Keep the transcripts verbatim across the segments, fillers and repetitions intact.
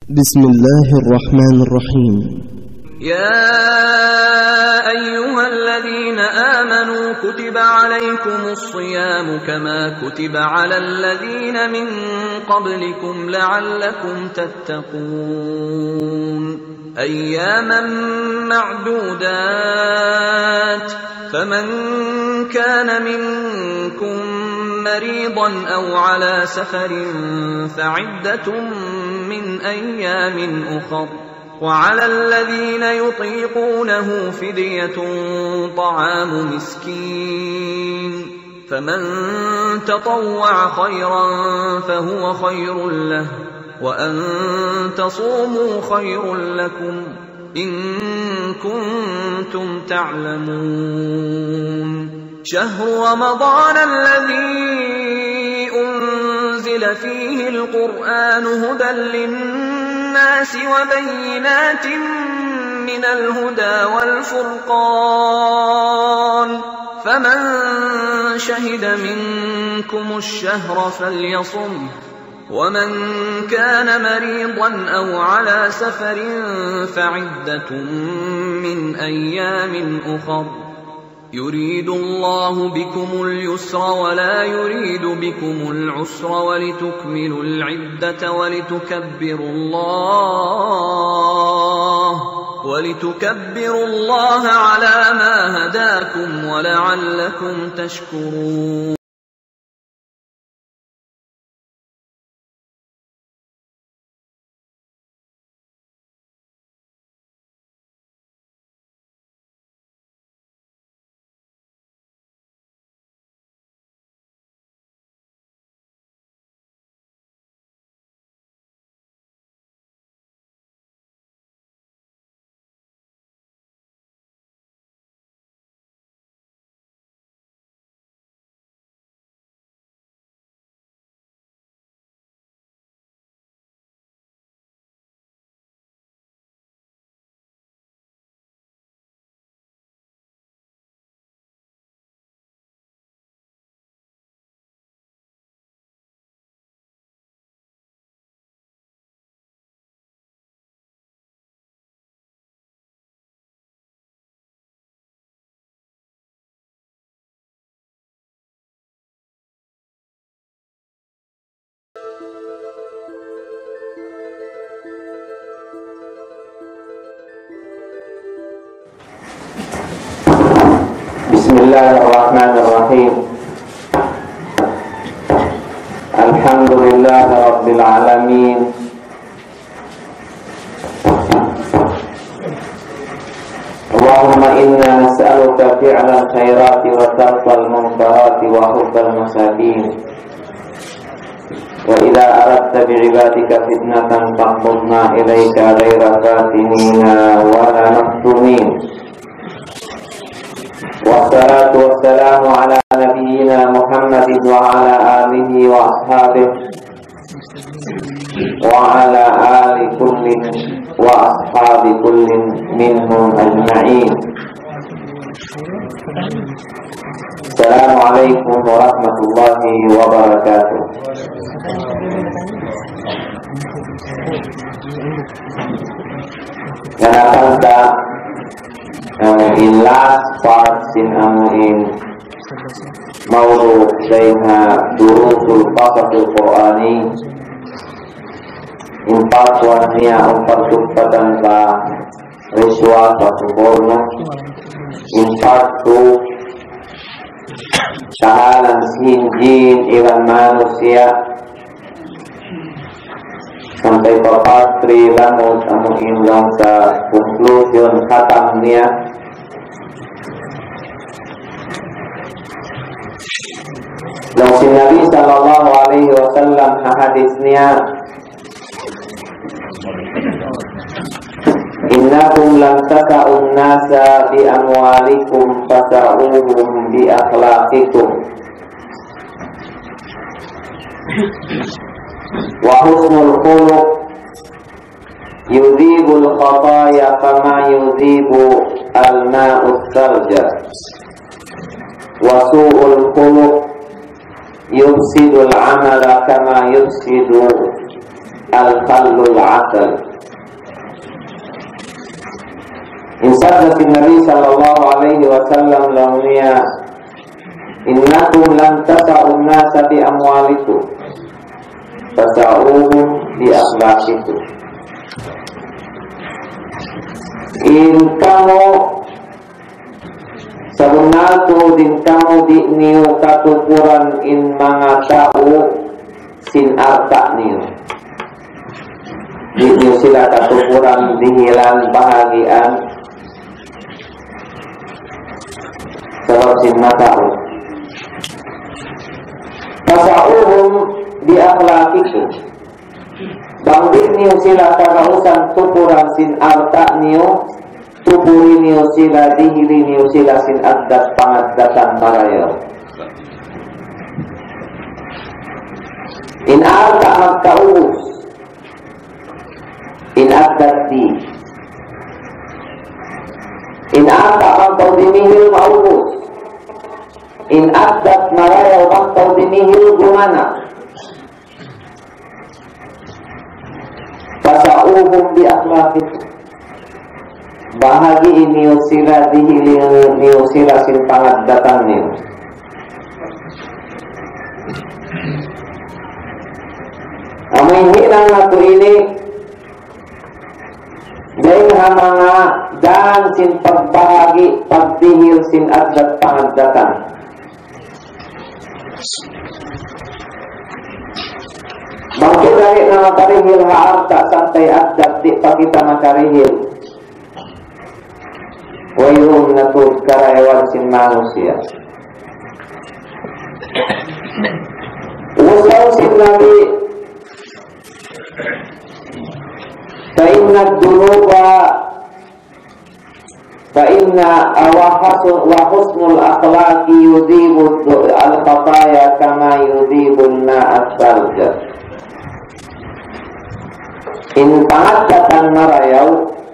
بسم الله الرحمن الرحيم. يا أيها الذين آمنوا كتب عليكم الصيام كما كتب على الذين من قبلكم لعلكم تتقون أياما معدودات فمن كان منكم مريضا أو على سفر فعدة من أيام أخر وعلى الذين يطيقونه فدية طعام مسكين فمن تطوع خيرا فهو خير له وأن تصوموا خير لكم إن كنتم تعلمون شهر رمضان الذي أنزل فيه القرآن هدى للناس وبينات من الهدى والفرقان فمن شهد منكم الشهر فليصم ومن كان مريضا أو على سفر فعدة من أيام أخر يريد الله بكم اليسر ولا يريد بكم العسر ولتكملوا العدة ولتكبروا الله ولتكبروا الله على ما هداكم ولعلكم تشكرون. Bismillahirrahmanirrahim. Alhamdulillahi Rabbil Alamin. Allahumma inna nas'aluka fi'lal khairati wa tarkal munkarati wa hubbal masakin. Wa idza aradta bi'ibadika fitnatan faqbudna ilaika ghaira fatinina wa la naftunin. Wassalatu wassalamu ala nabiyyina Muhammadin wa ala alihi wa ashabihi wa ala ali kullin wa ashabi kullin minhum ajma'in. Assalamualaikum warahmatullahi wabarakatuh. Kenapa tak Amo in last part sin amo in mawdu sayha durusul qasasul Qur'ani in part one niya ang pagtugpatan sa ritual sa suborno in part two sahalan sinjin iwan manusia sampai ke part three langut amo in lang sa conclusion khatam niya. Yang si Nabi sallallahu alaihi wasallam hadisnya, innakum lam taka'un nasa bi amwalikum fasa'uhum bi akhlaqikum wa husnul khuluq yudhibul khataya kama yudhibu al-ma'u thalja wa su'ul khuluq yufsidul amala kama yufsidu al-khallul asal. Insya Nabi sallallahu alaihi wasallam lamnya innakum lam tasa'un nasa bi amwalikum fasa'uhum bi akhlaqikum. In kamu sabunatu din kamu di niu katukuran in mga tao sin arta niyo. Di niyo sila katukuran dihilan bahagian sebab sin matao. Pasauhum di akhlakikum. Bangdik niyo sila kakausan tukuran sin arta niyo, tupuri niyo sila, dihili niyo sila sin adat pangadatan marayaw. In arta magkaubos, in adat di. In arta magkaw dinihil maubos, in adat marayaw magkaw dinihil gumana. Pasauhum di akhlakit. Bahagi ini sila dihiling niyo sila sin pangadatan niyo. Amin hinang nato ini dahil mga daan sin pagbahagi pagdihil sin adat pangadatan. Bangkit dari nama karihil haarta sampai adat di pa kita makarihil. Wayum natud karayawan sin manusia. Usaw sin Nabi Fa'inna dunuba Fa'inna wa husnul akhlaqi yudhibu al-khataya kama yudhibun na'at salja. In pangadatan marayaw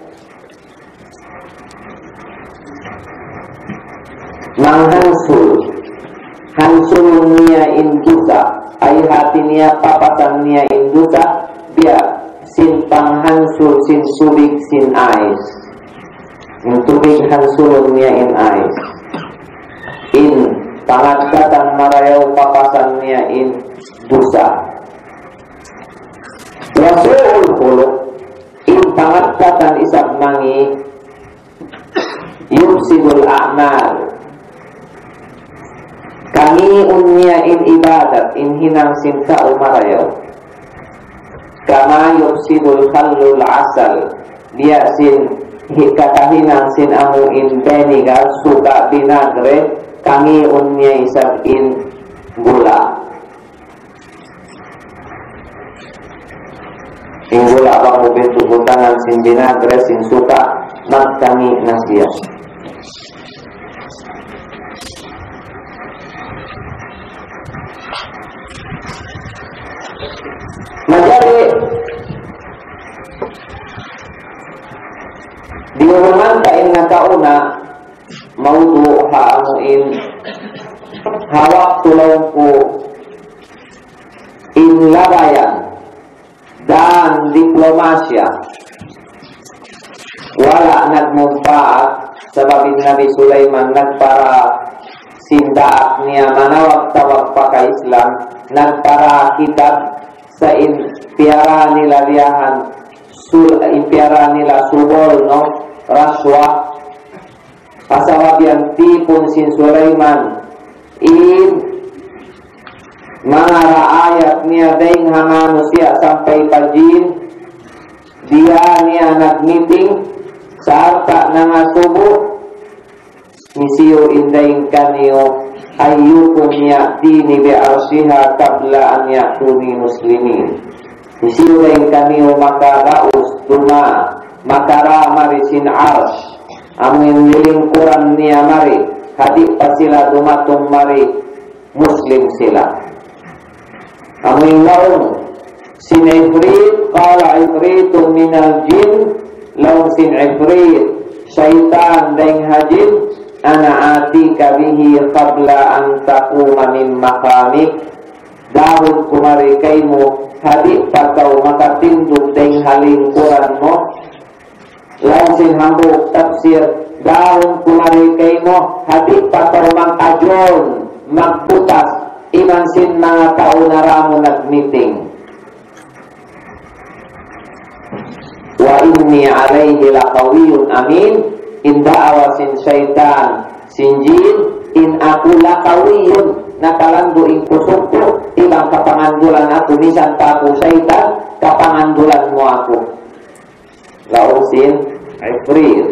manghansul hansul niya indusa ay hati niya papasan niya indusa biya sin panghansul sin subig sin ais in tubig hansul niya in ais in pangadatan marayaw papasan niya in dusa. Wasul khuluq in pangadatan isab mangi yufsidul a'mal. Kami unya in ibadat in hinang sin kaumarayaw. Kama yufsidul khallul asal. Dia sin katahinang sin amu in benigar suka binagre. Kami unya isab in gula. In gula bang bentuk butangan sin binagre sin suka magkami nasya. Majari diumuman kain nakauna maudu haamuin hawak tulongku in labayan dan diplomasya wala nagmumpaat sababin Nabi Sulaiman nagpara sindaak niya manawag tawag pa ka Islam nagpara kitab sa impiara nila liyahan sul impiara nila subol no raswa pasawabyan tipon sin Sulaiman in mga raayat niya daing hamanusia sampai pajin dia niya nagmeeting sa harta nga subo misiyo indaing kaniyo ayyukum ya'tini bi'arsiha qabla an ya'tuni muslimin. Misiyo daing kaniyo makaraus tuma makara mari sin arsh amin lilingkuran niya mari hadik pa sila dumatong mari muslim sila. Amin laung sin ifrit qala ifritun minal jin laung sin ifrit syaitan daing hajin ana atika bihi qabla an taquma min maqamik dahun kumari kaimu hadi patau maka tinduk deng halingkuran mo lansin hambuk tafsir daun kumari kaimo hadi patau mangkajon magputas iman sin mga tao na ramo nag-meeting. Wa inni alayhi laqawiyun amin inda awasin syaitan sinjin in aku laqawiyun nakalandu ing kusukku ilang kapangandulan aku misan pa aku syaitan kapangandulan mo ako laong sin Ifrit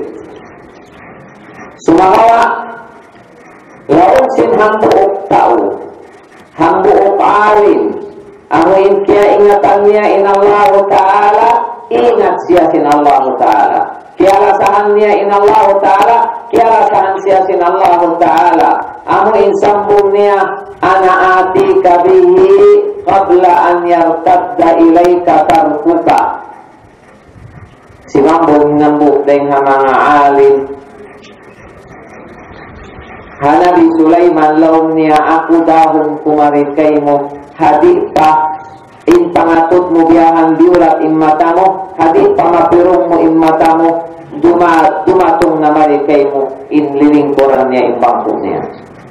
sumahawa laong sin hambuok tao hambuok alim amuin kaya ingatan niya inallahu ta'ala ingat siya sin Allah ta'ala kaya lasahan niya inallahu ta'ala kaya lasahan siya sin Allah ta'ala amuin sambung niya ana ati kabihi qabla an yartadda ilayka tarfuka sinambung nambuk deng mga alim Hanabi Sulaiman laum niya aku dahon kumarikay mo hadi pa in pangatut mo biyahan biulat immata mo hadi pa mapirong mo immata mo duma, dumatong na marikay mo in lilingkuran niya in bangkok niya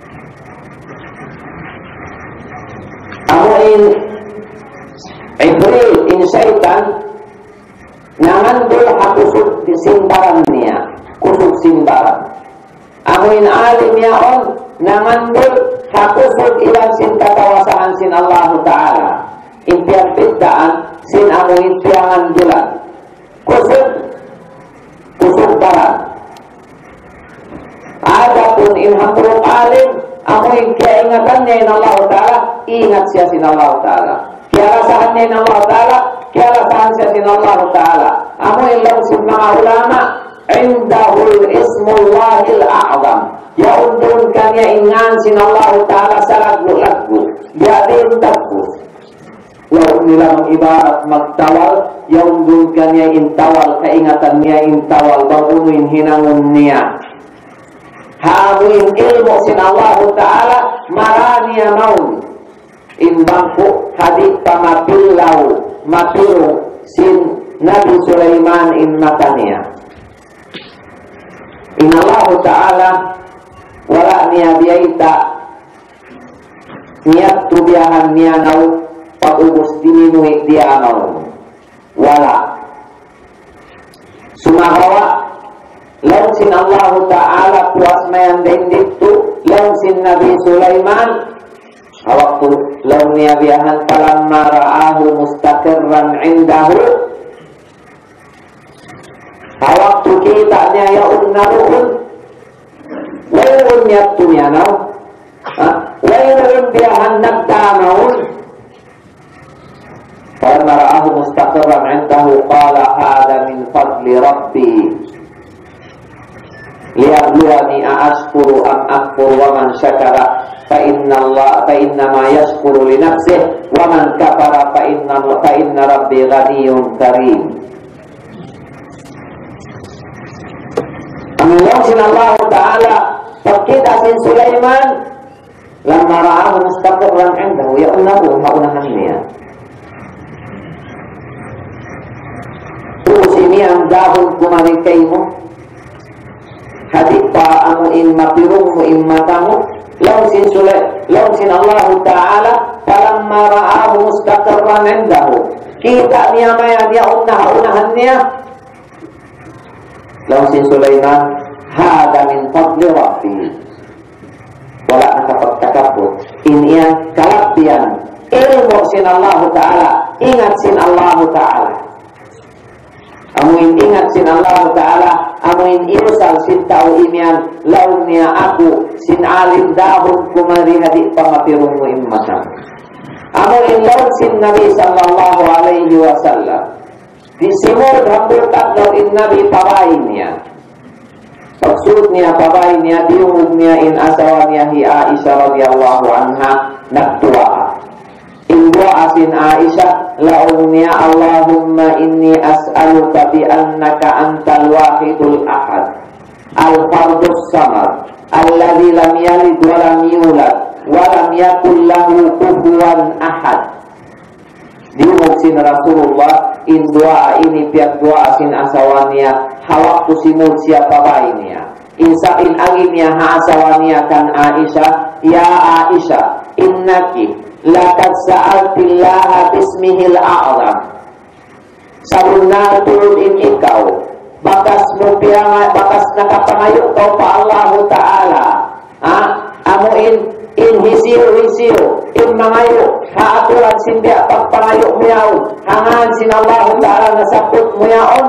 ako in Ibril in syaitan nangandul hakusud simbaran niya kusud simbaran ako in alim yaon nangandul hakusud ilang sin katawasaan sin Allah Ta'ala impiang piddaan sin ako impiangan dulan kusud kusud baran ada pun in hamburuk alim ako in kaingatan niya in Allah Ta'ala ingat siya sin Allah Ta'ala kaya rasahan niya in Allah Ta'ala kaya rasahan siya sin Allah Ta'ala ako in lang sin mga ulama indahul ismullahil a'zam yaundun kanya ingan sin Allah Ta'ala sa lagu-lagu biadin tapos yaun nila ibarat magtawal yaundun kanya intawal kaingatan niya intawal bangunin hinangon niya hamuin ilmu sin Allah Ta'ala maraniya maun imbangku hadith pamapilaw matulong sin Nabi Sulaiman in mataniya in Allah Ta'ala wala niya biyaita niyat tubiyahan niya naw pag-ubos dininuhik diya naw wala sumahawa law sin Allah Ta'ala puas mayan din dito law sin Nabi Sulaiman waktu law niya biyahan palamma ra'ahu mustaqirran indahu waktu kita niya yaun naruhun wairun niyatu niya naw wairun biyahan nagdanaun palamma ra'ahu mustaqirran indahu qala hada min fadli rabbi liyabluwani a'ashkuru am akfur wa man syakara fa inna Allah fa inna ma yashkuru li nafsihi wa man kafara fa inna fa inna rabbi ghaniyyun karim Allah sin Allah Ta'ala pagkita sin Sulaiman lamma ra'ahu mustaqirran indahu ya'unahu maunahan niya usini ang dahon kumarikay mo hadith pa amuin mapirong mo immata mo law sin Sulay law sin Allah Ta'ala palamma ra'ahu mustaqirran indahu kita niya maya niya unahan niya law sin Sulaiman hada min fadli rabbi wala nakapagtakabot iniyan kalaktian ilmu sin Allah Ta'ala ingat sin Allah Ta'ala amuin ingat sin Allah Ta'ala amuin irusal sin tao imian law niya ako sin alim dahon kumari hadi pamapirong mo immatan amuin law sin Nabi sallallahu alaihi wasallam disimul hamburkat law in Nabi pabain niya maksud niya pabain niya diungog niya in asawa niya hi Aisyah radhiyallahu anha nagtuwa in doa sin Aisyah laung niya Allahumma inni as'aluka bi annaka antal wahidul ahad al fardus samad alladzi lam yalid wa lam yulad wa lam yakul lahu kufuwan ahad diumuksin Rasulullah in doa ini pihak doa sin asawania hawak kusimut siapa bayinya insa in aginya ha asawania kan Aisyah ya Aisyah innaki laqad sa'altillaha bismihil a'zam sabunna turun in ikau bakas mupiang bakas nakapangayo kau pa Allah Ta'ala ha amo in in hisiyo hisiyo in mangayo haaturan sindia pagpangayo muyaon hangan sin Allah Ta'ala nasapot muyaon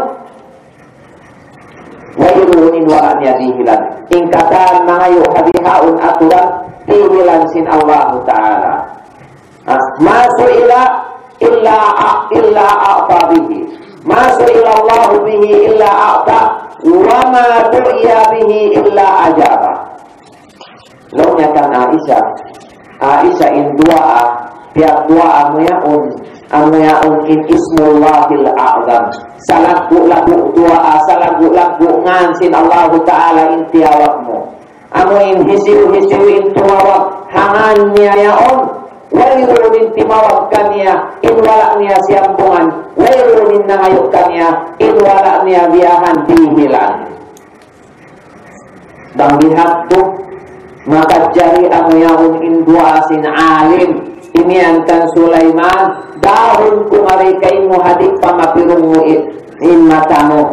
wairunin wala niya dihilan ingkatan mangayo hadihaon aturan dihilan sin Allah Ta'ala masu ila illa illa a'ta bihi masu ila Allah bihi illa a'ta wa ma du'iya bihi illa ajaba. Lalu kan Aisyah Aisyah in doa tiap doa amuyaun amuyaun in ismullahil a'zam salagu lagu doa salagu lagu ngansin Allah Ta'ala in tiawakmu amu in hisiu hisiu in tuawak hangan niya yaon wairun in timawak kanya in wala niya siampungan wairun in nangayok kanya in wala niya biyahan dihilan bang lihat tuh maka jari amuyaun in duasin alim imiankan Sulaiman dahun kumarikai muhadik pamapirungmu in matamu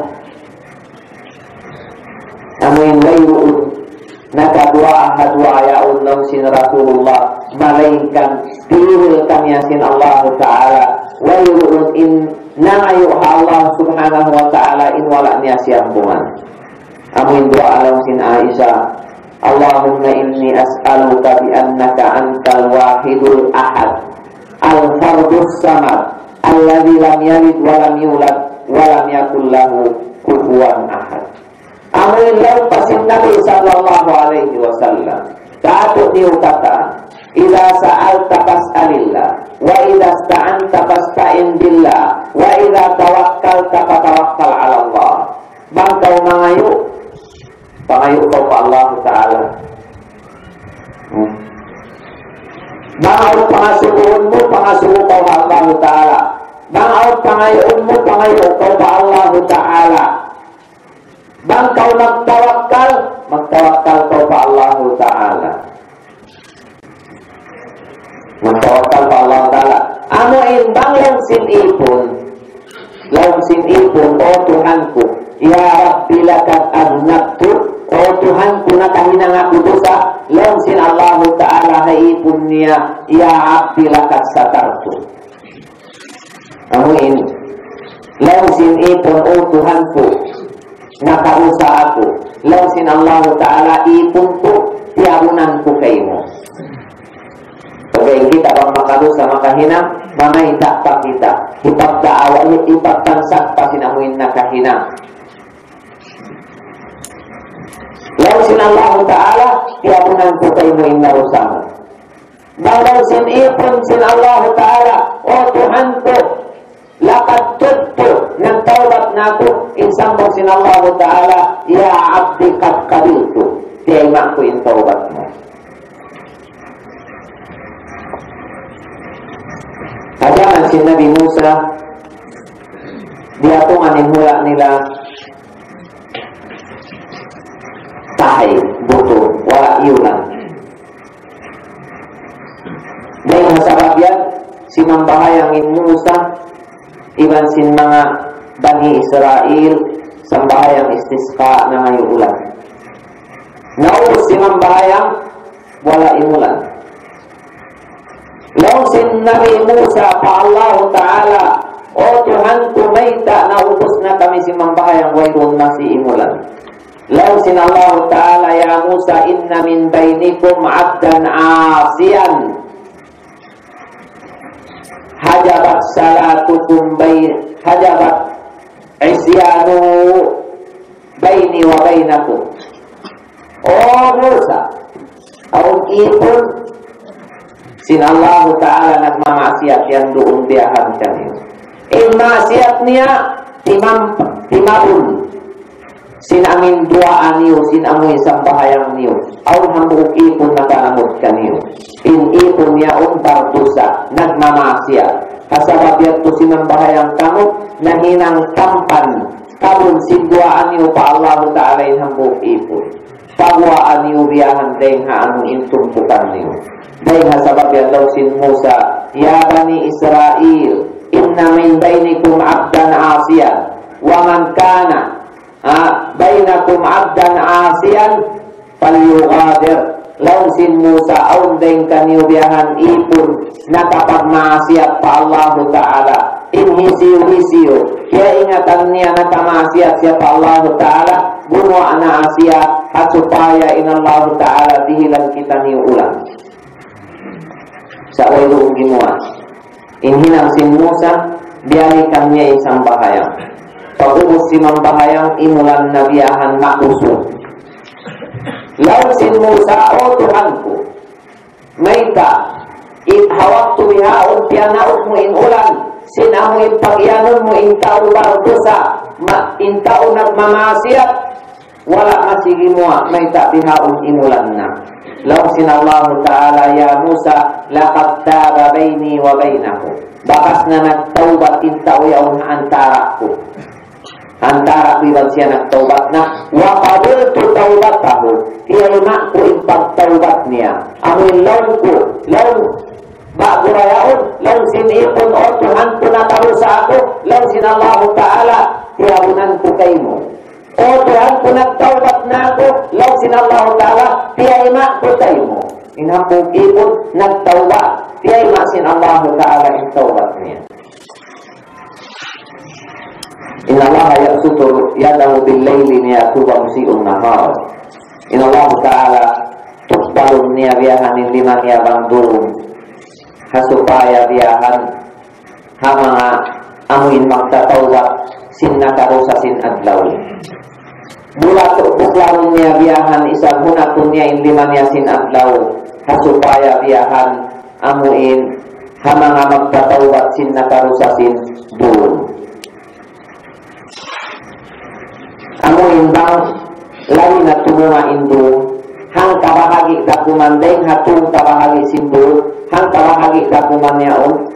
amuin wairuun nakadua ahadua yaun sin Rasulullah malaikan dihil kami yasin Allah Ta'ala wairuun in nangayuha Allah Subhanahu Wa Ta'ala in wala niya siyampungan amuin doa alam sin Aisyah Allahumma inni as'aluka bi annaka antal wahidul ahad al-fardus samad alladzi lam yalid wa lam yulad wa lam yakul lahu kufuwan ahad. Amin law pasin Nabi sallallahu alaihi wasallam katu niu kata idza sa'alta fas'alillah wa idza sta'anta fasta'in billah wa idza tawakkalta fatawakkal 'ala Allah. Bangkau mangayu pangayu kau pa Allah Ta'ala hmm. Bangaw pangasuhunmu pangasuh kau pa Allah Ta'ala bangaw pangayunmu pangayu kau pa Allah Ta'ala bangkau magtawakkal magtawakkal kau pa Allah Ta'ala magtawakkal pa Allah Ta'ala amo in bang lang sinipon lang sinipon o Tuhanku ya Rabbi lakad aznabtu o Tuhan ku nakahinang ako dosa lang sin Allah Ta'ala haipun niya ya Abdi lakad satartu amuin lang sin ipon o Tuhan ku nakarusa ako lang sin Allah Ta'ala ipon ko tiyabunan ko kayo pagkain kita bang makarusa makahinang mga itak pa kita ipagkaawa ipagtansak pa sinamuin nakahinang law sin Allah Ta'ala tiyabunan ko kayo mo inarusahan balaw sin ipon sin Allah Ta'ala o Tuhan ko lakad tutto ng tawbat na ko insambong sin Allah Ta'ala ya abdi kat kabilto tiyayman ko yung tawbat mo kajaman sin Nabi Musa diatungan hula nila tahay, buto, wala iulan. Dahil masabab yan, si mambahayang in Musa, iban sin mga Bani Israel, sambahayang istisqa na ngayong ulan. Naubos si mambahayang, wala imulan. Law sin Nabi Musa pa Allah Ta'ala, o Tuhan kumaita, naubos na kami si mambahayang wairun na si imulan. Law sin Allah Ta'ala ya Musa inna min bainikum abdan asiyan hajabat salatukum bain hajabat isyanu baini wa bainakum. Oh Musa au ipun sin Allah Ta'ala nagmamaksiat yang doon biyahan kami in maksiat niya timam timabun sin amin duaan niyo, sin amoy sambahayang niyo. Aw hambuk ipon na kanamot kaniyo. In ipon niya un bardusa, nagmamaksiat. Kasababiyat to sinambahayang kamu nahinang tampan kabun sidwaan niyo pa Allah Ta'ala inhambuk ipon. Pagwaan niyo biyahan deng ha anong intumpukan niyo. Deng ha sababiyat daw sin Musa, ya Bani Israel, inna min bainikum abdan asiyan, wa man kana ah, bainakum abdan asiyan, falyughadir. Law sin Musa aun deng kaniyo biyahan ipon nakapagmaasiat pa Allah Ta'ala. Inhisiyo-hisiyo kaya ingatan niya nakamaasiat siya pa Allah Ta'ala. Gumawa na asya at supaya in Allah Ta'ala dihilan kita niyo ulang. Sa ulo ginawa inhinang sin Musa biyalikan niya isang bahayang. Pag-ubos si mambahayang imulan na biyahan makusong. Law sin Musa, o Tuhanku, may ka, hawak tumihaon, piyanaot mo in ulan, sinamo in pagyanon mo in tao barusa, in tao nagmamasiat, wala masigi mo, may ka, pihaon inulan na. Law sin Allah Ta'ala, ya Musa, laqad taba bayni wa baynahu. Bakas na nagtaubat in tao yaon antara ko. Antara bilang siya nagtaubat na wa qabiltu taubatahu, kiyalma ko ipagtaubat niya. Amoy law ko, law bago rayaon, law sinipon o Tuhan ko na taro sa ako, law sin Allah Ta'ala, tiyabunan ko kayo mo. O Tuhan ko nagtaubat na ako, law sin Allah Ta'ala, tiyayma ko kayo mo. Inhapong ipon, nagtaubat, tiyayma sin Allah Ta'ala yung taubat niya. Inna Allah yaqsutur yadahu bil-laili liyatuba musii'un nahar. Inna Allah Ta'ala tukbalun niya biyahan in lima niya bandung hasupaya biyahan ha mga amuin magtatawat sin nakarusa sin adlaw. Bulat tukbalun niya biyahan isang hunatun niya in lima niya sin adlaw hasupaya biyahan amuin ha mga magtatawat sin nakarusa sin dun. Amo imbang lawi na tumunga indo hang kabahagi dakumandeng hatung kabahagi simbol hang kabahagi dakuman yaon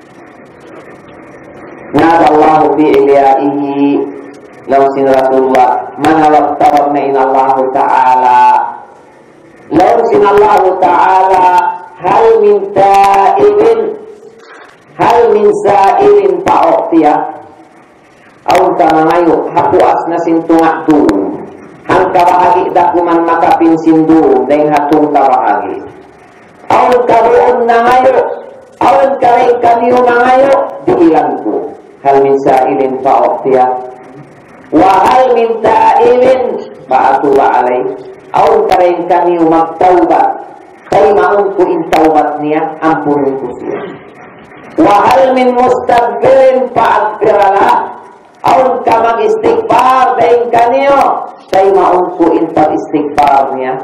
nadallahu fi iliyaihi law sin Rasulullah manawak tawab na in Allah Ta'ala law sin Allah Ta'ala hal min ta'ibin hal min sa'ilin pa'oktiyah aun ka mangayo hapuas na sintunga doon hang kabahagi dakuman makapin sindoon dahil hatong kabahagi aun karoon na ngayo aun karay kaniyo mangayo diilan ko hal min sa'ilin fa'oktiya wa hal min ta'ilin fa'atuwa alay aun karay kaniyo magtawbat kay maun ko intawbat niya ampunin ko siya wa hal min mustagfirin fa'agfirala aun ka mag-istighfar dahil kaniyo tay maun ko intag istighfar niya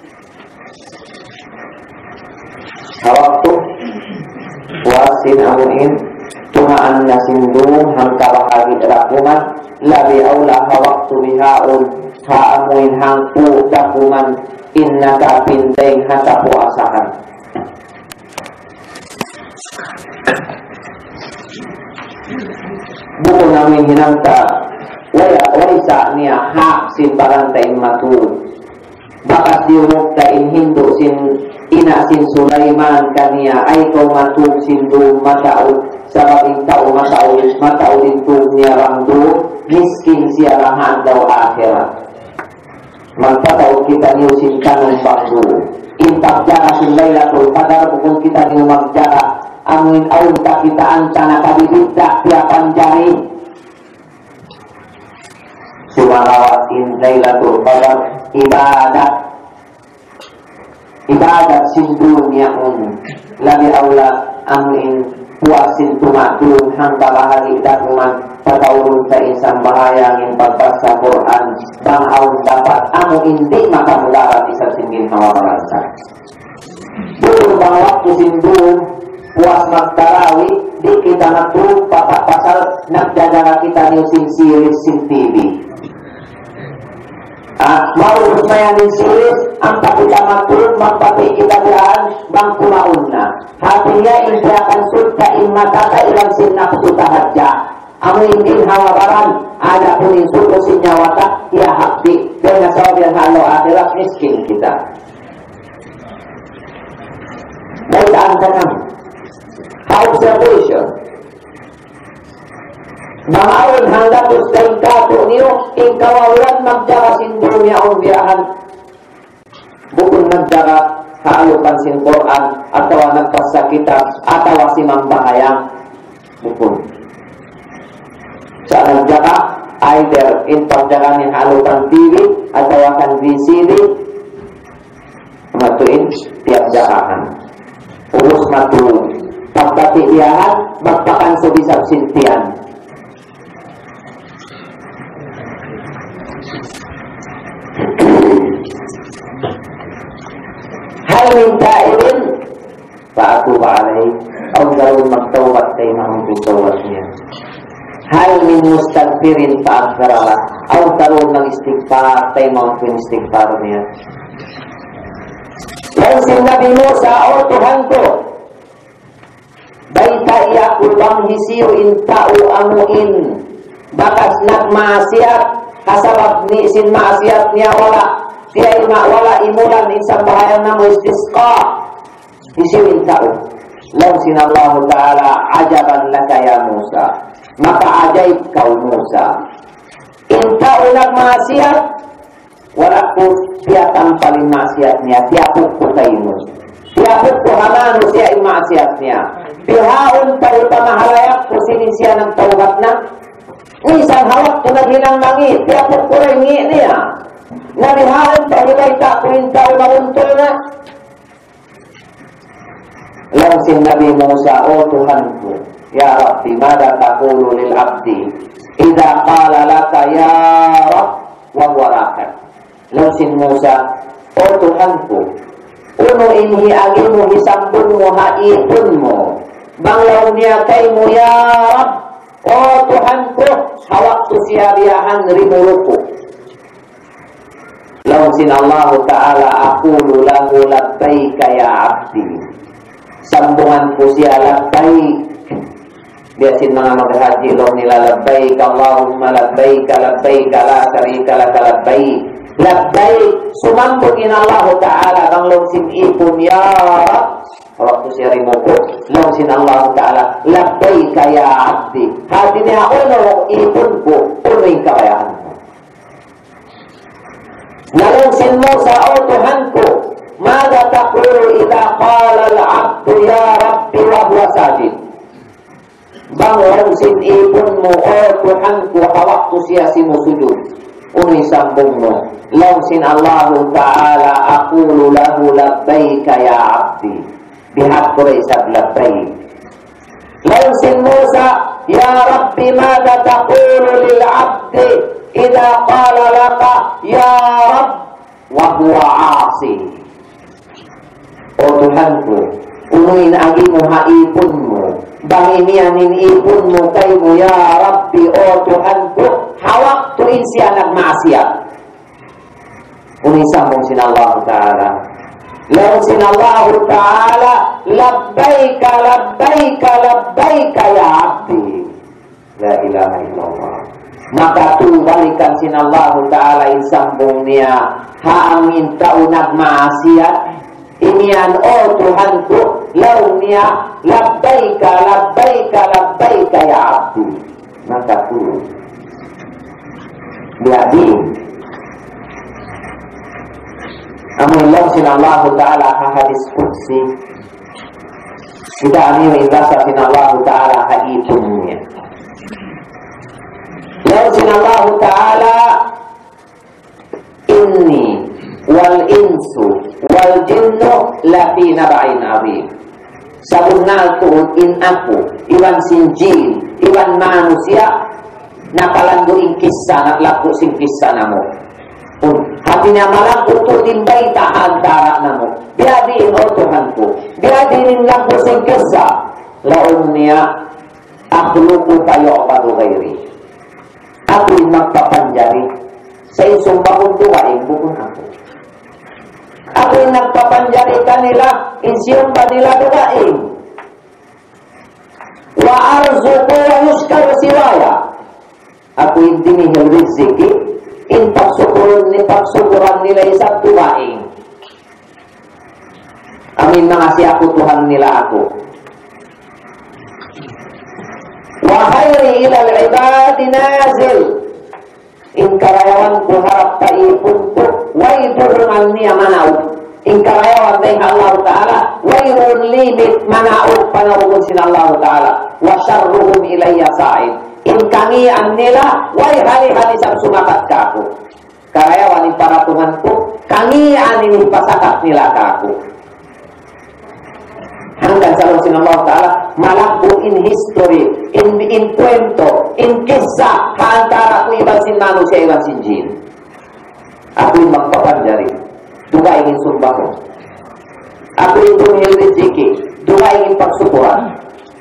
hawak to wasin amuin tungaan na sindung hang kabahagi dakuman labi aula hawak to bihaon haamuin hang po dakuman inna ka pindeng hatapo asahan. Buko namin hinangta wala waisa niya ha sin barantain matud bakas diunok ta in hindo sin ina sin Sulaiman kaniya ay kau matud sin do mataud sababing tao mataud mataud itu niya rangdo miskin siya rahan daw akhirat magpataud kita niyo sin kanong bangdo impagjaga sin Laylatul Qadar bukong kita niyo magjaga amin aun kakitaan tanah kabibigda piapan jari sumarawatin Laylatul Qadar ibadat ibadat sin dunia un labi aula amin puasin tumatun hang kabahagi dakuman patawurun sa isang bahayangin pagbasa Quran bang aun dapat amo hindi makamudarat isa singin hawaransa bukan bang waktu sindun puas magtarawi di kita natulog papapasal nagdadara kita ng sing series sing T V ah marunong na yan yung series ang pakita matulog magpapay kita diyan bang kumaon na hatinya inti akan sulta immatata ilang sinapsu tahadja. Amu ingin hawabaran ada pun insuko sinyawata ya habdi dengan sabab yang halo akhirat miskin kita. Baik antanam observation Ma'awin handatus kain kato niyo ikawalan magjaga sindurumya ang biyahan bukun magjaga haalupan sin Quran atau nagpasakitan atau simang bahayang bukun sa nagjaga either in pagjaga ni haalupan T V atau akan V C D matuin tiap jagahan urus matu pagpati diyahan magpakan subisab sintian. Hal min ta'irin fa'atuba alaih aw darun magtawbat kay mahumpi tawbatnya. Hal min mustagfirin fa'agfaralah aw darun mag-istighfar kay mahumpi istighfarnya. Lalu si Nabi Musa, oh Tuhanku, baita iyaku bang hisiu inta'u amuin bakas nak maasiat kasabab ni sin maasiat niya wala dia ilma wala imulan insang bahaya namu istisqa hisiu inta'u lalu sin Allah Ta'ala ajaban laka ya Musa maka ajaib kau Musa inta'u nak maasiat walaku tiatan paling maksiatnya tiapuk ku kainu tiapuk ku hamanu siya yung maksiatnya pihaun tayo pamahalayak ku sinisya ng taubat na isang hawak ku naghinang mangi tiapuk ku ringi niya narihaun tayo kay takuin tayo maunto na langsin Nabi Musa o Tuhanku ya Rabbi mada takulu lil abdi idha qala laka ya Rabb wa warakat Langsin Musa, o Tuhanku, uno inhi agimu hisambun mo haipun mo, banglaw niya kay mo ya Rab, o Tuhanku, hawak tu siya biyahan rimuluku. Langsin Allah Ta'ala, aqulu lahu labbaika ya abdi. Sambungan po siya labbaik. Biasin mga maghaji lo nila labbaik, Allahumma labbaik, labbaik, la syarika laka labbaik. Labbaik sumambugin Allah Ta'ala bang longsin ipun ya Rab waktu syarimuku longsin Allah Ta'ala labbaik ya abdi hatinya uno ipunku uning kawayahanmu nalongsin Musa o Tuhanku mada taqulu idha qala al-abdu ya Rabbi wa huwa sajid bang longsin ipunmu o Tuhanku hawaktu siyasimu sujud Uni sambungmu Langsin Allah Ta'ala aqulu lahu labbaika ya abdi bihaq reisab labbaik Langsin Musa ya Rabbi mada taqulu lil abdi idha qala laka ya Rabb wa huwa asi O Tuhanku unuin agimu haipunmu bangimianin ipunmu kaymu ya Rabbi o Tuhanku hawak tu insi anak maksiat unisambung sin Allah Ta'ala lalu sin Allah Ta'ala labbaika labbaika labbaika ya abdi la ilaha illallah maka tu balikan sin Allah Ta'ala insambung niya haamin taunak maksiat inian oh Tuhanku lalu niya labbaika labbaika labbaika ya abdi maka tu jadi Amin sin Allah Ta'ala hadis qudsi kita amin rasa sin Allah Ta'ala hadipunnya lalu sin Allah Ta'ala inni wal insu wal jinnu lafi naba'in azim sabunal tu'ud in aku iwan sinjin iwan manusia nakalando in kisah naklaku sing kisah namo um, hatinya malang utuh timbay tahan darak namo biadiin o Tuhanku biadiin laku sing kisah laun niya akhluku tayo baru gairi aku magpapanjari sa isumbakong tuwain bukun ako ako yung nagpapanjari kanila insiyong ba nila duwain Wa arzuqu wa yuskar siwaya. Aku intini hil riziki in pagsukuran ni pagsukuran nila isang tuwaing. Amin mengasihi aku Tuhan nila aku. Wa khairi ilal ibadi nazil. In karayawan ku harap taipuntuk waidurun niya manau. In karayawan dahil Allah Ta'ala wairun limit manau panawugun sin Allah Ta'ala. Wa syarruhum ilayya sa'id. In kangian nila way hali-hali sa sumakat ka ako. Karayawan in para Tuhanku kangian ini pasakat nila ka ako. Hanggang sa sin Allah Ta'ala malakbo in history, in in kwento, in kisah antara ku iban sin manusia iban sin jin. Aku yung magpapanjari, duga ingin sumbang ko. Aku yung tumihil riziki, duga ingin pagsukuran.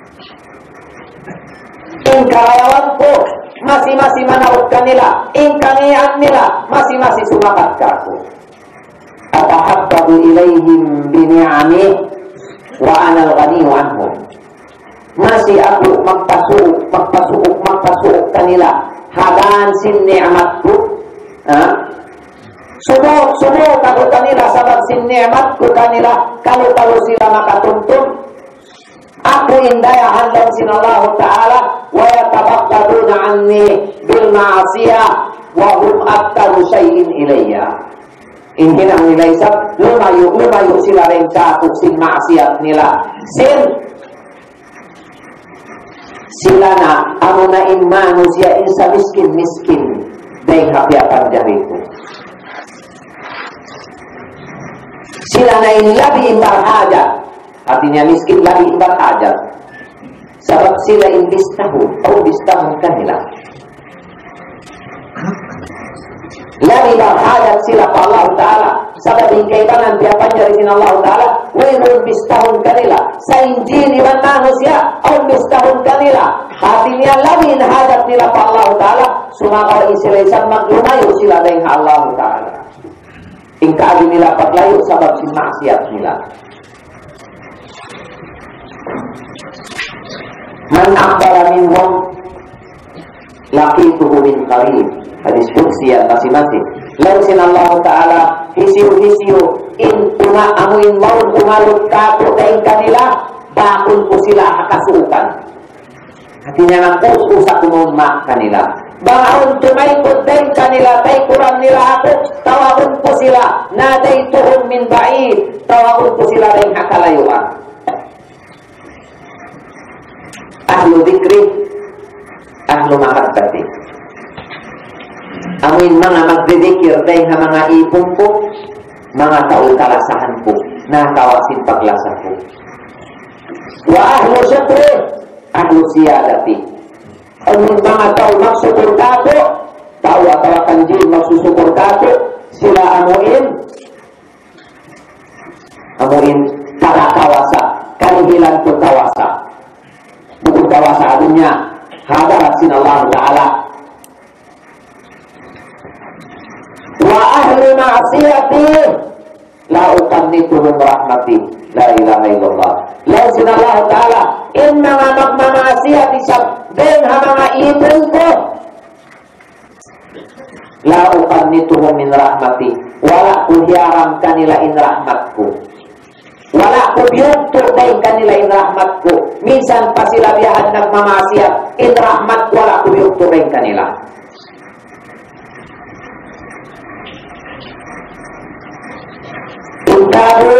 In karayawan ko, masih-masih manaut kanila, in kaniyaan nila, masih-masih sumakat ka ako. Atahabbabu ilayhim bini'amih wa anal ghaniyu anhum. Masih aku magpasuok, magpasuok, magpasuok kanila hagan sin ni'matku. Ha? Subok, subok ako kanila sabab sin ni'matku kanila kalau-kalau sila makatuntun. Aku indayahan lang sin Allah Ta'ala wa yatabaqqaduna anni bil ma'asiyah wa hum aktaru syai'in ilayya. Hindi nang nila isap, lumayo, lumayo sila rin sa ako sin maasiyat nila. Sin, sila na, amo na in manusia in sa miskin-miskin, dahil hapiapan dyan sila na in labi in barhajat, artinya miskin labi in barhajat, sabab sila in bistahun, o bistahun kanila. Labi barhajat sila pa Allah Ta'ala, sabab in kaibanan piapan dyan sin Allah Ta'ala, wairun bistahun kanila, sa injil iban manusia, o bistahun kanila, hatinya labi in hajat nila pa Allah Ta'ala, sumakaw sila isang maglumayo sila dahil Allah Ta'ala. Ingkali nila paglayo sabab sin maksiat nila. Man akbara minhum laqituhu min qarib. Hadis qudsi masing-masing. Lalu sin Allah Ta'ala hisiu-hisiu in tuna amuin maun umarut kato dahil kanila bakun ko sila hakasukan. Artinya nang kus-usak kumon mak kanila. Bahon tumaikot dahil kanila tay kurang nila ako, tawakon po sila na day tuhon min ba'id, tawakon po sila rin hakalayuan. Ahlu dikri, ahlu mahabbati. Amin mga magdidikir dahil ha mga ipon po, mga taul-kalasahan po, na kawasin paglasa po. Wa ahlu syukri, ahlu siyadati. Ang mga tao magsukur kato, tao atawa kanjil magsusukur kato, sila amuin, amuin para kawasa, kanihilan po kawasa. Bukod kawasa adunya, hadarat sin Allah Ta'ala. Wa ahli ma'asiyati, la uqannituhum rahmati, la ilaha illallah. Lalu sin Allah Ta'ala, in mga magmamaasiyati sa den ha mga ibon ko, la uqannituhum min rahmati, wala ko hiyaram kanila in rahmatku, wala ko biyugto dahil kanila in rahmatku. Minsan pa sila biyahan nagmamaasiyat in rahmat, wala ko biyugto dahil kanila. Inkaru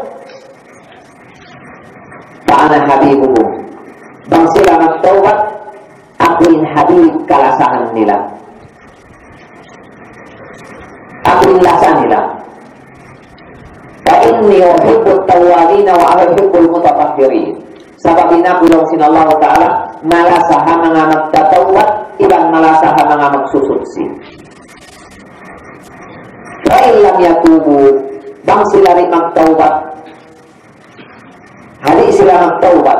paana habibuhum, bang sila magtawbat, ako yung habib kalasahan nila, ako yung lasa nila. Ka inni uhibbut tawwabina wa uhibbul mutatahhirin. Sababin ako lang sin Allah Ta'ala, malasaha mga magtatawbat, ibang malasaha mga magsusuksi. Kaya lang yatubu, bang sila rin magtawbat, hali sila magtawbat,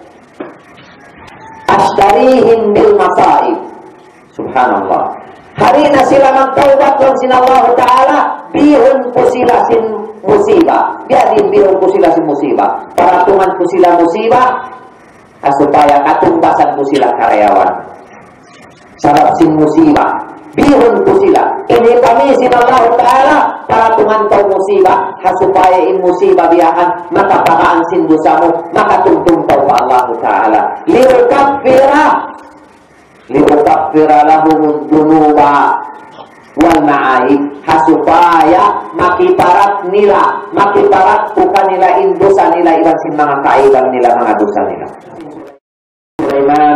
ashtarihin bil masaib. Subhanallah. Hari na sila magtawbat lang sin Allah Ta'ala, bihon po sila sin musibah. Biadin bihon po sila sin musibah. Paratungan po sila musibah, supaya katumbasan po sila karyawan. Sabab sin musibah, bihon po sila. Ini kami sinallahu ta'ala para tumantaw musibah, supaya in musibah biyahan, makapakaan sin dosa mo, makatungtungtaw pa Allah ta'ala. Liukaffira, liukaffira lahumud dunuba wal ma'aib, supaya makiparat nila, makiparat po kanila in dosa nila, iban sin mga kaibang nila, mga dosa nila. Sulaiman,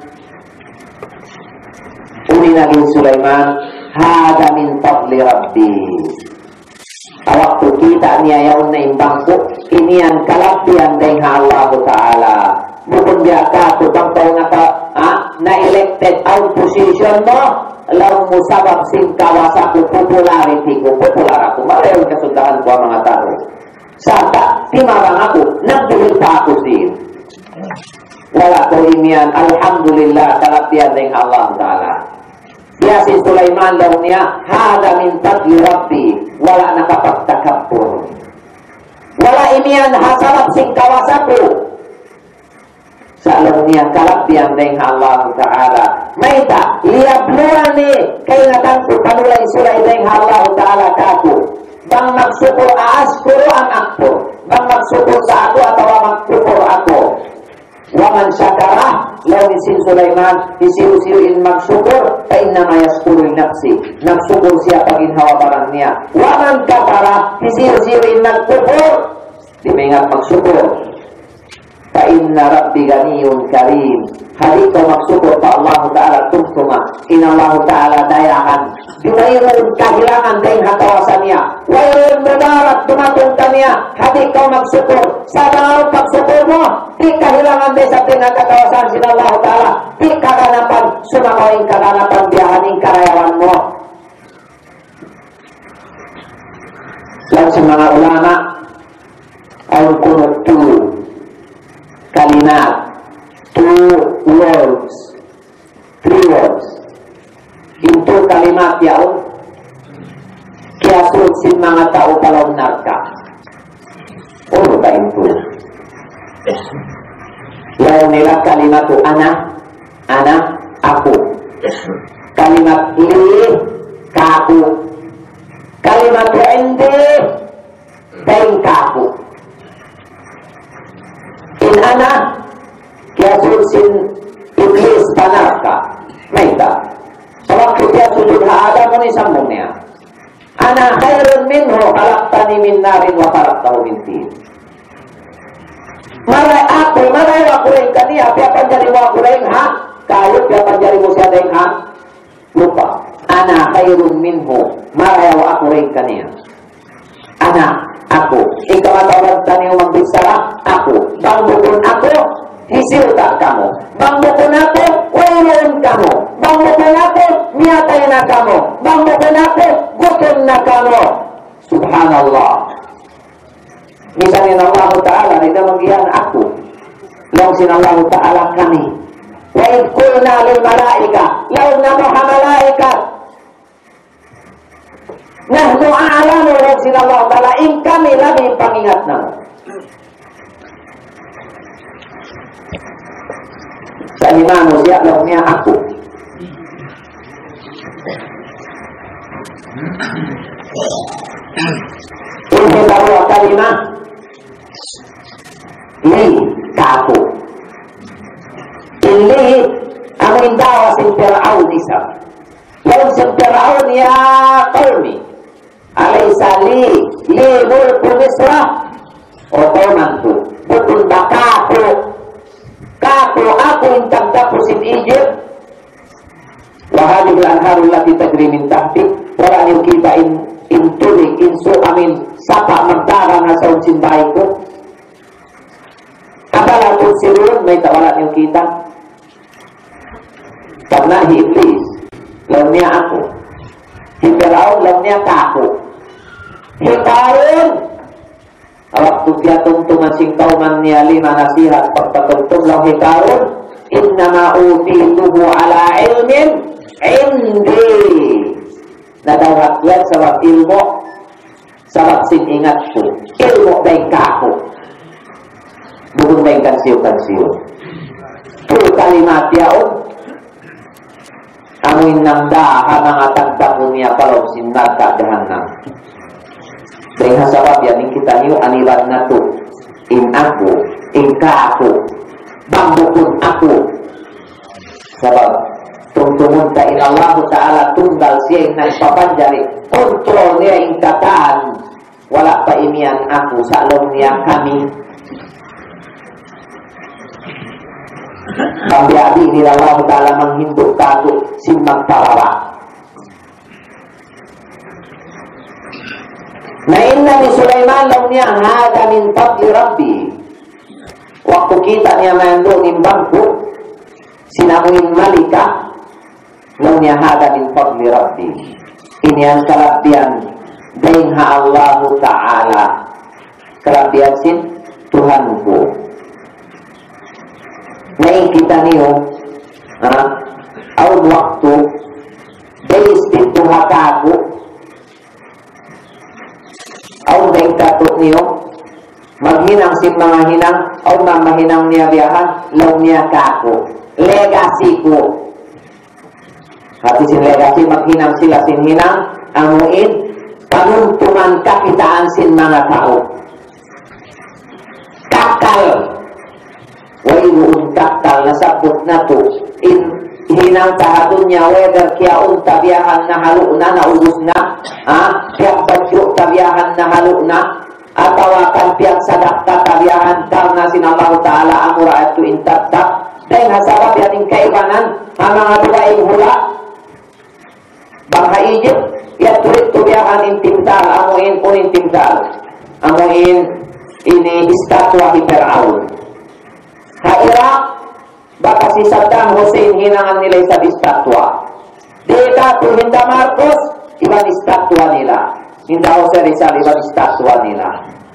uni naging Sulaiman, hada min fadli Rabbi. Waktu kita niya yaon na imbangko, ini ang kalaptian dahil Allah Ta'ala. Bukod dia ka, tupang tayo na ka, ha? Na-elected out position mo, law mo sabab sin kawasaku, popularity ko, popular ako, malayong kasundahan ko ang mga tao. Saka, timarang ako, nagduhil pa ako sin. Wala ko imian, alhamdulillah, kalaptian dahil Allah Ta'ala. Dia si Sulaiman daw niya, hada min fadli Rabbi, wala nakapagtakabur. Wala imian hasarap sing kawasaku. Sa alam niya, kalaptian dahil Allah Ta'ala. Maita, liyabluani, kaya natang panulay sulay dahil Allah Ta'ala kaku. Bang magsukur aaskuro ang akpo. Bang magsukur sa ako atau magsukur ako. Waman syakara, law isin Sulaiman, isiru-siruin magsyukur, ay nama yaskuruin nafsi. Nagsyukur siya paginhawa barang niya. Waman kafara, isiru-siruin nagkufur, di mengat magsyukur. Fa inna rabbi ganiyun karim. Hadito magsyukur pa Allah Ta'ala tumtuma. Inna Allah Ta'ala dayahan. Di mayroon kahilangan dahil hatawasan niya. Mayroon mubarak tumatong kaniya. Hadito magsyukur. Sa bawang pagsyukur mo, di kahilangan dahil sa pinagkatawasan sin Allah Ta'ala. Di kaganapan, sumakawing kaganapan biyahaning karayawan mo. Lalu sa mga ulama, ang kunot two kalimat, two words, three words. Itu kalimat yaon, kiasul sin mga tao palaw narka. Ano ba ito? Law nila kalimat to ana, ana, ako. Kalimat li, kaku. Kalimat to ende, kain kaku. In ana, kiasul sin iblis panarka. Maita. Sa waktu dia sujud haada mo ni sambong niya. Ana khairun minhu khalaqtani min narin wa khalaqtahu min tin. Maray ako, maray wa kuring kaniya, piya panjari wa kuring ha? Kayo piya panjari mo siya dahil ha? Lupa. Ana khairun minhu, maray wa kuring kaniya. Ana, ako. Ikaw atawag taniyo magbisara, ako. Bangbukon ako, hisilta kamu. Bangbukon ako, wairon kamu. Bangbukon ako, miyatay na kamu. Bangbukon ako, gutom na kamu. Subhanallah. Misalnya Allah Ta'ala, tidak mengian aku. Langsin Allah Ta'ala kami. Wa idkulna lil malaika, law namuha malaikat. Nahnu a'lamu langsin Allah Ta'ala, in kami labing pangingat namu. Sa lima manusia lawannya aku. Ini baru kalimat li kaku. Ini amin dawa sin Fir'aun isa. Lalu sin Fir'aun ya qaumi. Alaysa li li mulku Misra. Otomantu. Betul bakaku. Kaku aku intang tapusin Egypt. Wahadil anharul lati tajri min tahti. Wala kita in intulik insu amin sapa magdara na sa unsin bahay ko. Apala kung sirun may tawalan yung kita. Karena hi iblis law niya ako. Hi Firaun law niya kako. Hi Qarun waktu dia tungtungan sing kauman niya lima nasihat pagpatungtung law hi Qarun innama utituhu ala ilmin indi. Nadawat yan sabab ilmu, sabab siningat ko. Ilmu ba'y kako. Bukong ba'y kansiyo-kansiyo. tu kalimat yaun amin namda hamang atagtakunia kalau sinar ka jahannam. Dengan sebab yang kita ni anilan natu in aku in ka aku bambukun aku sebab tungtungun ta ilallah ta'ala tunggal siya na papanjari kontrol niya ingkataan wala pa imian aku sa loob niya kami pambiadi nilallah ta'ala menghinduk kaku simak parawa. Na inna ni Sulaiman law niya hada min fadli rabbi. Waktu kita niya mando nimbangku sinamuin malika law niya hada min fadli rabbi. Ini ang kalabian daing ha Allah Ta'ala. Kalabian sin Tuhanku. Ngayon kita niyo ha, awal waktu days dito hakaku awal daing kato niyo maghinang sin mga hinang awal na mahinang niya biyahan law niya kako legacy ko hati sin legacy maghinang sila sin hinang amuin panuntungan kakitaan sin mga tao kakal wayun kakal nasabot na to in hinang tahatun niya whether kiyaon tabiyahan na halo na naubos na ha kiyak badyo tabiyahan na halo na atawakan piyak sadakta tabiyahan karena sinallahu ta'ala amura atu intatta dahil hasabab yating kaibanan ang mga tuwaing hula bangka Egypt yaturit tubiyahan intimtal amuin po intimtal amuin ini istatwa hiper'aun ha Iraq baka si Saddam Hussein hinangan nila sa istatwa. Dika to hinda Marcos, ibang istatwa nila. Hinda Jose Rizal, ibang istatwa nila.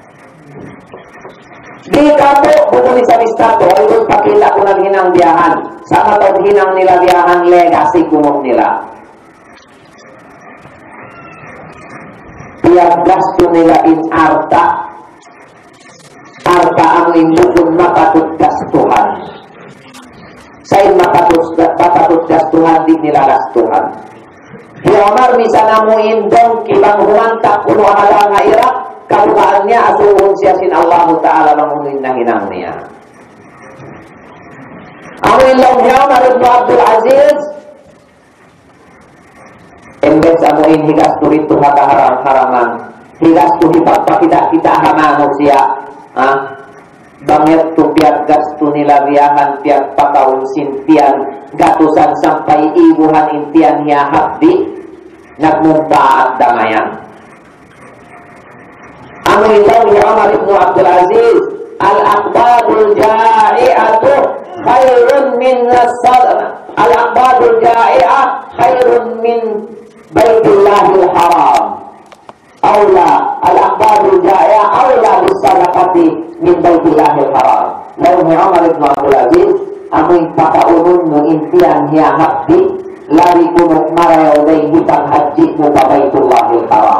Dika to, bukun sa istatwa, ay pakita ko ng hinang biyahan. Sama to hinang nila biyahan legacy kumong nila. Piyag gasto nila in arta. Arta ang indukun mapatut gastuhan. Saya mapatut gastuhan di nilagastuhan. Di Omar bisa namuin dong kibang humantak kuno halang nga Irak kabukaannya asuhun siya sin Allah Ta'ala mangunin na hinang niya. Amin lang niya Omar ibn Abdul Aziz embes amuin higastu itu haka haram-haraman higastu hipagpakita kita hamano siya ha? Bangit tu piat gastu nila biyahan piat patawin sintian gatusan sampai ibuhan intian niya habdi nagmumpa at damayan. Ano ito ni Umar ibn Abdul Aziz al-aqbadul ja'i'atu khairun min as-sadaqah al-aqbadul ja'i'ah khairun min baitillahil haram awla al-aqbadul ja'i'ah awla bis-sadaqati min baitillahil haram. Lalu Umar ibn Abdul Aziz amoy pakaunun mo intian hiya habdi lari kumuk marayaw day hitang haji mo pa baitullahil haram.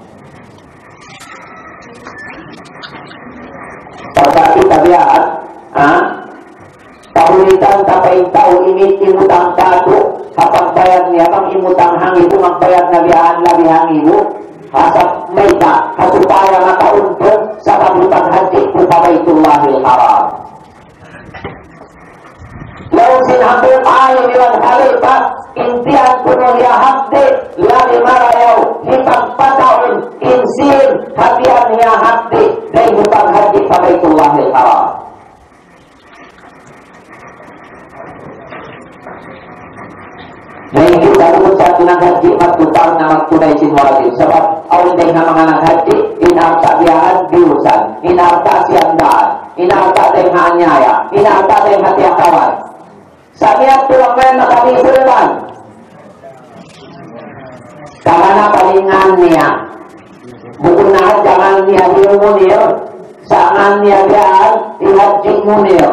Pagkati tabiat ha? Pahulitan tapain tao init imutang tato kapag bayad niya pang imutang hangibo ang bayad na biyahan labi hangibo hasap may ta kasupaya nga kauntot sa kabutang haji po pabaitullahil haram. Lalu sinambung ayo nilang halita intian puno niya habdi lagi marayaw hipagpataon insin hatian niya habdi day hipag haji pabaitullahil haram. Dahil kita ucap ng haji magtutang na magtunay sinwagin sebab awal day na mga naghaji inarta biyahan biusan inarta siyandaan inarta day hanyaya inarta day hatiakawan sabi at tulang men na kami Sulaiman karena palingan niya bukun na jangan niya diumunir sangan niya biyahan ihaji munir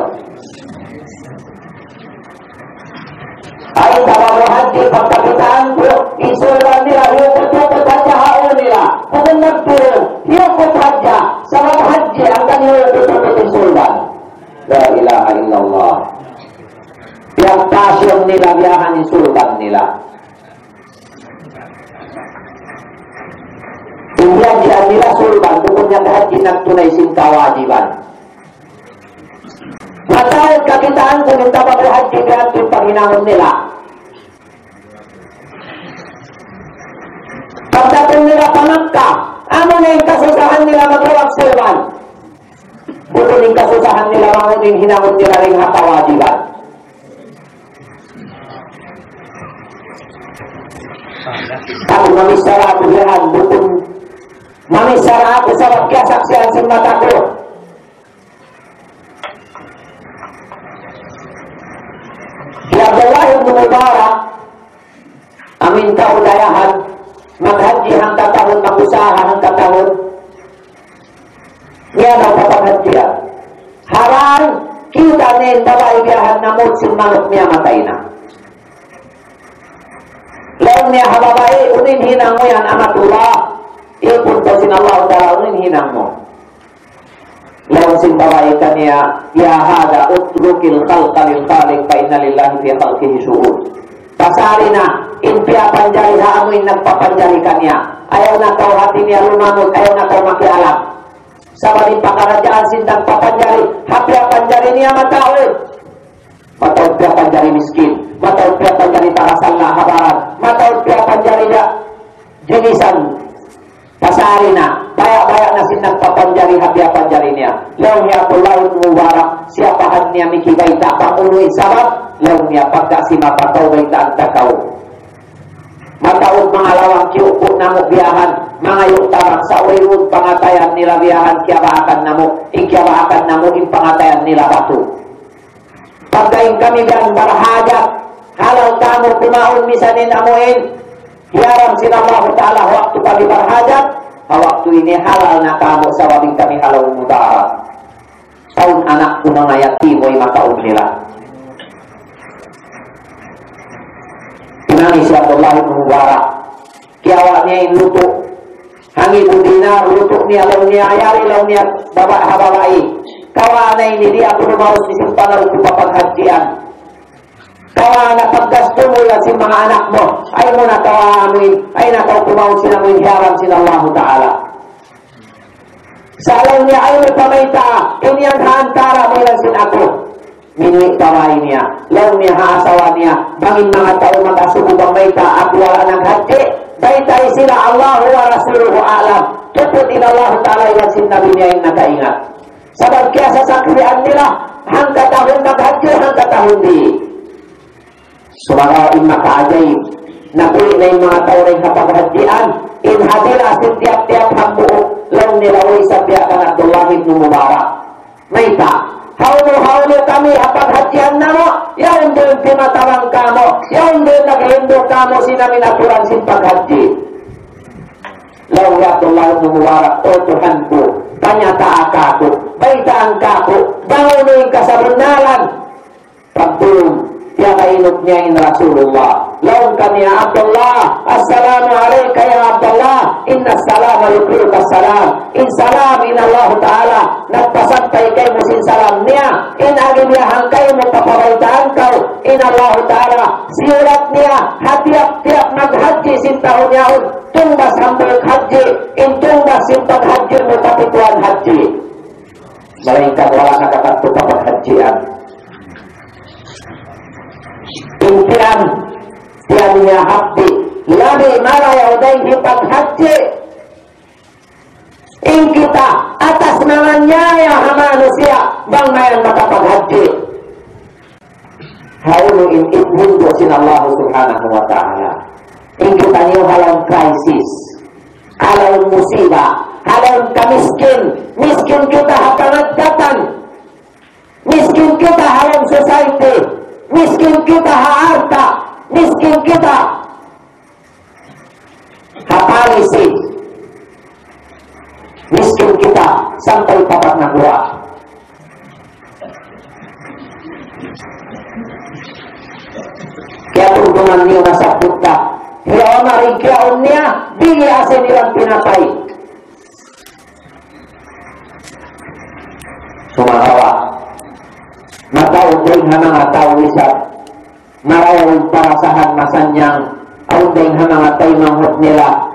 ay tawago haji pagkakitaan ko isulan nila yung kutututadya haon nila kung nagturo yung kututadya sa mga haji ang kanyo yung kututut isulan la ilaha illallah Kemudian diambil sulban bukannya haji nak tunai sin kewajiban. Maka kakitaan kung minta berhaji kan tu panghinangon nila. Pagdating nila pa Makkah, ano na yung kasusahan nila magawag sulban? Buto yung kasusahan nila mangunin hinangon nila rin kawajiban. Ako mamisara ako lahat bukong mamisara ako sa magkasaksihan sa mata ko. Ya Abdullah ibn Mubarak amin kaudayahan maghaji hang katahon mag-usaha hang katahon niya daw papaghajian haran kita nin dawaigyahan na mutsin manok niya matay na laon niya hababay unin hinang mo yan amatullah ipunta sin Allah ta'ala unin hinang mo laon sin babae kaniya ya hada utrukil khalqa lil khaliq fa inna lillahi fi khalqihi syuhud pasari na impia panjari ha amoy nagpapanjari kaniya ayaw na kau hati niya lumamot ayaw na kau makialam sabali pakarajaan sin nagpapanjari hapi panjari niya matawid matawid pia panjari miskin matawid pia panjari tarasal na habaran matawid pia panjari niya jenisan pasari na bayak-bayak na sin nagpapanjari hapi panjari niya law niya Abdullah ibn Mubarak siapahan niya mikibaita pangunuin sabab law niya pagkasima pataw baita ang takaw matawag mga lawang kiyupo na mo biyahan mga yuktarang sa uliwod pangatayan nila biyahan kiyabahakan na mo ikiyabahakan na mo impangatayan nila batu pagkain kami biyan barahajat halal kamo kumaon misanin amuin hiyaram sinallahu ta'ala waktu kami barahajat waktu ini halal na kamo sa wabing kami halal mudara taon anak ko na yatim mo'y mataon nila nangis si Abdullah ibn Mubarak kiawa niya yung luto hangi budina luto niya law niya ayari law niya baba hababai kawa na ini dia punumaos ni simpan na papaghajian kawa na paggasto mo yan si mga anak mo ay mo na kawa amin ay na kaw pumaos sila mo yung hiyaram sila Allah Ta'ala sa law niya ay may pamayta inyang haantara mo lang sin ako minwi kawai niya law niya haasawa niya bangin mga tao magkasububang mayta at wala ng haji baytay sila Allah wa Rasuluhu alam tuputin Allah Ta'ala ilan sin nabi niya yung nakaingat sabab kaya sa sakrian nila hanggat tahun maghaji hanggat tahun di sumarain makaajay napili na yung mga tao na yung kapaghajian inhadila sin tiap-tiap hambuo law nilaway sa biyakan Abdullah ibn Mubarak mayta haulo-haulo kami apaghajian na mo yaon doon pinatawang kamo yaon doon naghindo kamo sinamin aturan sin paghaji law ya Abdullah ibn Mubarak o Tuhan ko panyata ako baitaan ka ko bangunin ka sa benalan pagtulong ya kainok niya in Rasulullah laon kaniya Abdullah assalamu alayka ya Abdullah inna salama yukriruka salam in salam in Allah Ta'ala nagpasantay kay mo sin salam niya in agibiyahang kay mo papabaitaan kau in Allah Ta'ala siurat niya hatiap-tiap maghaji sin tahun yaon tumbas hambal haji in tumbas sin paghaji mo kapituan haji malingkat wala nakakatu papaghajian impian tiannya habdi labi mara yaudaihi paghaji in kita atas namanya ya manusia bang mayang makapaghaji haulu in ibhun dosin Allah subhanahu wa ta'ala in kita niyo halang krisis halang musibah halang kamiskin miskin kita hapanagkatan miskin kita halang society miskin kita harta miskin kita haparisi miskin kita sampai papat na buwa kaya tuntungan niyo nasabot ka hiyaw na rin kiyaon niya bili asin nilang pinatay sumakawa mataon din ha mga tao isap marayang parasahan masanyang aun din ha mga tayo manghot nila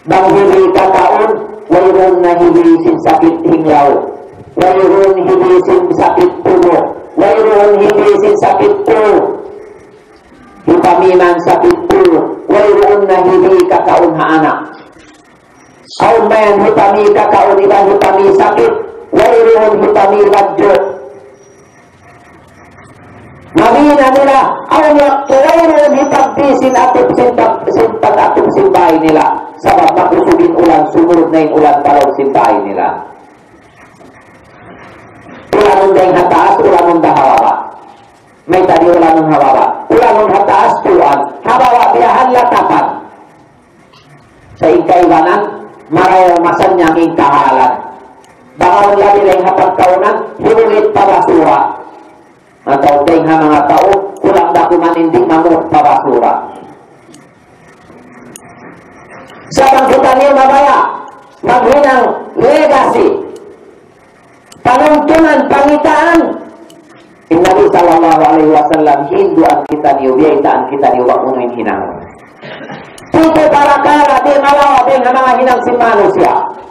bang hili kakaon wayron na hili sin sakit hinglaw, wayron hili sin sakit puno, wayron hili sin sakit puno, hipamiman sakit puno, wayron na hili kakaon haanak. Aun mayan hipami kakaon iba hipami sakit, wayron hipami radyo. Mamina nila, ang yaktuwayron hipagbisin atip sintag atip simbahay nila. Sabab makusugin ulan, sumunod na yung ulan palong simbahay nila. Ulan nung dahing hataas, ulan nung dahawawa. May tadi ulan nung hawawa. Ulan nung hataas, tuan. Hawawa, biyahan latapan. Sa ikaiwanan, marayang masan niya ang kahalan. Bangaw labi lang hapagkaunan, hinulit pabasura. Atau tengah mga tao, kulang dakuman hindi mamut pabasura. Sa pangkutan niyo mabaya, maghinang legacy, panuntunan, pangitaan. In Nabi sallallahu alaihi wasallam, hinduan kita niyo, biyaitaan kita niyo, wag unuin hinang. Puto para kara, di malawa, di nga mga hinang si manusia.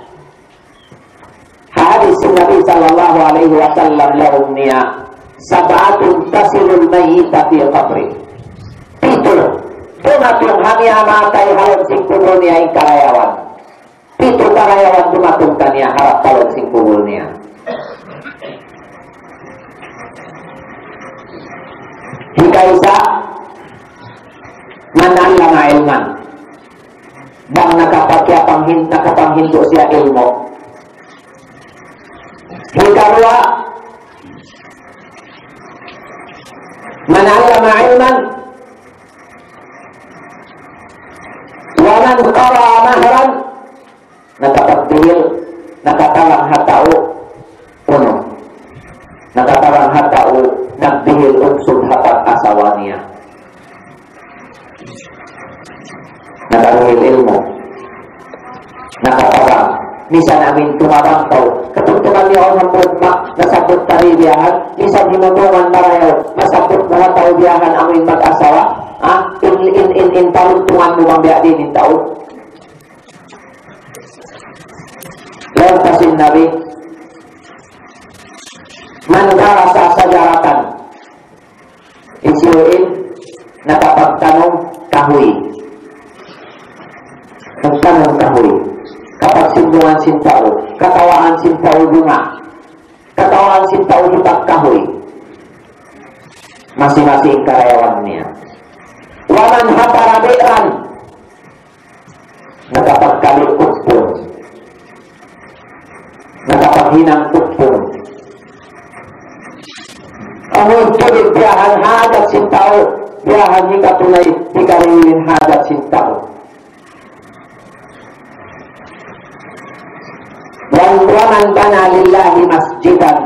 Hadis si Nabi sallallahu alaihi wasallam lahum niya, sabatun tasilul mayyita fi qabri. Pito, dumatong hangya matay halong sing kubul niya yung karayawan. Pito karayawan dumatong kanya harap halong sing kubul niya. Hikaisa, manala na ilman. Bang nakapagpanghinto nakapanghinto siya ilmo. Hikarwa, man'allama ilman wa man qara mahran, nakapagdihil nakatalang hatao puno, nakatalang hatao nagdihil unsud hatag asawa niya, nakaruhil ilmo, nakatalang misan amin tumabantaw ketuntunan niya ang hambog nasabot paribiyahan, misan himunungan marayaw masabot mga tao biyahan amin mag-asawa, ah, in in in in taluntungan mo bang biya din in tao. Lawan kasin Nabi, manggara sa sajaratan, isiuin nakapagtanong kahoy, nagtanong kahoy. Kapag sindungan sintao, katawaan sintao bunga, katawaan sintao hitak kahoy, masing-masing karayawan niya. Waman hatarabean, nakapagkalit kupon, nakapaghinang kupon. Ang tulig biyahan hadat sintao, biyahan hika tunay hikarilin hadat sintao. Waman bana lillahi masjidan,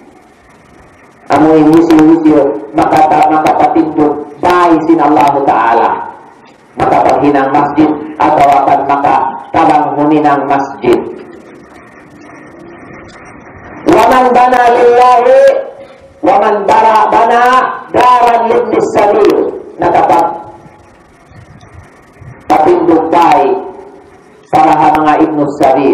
amoy musyo-musyo makata makapatindog bahay sin Allah Ta'ala, makapaghinang masjid atau akan makatabang huninang masjid. Waman bana lillahi, waman bara bana daran libnis sabil, nakapag patindog bahay para mga ibnus sabil.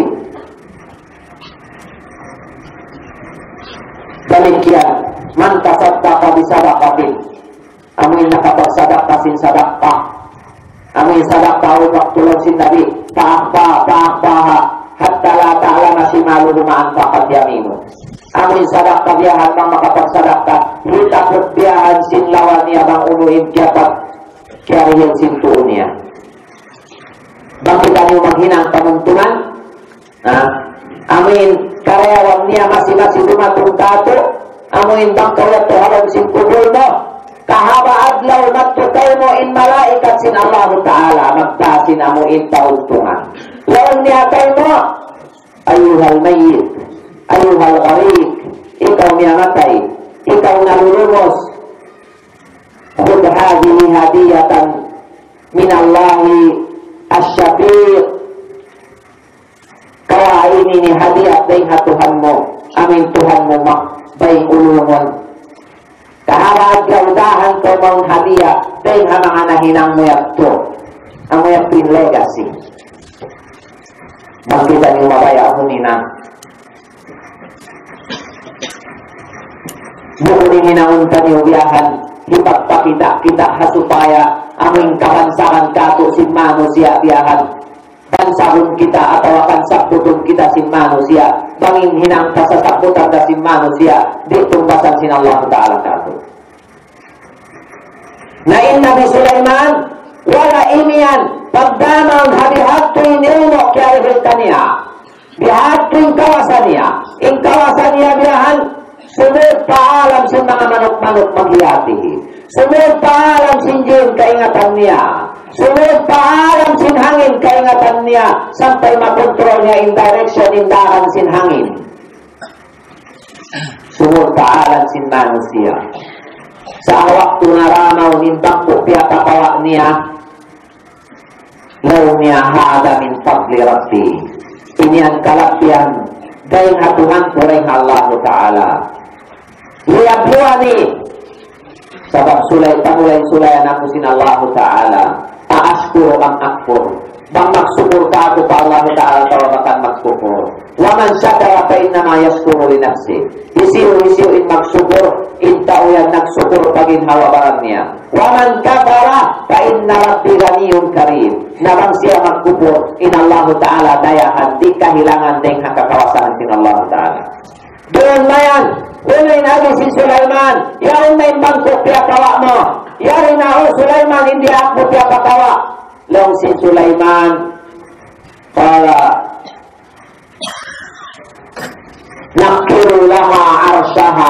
Demikian, man tasaddaqa bisadaqatin, amoy nakapagsadaqah sin sadaqah, amoy sadaqah utak tulong sin Nabi, ta'akba, ta'akbaha, hatta la ta'lama shimaluhu ma'an faqad yaminu. Amoy sadaqah biyahan mang makapagsadaqah, hitakot biyahan sin lawan niya bang unuhin kiapat, kiarihil sin tuon niya. Bang kita niyo maghinang panuntunan, ha? Amin, karyawan niya masing-masing dumatong tato, amin bang kawat to halong sin kubul mo, kahaba adlaw magtutay mo in malaikat sin Allah Ta'ala, magtasin amo in tauntungan. Laon niya kay mo, ayuhal mayit, ayuhal gharik, ikaw niya matay, ikaw nalulumos, khud hadhihi hadiyatan min Allahi asyafiq. Kaya ini ni hadiah dari Tuhan mo, amin Tuhan mo makbay ulungon. Kaharad kaudahan ko mong hadiah dari mga nahinang mo yato, ang mo yato legacy. Bangkitan yung mabaya hunina. Bukan ingin nauntan yung biyahan, hipagpakita kita hasupaya aming kabansakan kato sin manusia biyahan. Bansahun kita atau akan sabutun kita sin manusia. Bangin hinang kasasabutan da sin manusia. Di tumbasan sin Allah Ta'ala kato. Na in Nabi Sulaiman, wala imian, pagdamang habihatuin ilmo kaya rihilta niya. Bihatuin kawasan niya. In kawasan niya biyahan, sunod paalam sa mga manok-manok maghiyatihi. Sunod paalam sin jin kaingatan niya. Sunod paalam sin hangin kaingatan niya. Sampai makontrol niya in direction indahan sin hangin. Sunod paalam sin manusia. Sa waktu naramaw nindang po piyakapawa niya. Law niya haada min fadli rabbi. Ini ang kalapyan dahil hatuhan ko rin Allah Ta'ala. Liyabuani sabab sulay pamulay sulayan ako sin Allah Ta'ala. Aaskuro ang akfur. Bang magsupur ka ako pa Allah Ta'ala tawabakan magsupur. Waman syakara pa innama yaskuro li nafsi. Isiw-isiw in magsupur, intao yan nagsupur pagin hawabaran niya. Waman kafara pa inna rabbi ganiyun karim. Nabang siya magkupur, in Allah Ta'ala dayahan, di kahilangan deng hakakawasahan sin Allah Ta'ala. Doon na yan, unay nabi si Sulaiman, yaon na yung bangkok piyakawa mo. Yari na ho, Sulaiman, hindi ako piyakawa. Long si Sulaiman, para nakiru laha arsyaha.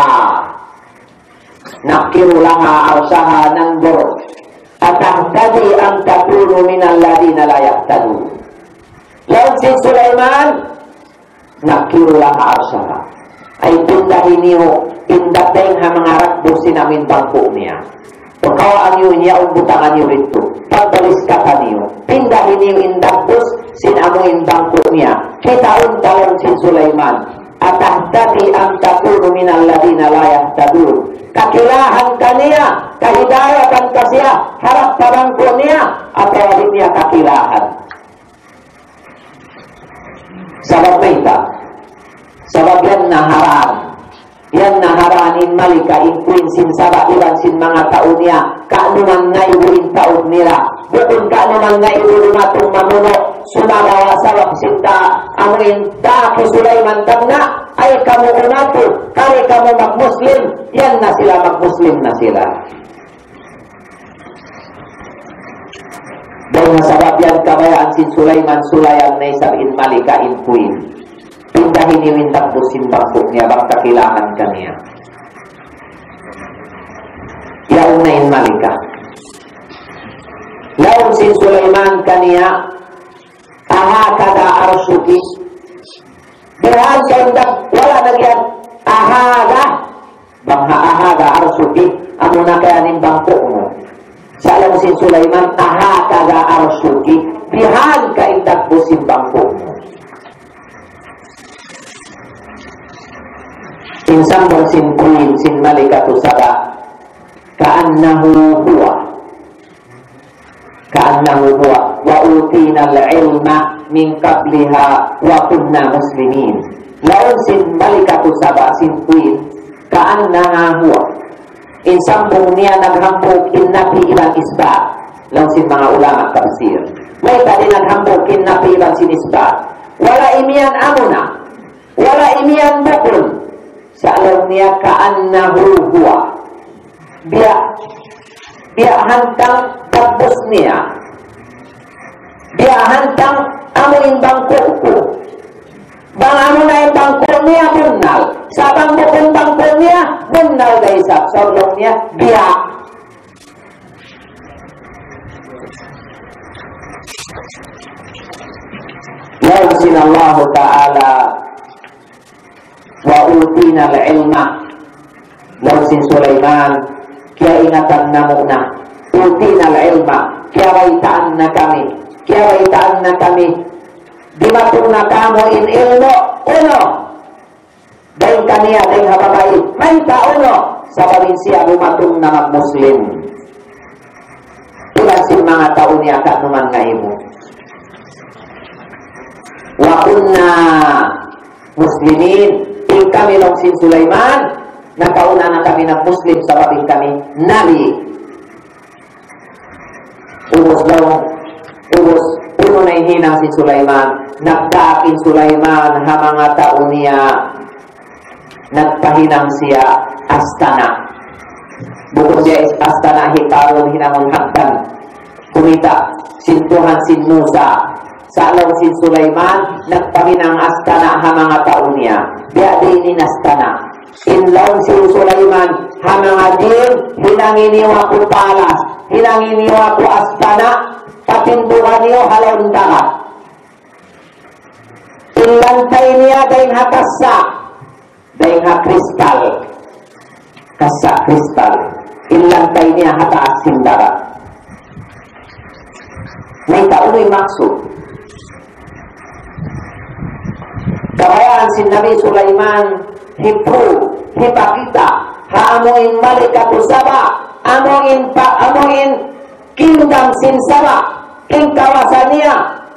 Nakiru laha arsyaha nandur. Atahtadi ang takunu minal ladina la yahtadu. Long si Sulaiman, nakiru laha arsyaha. Ay pindahin niyo, pindating ha mga rakbusin namin bangko niya. Pagkawaan niyo niya, umbutangan niyo rito. Pagbalis ka ka niyo, pindahin niyo indakbus, sinamuin bangko niya. Kitaon talong si Sulaiman. Atahtati ang takunu minal ladina la yahtadun. Kakilahan ka niya, kahidayatan ka siya, harap pa bangko niya, at tawagin niya kakilahan. Sabab may ita, sabab yan naharan. Yan naharanin malika in queen sin saba iban sin mga tao niya. Kaanuman na ibuin taon nila. Bukun kaanuman na ibuin matong mamuno. Sumabawa sabab sinta amuin ta ki Sulaiman tagna. Ay kamu unato. Kari kamu mag-Muslim. Yan na sila, mag-Muslim na sila. Dahil na sabab yan kabayaan sin Sulaiman sulayan na isabin malika in queen. Pindahin niyo yung takbusin bangkok niya, bang kakilangan ka niya. Yaon na yung malika. Yaon si Sulaiman kaniya, aha kada arsuki. Dirahan ka yung dak, wala na yan, ahaga. Bang haahaga arsuki, amo na kaya ning bangkok mo. Sa alam si Sulaiman, aha kada arsuki. Dirahan ka yung takbusin bangkok mo. Insan bang sin queen sin malikatu saba ka'annahu huwa ka'annahu huwa wa utina al-ilma min qabliha wa kunna muslimin. Laon sin malikatu saba sin queen ka'annaha huwa. Insan bang niya naghampog innapi ilang isba. Laon sin mga ulama tafsir. May tadi naghampog innapi ilang sin isba. Wala imian amuna. Wala imian bukun. Sa alam niya ka'annahu huwa. Biya, biya hantang tapos niya. Biya hantang amuin bangko ko. Bang amo na yung bangko niya, bunal. Sa bangko bangko niya, bunal guys. Sa ulang niya, biya. Yawsin Allah Ta'ala wa utina al-ilma. Law sin Sulaiman kaya ingatan na muna. Utina al-ilma kaya waitaan na kami. Kaya waitaan na kami. Di matong na kamo in ilmo. Uno. Dahil kaniya, dahil hababay. May uno. Sa paminsiya bumatong na mag-Muslim. Ilan sin mga tao niya ka naman nga imo. wa kunna muslimin ing kami long sin Sulaiman nakauna na kami na muslim sabab ing kami nabi ubos long ubos puno na hinang si Sulaiman nagdakin Sulaiman ha mga taon niya nagpahinang siya astana bukod siya astana hikaron hinangon hakdan kumita sintuhan sin Musa sa alaw sin Sulaiman nagpahinang astana ha mga taon niya biya din astana inlaw sin Sulaiman ha mga din hinanginiwa ko palas hinanginiwa ko astana patinduhan niyo halong dagat inlantay niya dahin ha kasa dahin ha kristal kasa kristal inlantay niya ha taas sin dagat may kauno'y maksud kabayaan si Nabi Sulaiman hipu hipakita haamuin malikatu saba amuin pa amuin kingdom sin saba ing kawasan niya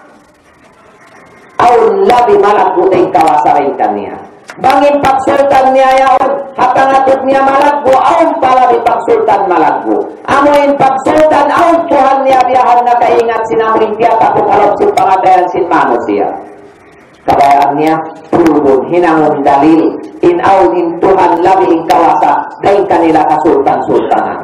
aun labi malakbu ing kawasan kaniya bangin pagsultan niya yaon hatangatut niya malakbu aun pala di pagsultan malakbu amuin pagsultan aun Tuhan niya biyahan na kaingat sinamuin piyata kung halop sin pangadayan sin manusia kabayaan niya turun hinangon dalil inaunin Tuhan labi ing kawasa daing kanila kasultan-sultanan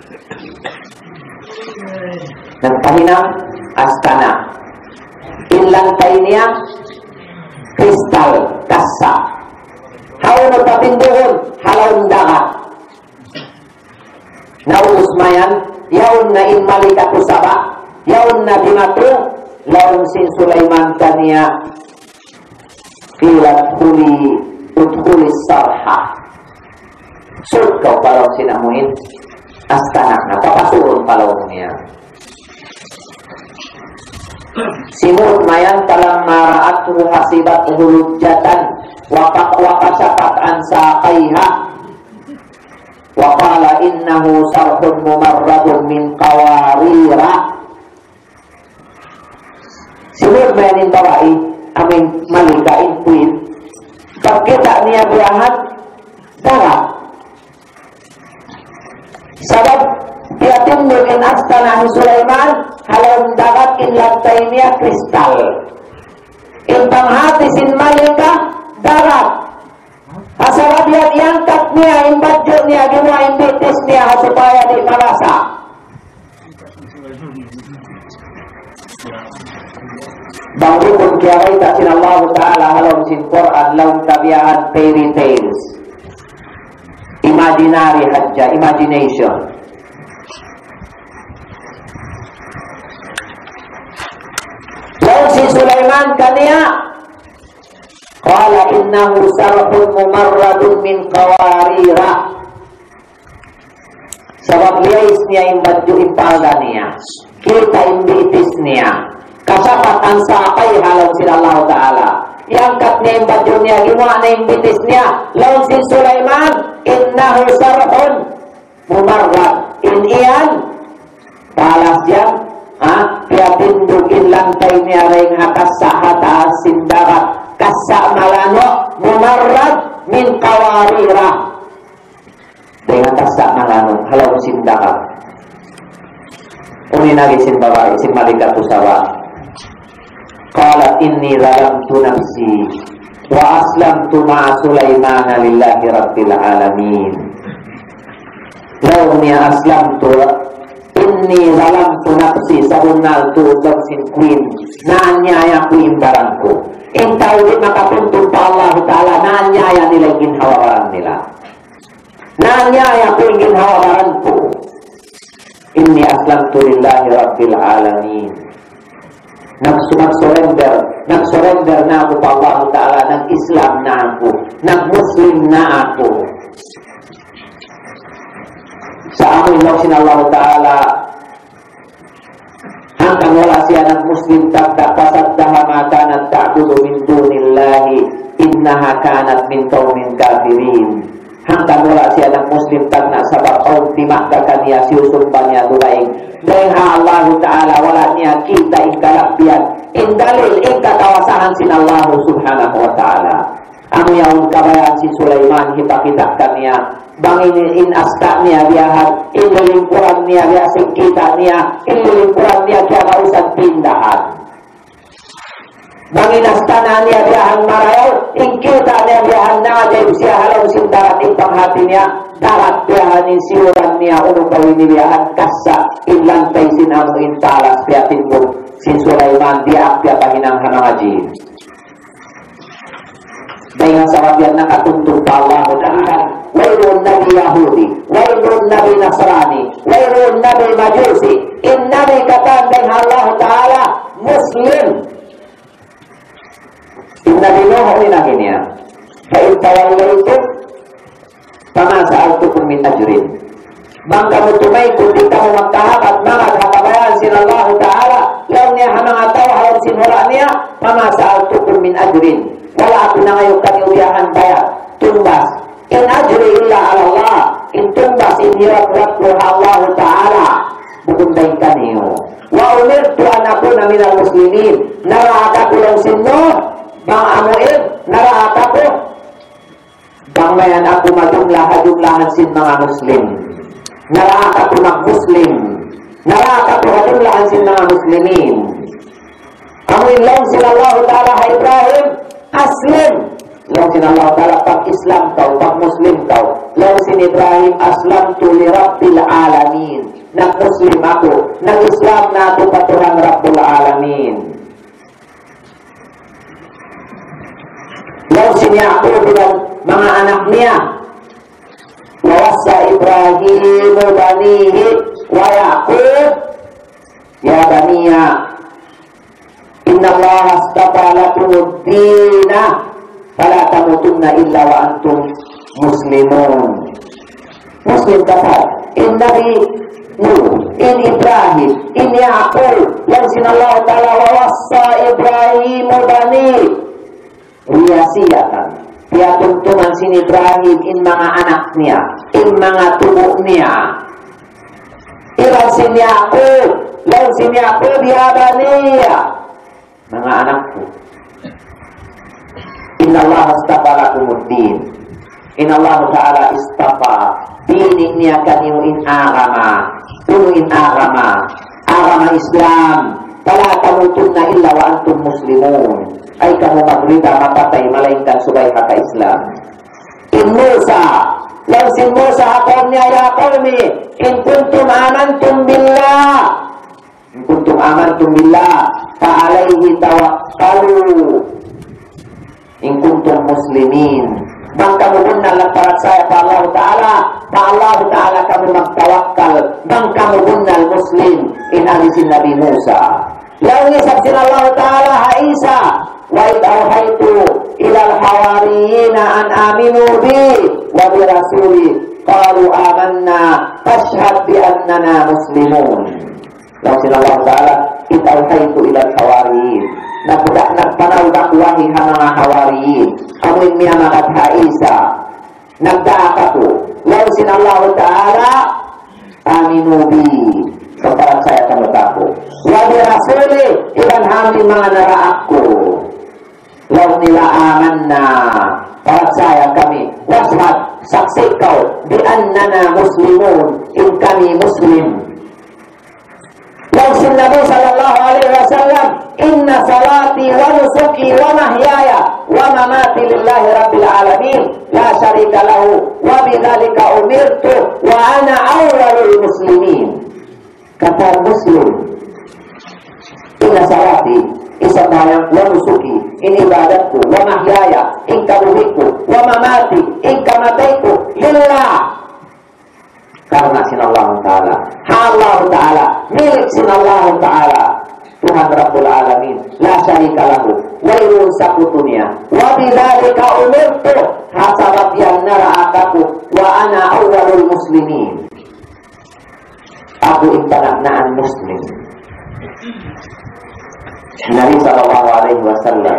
nagpahinang astana inlantay niya kristal kasa hawno patindohon halawng dagat naubos mayan yaon na inmalikatu saba yaon na dimatong laon sin Sulaiman kaniya kilat huli uthuli sarha surut kau palaw sinamuin astana napapasurun palaw niya simut mayan talang maraatu hasibat hulujatan wapak wakasapat ansa kaiha waqala innahu sarhun mumarradun min qawarira simut mayanin bawai amin malikain puin pagkita niya biyahan darat sabab tiyatin nugin astana ni Sulaiman halawang dagat inlantay niya kristal inpanghati sin malika darat asabab yan iangkat niya imbadyo niya ginawa imbitis niya supaya di malasa bangkukun kiyaway sin Allah Ta'ala halawang sin Quran lawang tabiahan fairy tales imaginary hadja imagination si Sulaiman kaniya qala innahu sarhun mumarradun min qawarira sabab liyais niya imbadyo impalda niya kita imbitis niya kasapat ang sakay halaw sila Allah Ta'ala iangkat niya imbadyo niya ginawa na imbitis niya lawan si Sulaiman innahu sarhun mumarrad in iyan palas yan ha kaya tindugin lantay niya rin hakasa hataas sindarat kasa malano mumarrad min kawarira dengan kasa malano halaw sindarat uminagi sin babae sin malikatu sawa qalat inni zalamtu nafsi wa aslamtu ma'a Sulaimana lillahi rabbil alamin law niya aslamtu inni zalamtu nafsi sabunal tu sin queen naanyaya ku imbaranku intaw di makapuntung pa Allah Ta'ala naanyaya nila ginhawaran nila naanyaya ku ginhawaranku inni aslamtu lillahi rabbil alamin nag-surrender nag-surrender na ako pa Allah Ta'ala nag-Islam na ako nag-Muslim na ako sa amoy lang sin Allah Ta'ala hanggang wala siya ng Muslim tagda pasaddaha ma kanat ta'budu min dunillahi innaha kanat min qaumin kafirin hanggang wala siya ng Muslim tagna sabab kaum timakda kaniya siyusumba niya dulaing dahil ha Allah Ta'ala wala niya kita in kalakbiyan in dalil in katawasahan kabayaan sin Allah subhanahu wa ta'ala. Anu yang kabayaan si Sulaiman kita-kita niya bangin in asta niya biyahan in lingkuran niya biya kita niya in lingkuran niya kaya kausan pindahan bangin asta na niya biyahan marayaw in kita niya biyahan na jayb siya halaw sin darat in panghati niya darat biyahan in siuran niya unong kawin ni biyahan kasa in lantay sin anu in talas biyatin mo sin Sulaiman diak biya pahinang hanangajin. Dengan sabab yang nakatuntun pa Allah mudahan wairun nabi Yahudi wairun nabi Nasrani wairun nabi Majusi in nabi katan dengan Allah Ta'ala Muslim in nabi Nuh inaginiya fa'in tawallaitum fama sa'altukum min ajrin bang kamu tumay kung di kamu magkahakat mga kakabayan sin Allah Ta'ala law niya hamang ataw halong sinura niya fama sa'altukum min ajrin wala ako na ngayon kaniuyahan bayar tumbas in ajri illa ala Allah in tumbas in hirat-rat ko Allah Ta'ala bukunday kaniyo wa umirtu anako na minal muslimin naraaka ko lang sinno bang amuin naraaka ko bang mayan ako madumlaha-dumlahan sin mga muslim naraaka ko mag-muslim naraaka ko madumlahan sin mga muslimin amuin lang sila Allah Ta'ala ha Ibrahim aslim law sin Allah Ta'ala pag Islam kau pag Muslim kau law sin Ibrahim aslam tu li Rabbil Alamin nag Muslim ako nag Islam na ako patuhan Rabbul Alamin law sin Yaqub bilang mga anak niya wawasa Ibrahim banihi wa Yaqub ya baniya inna Allah astafa lakumud dina fala tamutunna illa wa antum muslimun. Muslim kata in Nabi Nuh, in Ibrahim, in Yaqub yang sin Allah Ta'ala wa wassa Ibrahim bani riyasiyatan dia tuntunan sin Ibrahim in mga anaknya in mga tubuh niya ilan sin Yaqub yang sin Yaqub ya baniya mga anakku inna Allah astafa lakumuddin inna Allah Ta'ala istafa dinin niya kanyo in agama puno in agama agama Islam fala tamutunna illa wa antum muslimun ay kamu magrita mapatay malaingkan subay haka Islam in Musa law sin Musa hakon niya ya qawmi in kuntum amantum billah in kuntum amantum billah fa'alaihi tawakkalu in kuntum muslimin bang kamu benar lantaran saya pa Allah Ta'ala pa Allah Ta'ala kamu magtawakkal bang kamu benar muslim in alisin Nabi Musa law nisab sin Allah Ta'ala ha Isa wa idawhaitu ilal hawariyina an aminu bi wa bi rasuli qalu amanna tashhad bi annana muslimun law sin Allah Ta'ala itawhaitu ilal hawariyin nabudak nagpanaw dakwahi ha mga hawariyin amuin miya makat ha Isa nagdaaka ko law sin Allah Ta'ala aminu bi kaparan saya kanot ako wa bi rasuli ilan hamdi mga naraak ko law nila amanna para saya kami washad saksi kau bi annana muslimun in kami muslim law sin Nabi sallallahu alaihi wasallam inna salati wa nusuki wa mahyaya wa mamati lillahi rabbil alamin la syarika lahu wa bidzalika umirtu wa ana awwalul muslimin kata muslim inna salati isabayang wa nusuki in ibadatku wa mahyaya in kabuhiku wa mamati in kamataiku lillah karena sin Allah Ta'ala Allah Ta'ala milik sin Allah Ta'ala Tuhan Rabbul Alamin la syarika lahu wairun sakutunya wa bidzalika umirtu hasabab yang naraakaku wa ana awwalul muslimin aku intanaknaan muslim Nabi sallallahu alaihi wasallam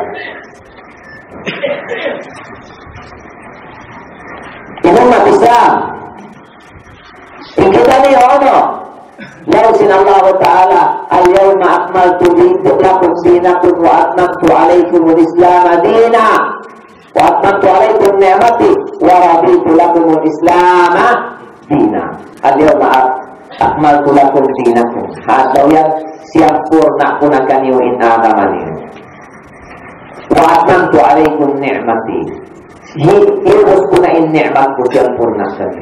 ini umat Islam in kita ni ono law sin Allah Ta'ala al-yawma akmaltu lakum dinakum wa atmamtu alaikumul islam dina wa atmamtu alaikum ni'mati wa raditu lakumul islam dina. Al-yawma akmaltu lakum dinakum. Atau yang sempurna kunakan yu in agamani. Wa atmamtu alaikum ni'mati. Hirus kunain ni'matku sempurna saja.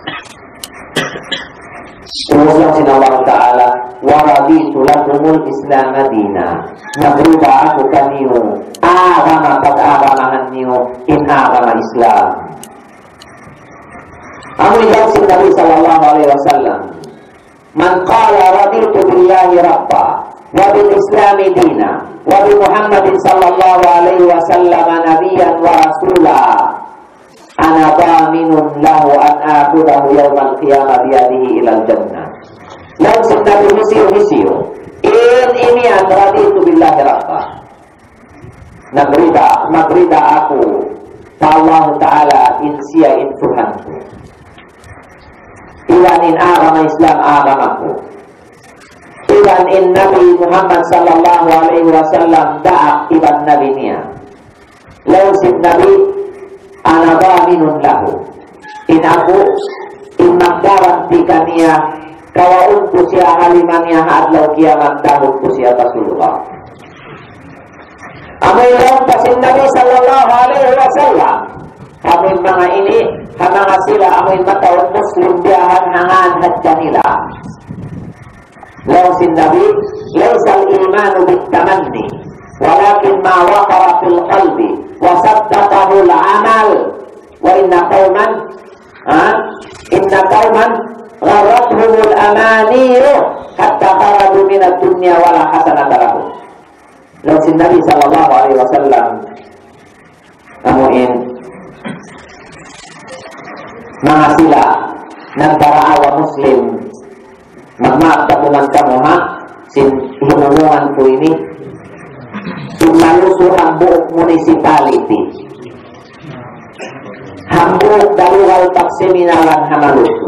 Kemudian sini Allah Ta'ala wa raditu lakumul islam dina. Nabriba aku kaniu agama kat agamahan niu in agama Islam. Amin jawab Nabi sallallahu alaihi wasallam. Man qala raditu billahi rabba wa bil islam dina wa bi Muhammadin sallallahu alaihi wasallam nabiyyan wa rasula. Ana dhaminun lahu an akhudahu yawmal qiyamah biyadihi ilal jannah. Langsung Nabi misiu-misiu in ini antara itu billahi rabba. Nabrida, nabrida aku Allah Ta'ala in siya in Tuhanku. Ilan in agama Islam agamaku. Ilan in Nabi Muhammad sallallahu alaihi wasallam da'ak iban Nabi niya. Langsung Nabi ana dhaminun lahu. In aku in maggarantikan niya kawaun ku siya halimanya hadlaw kiamat dahul ku siya Rasulullah. Amoy lang pasin Nabi sallallahu alaihi wasallam. Amoy mga ini mga sila amoy matawag Muslim biyahan hangan hadya nila. Law sin Nabi laysa al-imanu bit-tamanni walakin ma waqara fil qalbi wa saddaqahu al-amal wa inna qauman ha inna qauman gharratuhumul amaniyu hatta kharaju minad dunya wala hasanata lahum. Lalu si Nabi sallallahu alaihi wasallam amuin mga sila ng paraawa Muslim magmaagtapunan ka mo ha sin hinunuan ko ini tumaluso ang buok municipality hambuk dalugal pagseminaran hamaluso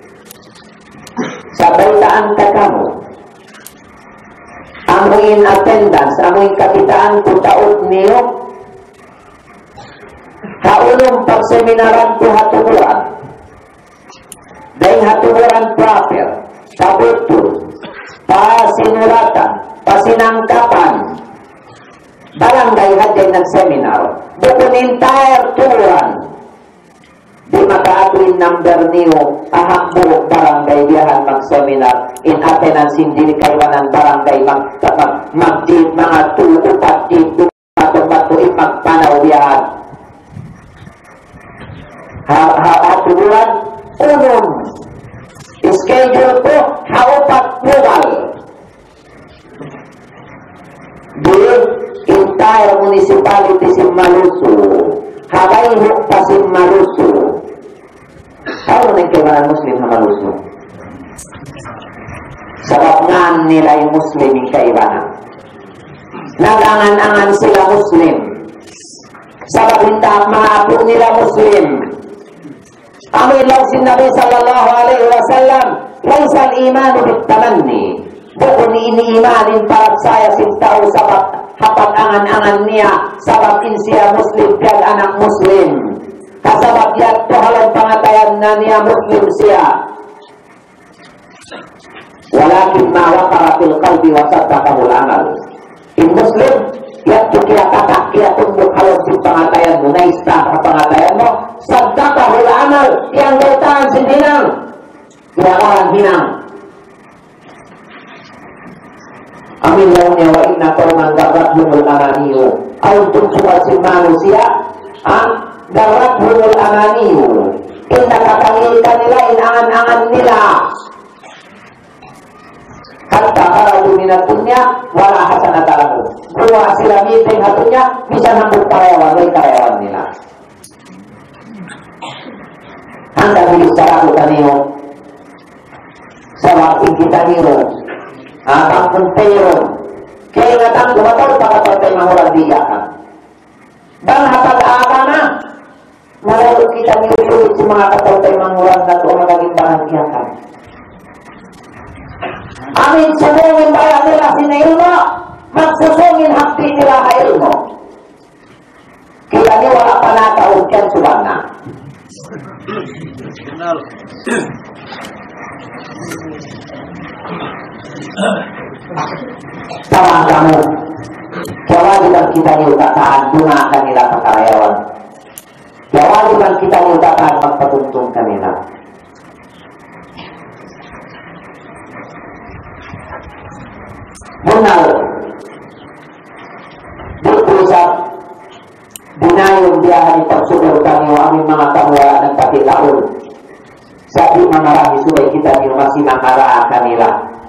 sa baitaan ka kamo amuin attendance amuin kapitaan ko taot niyo haulong pagseminaran ko hatuburan dahil hatuburan proper kabutul pasinuratan pasinangkapan barangay hadyan ng seminar bukun entire turan di makaatuin number niyo ahambuk barangay biyahan mag-seminar in attendance hindi kaiwanan barangay mag mag-jeep mga tuupat jeep batong-batuin magpanaw biyahan hatuburan unong schedule ko haupat plural di entire municipality si Malusu habay hukta si Malusu. Ano na kailangan Muslim na Malusu? Sabab nga nila yung Muslim yung kailangan. Nagangan-angan sila Muslim. Sabab hindi mga apo nila Muslim. Amin lang si Nabi sallallahu alaihi wasallam laysa al-imanu bit-tamanni. Bukun iniimanin para saya sin tao sabab hapat angan-angan niya sabab insiya Muslim kag anak Muslim. Kasabab yat to halong pangatayan na niya Muslim siya. Walakin ma waqara fil qalbi wa saddaqahu al-amal. In Muslim yat to kaya katak kaya tunduk halong sin pangatayan mo na istah ang pangatayan mo saddaqahu al-amal yang bertahan sin hinang. Kaya hinang. Amin launnya wa inna qauman darrathumul amaniyu. Au tujuan si manusia, ah darrathumul amaniyu. Inna kakangilitan nila, inangan-angan nila. Hatta kharaju minad dunya wala hasanata lahum. Buwa sila meeting hatunya bisa nambut karyawan, way karyawan nila. Anda bilis cara kaniyo. Sa waktu kita niyo. Atang puntero kaya nga tang gumatol pakatotay mahurag diya ka bang hapag-aaka na nalalog kita nilusulit si mga katotay mahurag na ito magaging bahagia ka amin sumungin bayan Sama kamu, kewajiban kita diutakan gunakan nila perkaryawan. Kewajiban kita diutakan memperuntukkan nila. Benar, berpusat dinayong dia hari tersebut kami wa amin mga tawa ng patilaon. Sabi mangarami subay kita niyo masih makaraan kanila.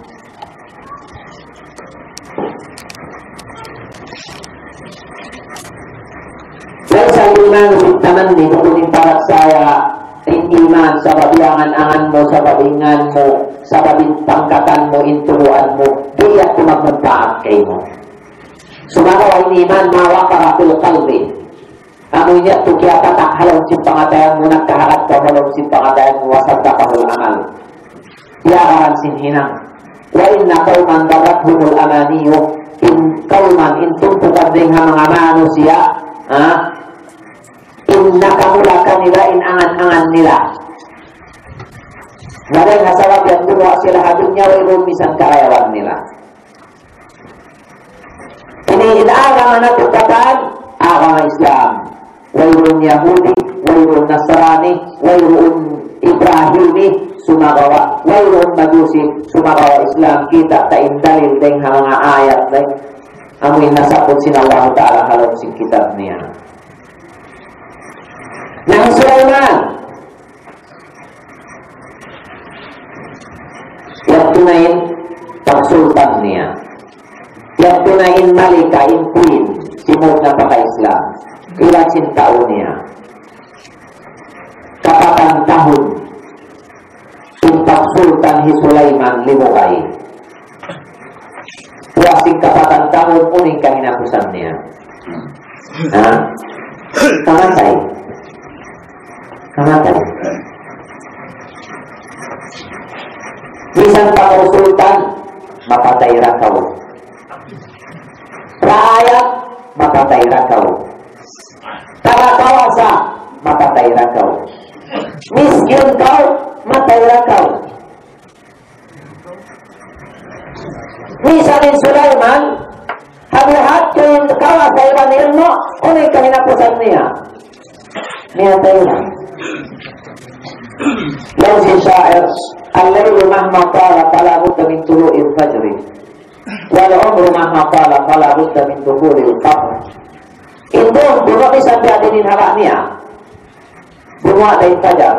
Dan sa iman naman ni kukunin para saya in iman sa babiangan-angan mo, sa babingan mo, sa babintangkatan mo, inturuan mo, diya tumagmagpaat kay mo. Sumagawa in iman, mawa karakul kalbi. Amoy niya, tukya patak halong simpangatayan mo, nagkaharat ka halong simpangatayan mo, wasag ka kahul amal. Iyakaran sinhinang. Wa inna kauman darat humul amaniyo, in kauman, in tumpukan din ha mga manusia, ha? In nakamulakan nila, in angan-angan nila. Ngayon, nasawag yan, gumawa sila hadong niya, way rumisan karayawan nila. Ini inaagang na tukatan, agang Islam. Wayrun Yahudi, wayrun Nasrani, wayrun Ibrahimi, sumagawa, wayrun Majusi, sumagawa Islam. Kita tain dalil deng mga ayat deng. Amoy nasapot sin Allah Ta'ala halong sin kitab niya. Nang Sulaiman, yang tunain pagsultan niya. Yang tunain malika, in queen, simut na paka-Islam. Ilan taon niya. Kapatan tahun, in pagsultan hi Sulaiman limukay. Wasing kapatan tahun, uning kahinapusan niya. Ha? Kamatay. Kamatay. Bisan pag-sultan, mapatay rakaw. Rakyat, mapatay rakaw. Taga-kawasa, mapatay rakaw. Miskin kau, matay rakaw. Misalin Sulaiman, halahat ko yung kawasa iban ilmo, unay kahinapusan niya. Niya tayo na. Lalu si syair, al-laylu mahma qala fala budda min tulu'il fajri wal umru mahma qala fala budda min dukhulil qabr. Itu bunga bisa diadinin hak niya. Bunga dari fajar.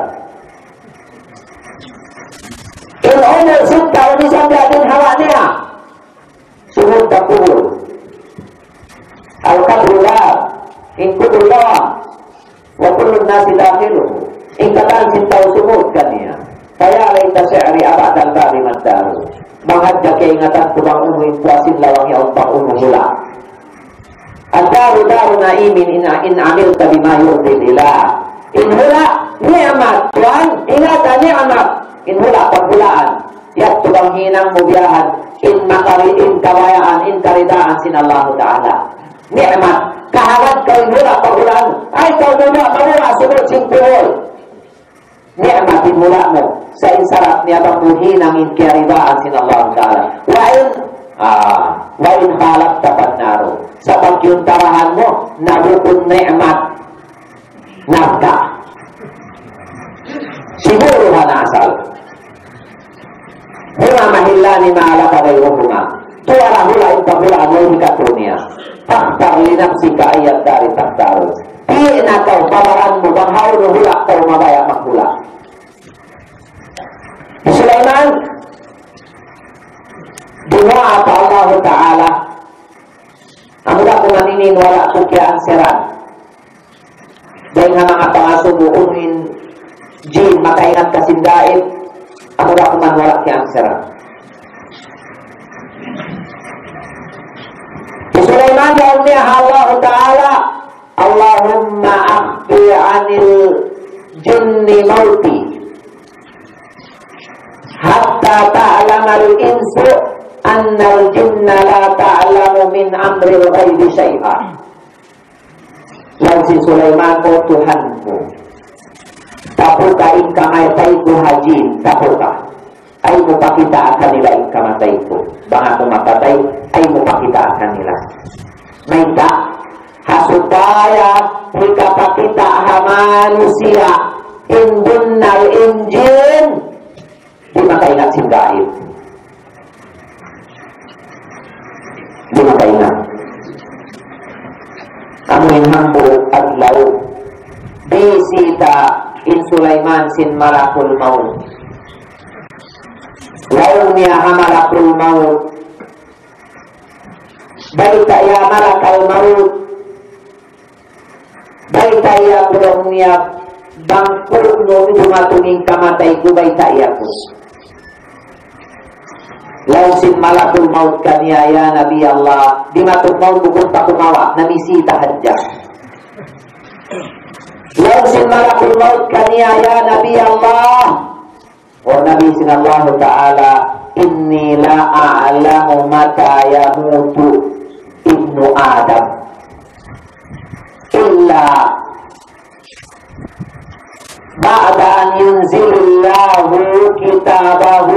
Il umur sita bisa diadinin hak niya. Suhud takubur. Al-qabru la in kudullah wa kullu nasi dakhiluhu. Ingkatan cinta sumut kan niya. Kaya laita syi'ri abadal bari maddaru. Menghadja keingatan kubang umuin puasin lawang ya umpang umuhula. Ad-daru daru na'imin in, in amil tabima yurdilillah. In hula ni'mat Tuhan, ingatan ni'mat. In hula paghulaan. Yat tubang hinang mubiyahan. In makari, in kawayaan, in karidaan sinallahu ta'ala. Ni'mat. Kahagat kau in hula paghulaan. Ay kau muna mawala sunod simpuhol. Ni'mat in hula mo. Sa insarap niya paghuhinang in karidaan sinallahu ta'ala. Wa in Ah, wa in khalaq tapannaru. Sa pagyuntarahan mo, nabukod ni'mat nafka. Siguro hanasal. Hula mahillani ma'alaka gayruhuma. Tuwara hula in pahula mo hikatunia. Takhtar li nafsika ayat dari takhtaru. Di na kau pawaran mo, banghaw no hula kau mabaya maghula. Sulaiman, doa apa Allah Ta'ala. Amulah kumaninin wala kukyaan seran. Dahil nga mga pangasubuunin jin makaingat kasindain. Amulah kuman wala kyaan seran. Sulaiman daun niya Allah Ta'ala, Allahumma akhbi anil jinni mauti hatta ta'lamal insu annal jinna la ta'lamu min amril ghaibi syai'ah. Lalu si Sulaiman, oh Tuhanku, Tapuka inkamatay ko hajin, tapuka. Ay mo pakita akan nila inkamatay ko. Baka mapatay, ay mo pakita akan nila. May ka, hasupaya, hikapakita ha manusia, indunal injin, di makaingat singgain. Di makaingat. Amoy hambo at law. Bisita in Sulaiman sin malakul maut. Law niya ha malakul maut. Baita ya malakal maut. Baita ya bulong niya bangkul no dumatuming kamatay ko baita ya ko. Law sin malakul maut kaniya ya Nabi Allah. Di matuk maut bukun takumawa namisita hadja. Law sin malakul maut kaniya ya Nabi Allah. O Nabi sallallahu ta'ala, inni la a'lamu mata yamutu ibnu Adam illa ba'da an yunzilillahu kitabahu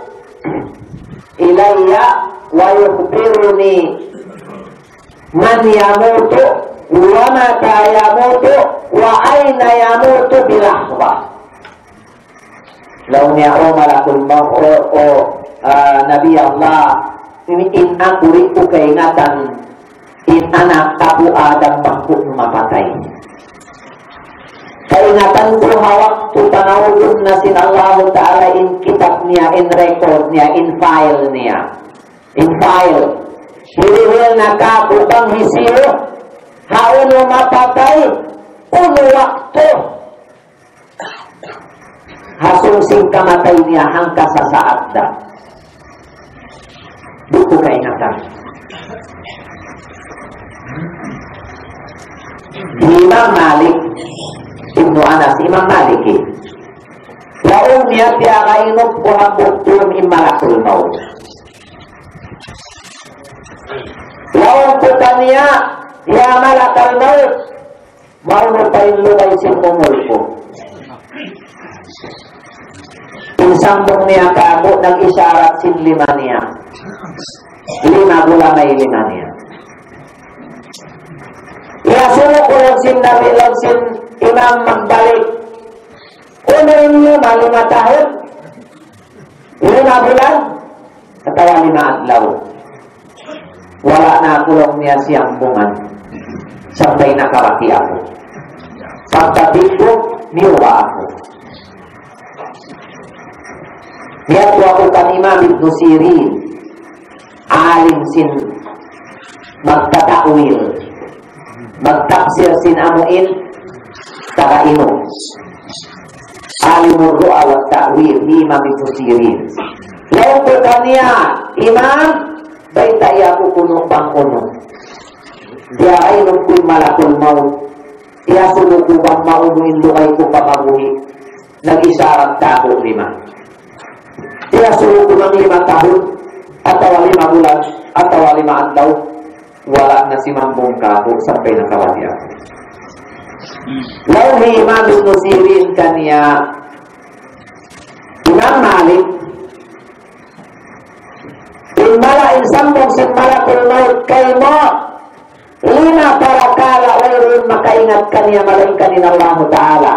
ilayya wa yukhbiruni man yamutu wa mata yamutu wa aina yamutu bilahwa. Law niya o malakul maut o, o uh, Nabi Allah, in aku riku kaingatan in anak Abu Adam bangku mapatay. Kaingatan ko hawak tu tanawun na sin Allah Ta'ala in kitab niya, in record niya, in file niya. In file. Hirihil na kapupang hisiyo, hauno mapatay, uno waktu. Hasungsing kamatay niya hangka sa saat da. Dito kaingatan. Imam Malik Ibnu Anas, Imam Malik eh. Laong niya piyakainok buhang buktum imalakul maut. Laong puta niya ya malakal maut. Mauno pa ilugay sin umul ko. Insambong niya kaabo, nag-isyarat sin lima niya. Lima gula may lima niya. Iasulo ko lang sin Nabi lang sin imam magbalik. Unayin niyo, malima tahon. Lima bulan. Katawa lima adlaw. Wala na kulong niya siyang bungan. Sampai nakaraki ako. Pagtabit ko, niwa ako. Niat ako kan Imam Ibnu Sirin, alim sin magtatakwil, magtaksir sin amuin, takaino. Alimur ru'a wa ta'wil, Imam Ibnu Sirin. Lawan ko kaniya, Imam, baita iya ko kuno bang kuno. Dia ay nung kuy malakul maut. Iya suno ko bang maunuin lukay ko papabuhi. Nag-isyarat ka ako lima. Iya suruh kurang lima tahun atau lima bulan atau lima adlaw, wala na si mambong kako sampai nakawati ako. Lalu Imam Ibnu Sirin kaniya Imam Malik in mala in sambong sin malakul maut kay mo lima para kala wairun makaingat kaniya malaikan in Allah Ta'ala.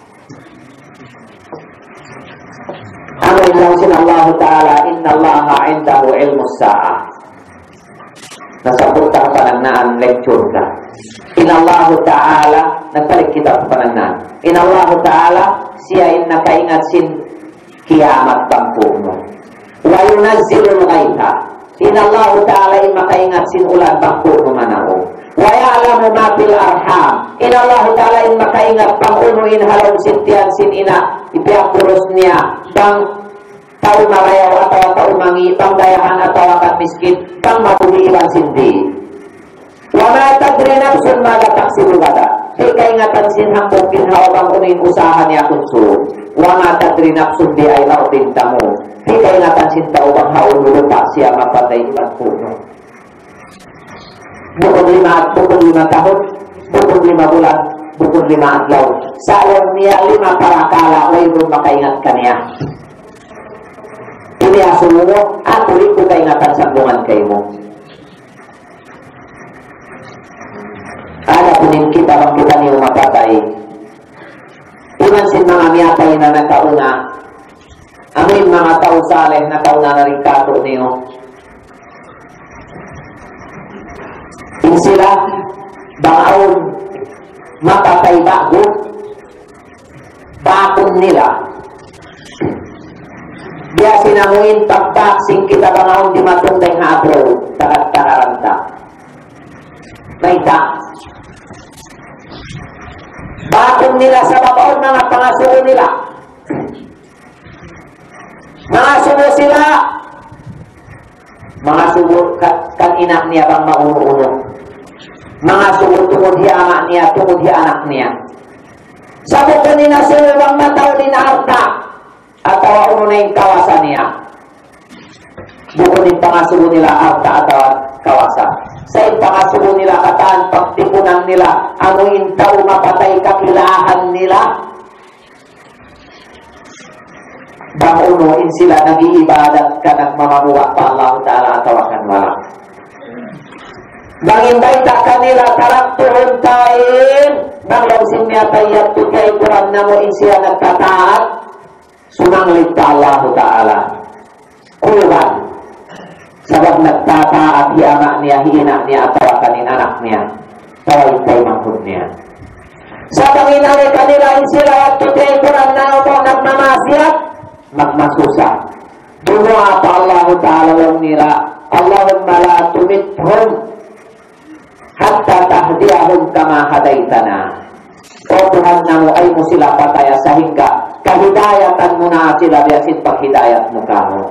Amin lang sin Allah Ta'ala, inna Allah indahu ilmu sa'ah. Nasabot ka pananaan, lecture ka. Inna Allah Ta'ala, nagtalik kita pananaan. Inna Allah Ta'ala, siya in nakaingat sin kiamat bangko mo. Wa yunazzilul ghaitha. Inna Allah Ta'ala in makaingat sin ulan bangko mo manao. Wa ya'lamu ma fil arham. Inna Allah Ta'ala in makaingat pangunuin halong sintian sin ina. Ipiang kurus niya bang tau marayaw atau tau mangi bang dayahan atau akan miskin bang mabuhiwan sindi. Wa ma tadri nafsun ma taksibu gada. Di kaingatan sin hambog kinhawa bang unin usaha niya kunso. Wa ma tadri nafsun di ay laudin tamu. Di kaingatan sin tau bang haun lupa siya mapatay iban puno. Bukod lima, bukod lima tahun, bukod lima bulan, bukod lima adlaw. Sa alam niya lima parakala, mayroon makaingat ka niya. Iniaso mo, ako rin ko kaingatan sa bungan kayo mo. Ada kunin kita bang kita niyo mapatay. Iman sin mga miyatay na nagkauna. Amoy mga tao saleh na kauna na rin kato niyo. In sila, bangaon, mapatay bago, bakon nila. Biya sinamuin pagbaksing kita bangaon di matunday nga abroad, takat takaranta. Naita. Bakon nila sa babaon mga pangasuo nila. Mga sumo sila. Mga sumo kan ina niya bang mauno-uno. Mga sumo tungod di ama niya, tungod di anak niya. Sabi ko nina sumo bang mataw ni na arta. At uno na yung kawasan niya. Bukod yung pangasuo nila arta at kawasan. Sa ipangasubo nila kataan, pagtipunan nila, anuin tao mapatay kakilahan nila. Bangunuin sila, nag-iibadat ka, nagmamamuwa pa Allah Ta'ala atawakan wala. Banginday ta kanila, taraktuhon tayin, banglausin niya tayat tukay Quran na mo in sila nagtataat, sumanglit ka Allah Ta'ala. Kuluhan. Sabab nagtataat di anak niya, hiina niya, atawakan anak niya. Taway-tay manghud niya. Sa panginali kanila, insila at tutay Quran na mo nagmamasyat, magmasusa. Dumuha pa Allah Ta'ala lang nila, Allahumma la tumithum hatta tahdiyahum kama hadaytana. O Tuhan na mo ay mo sila pataya sa hingga, kahidayatan mo na sila biyasin paghidayat mo kamo.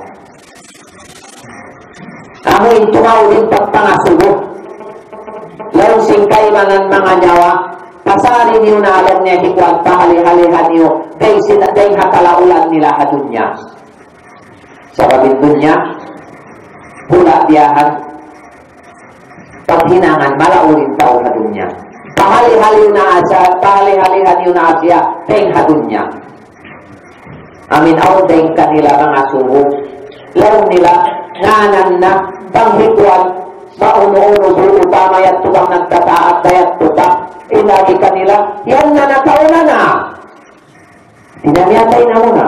Amoy tumaw din pagpangasubo. Lalang singkay manan mga nyawa, pasari niyo na alam niya hikwan, pahali-halihan niyo, day, day hakalaulan nila ha dunya. Sa kabin dunya, hula biyahan, paghinangan, malaurin tao ha dunya. Pahali-haliw na asya, pahali-halihan niyo na asya, day ha dunya. Amin aw day kanila mga subo. Lalang nila, nganan na, panghikuan, mauno-uno buo pamayat tubang nagtataat, dayat tubang, ilagi kanila, yan na nakauna na. Tinamiyatay na muna.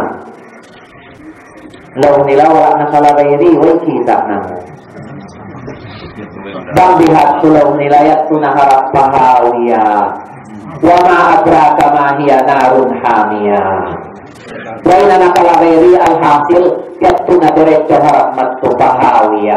Law nila, wala nakalagay riway, kita na mo. Bangbihat tulaw nila, yat tunaharap pahawiya. Wama adraka mahiya narun hamiya. Dahil na nakalagay ri al-hasil, yat tuna diretso harap mattupahawiya.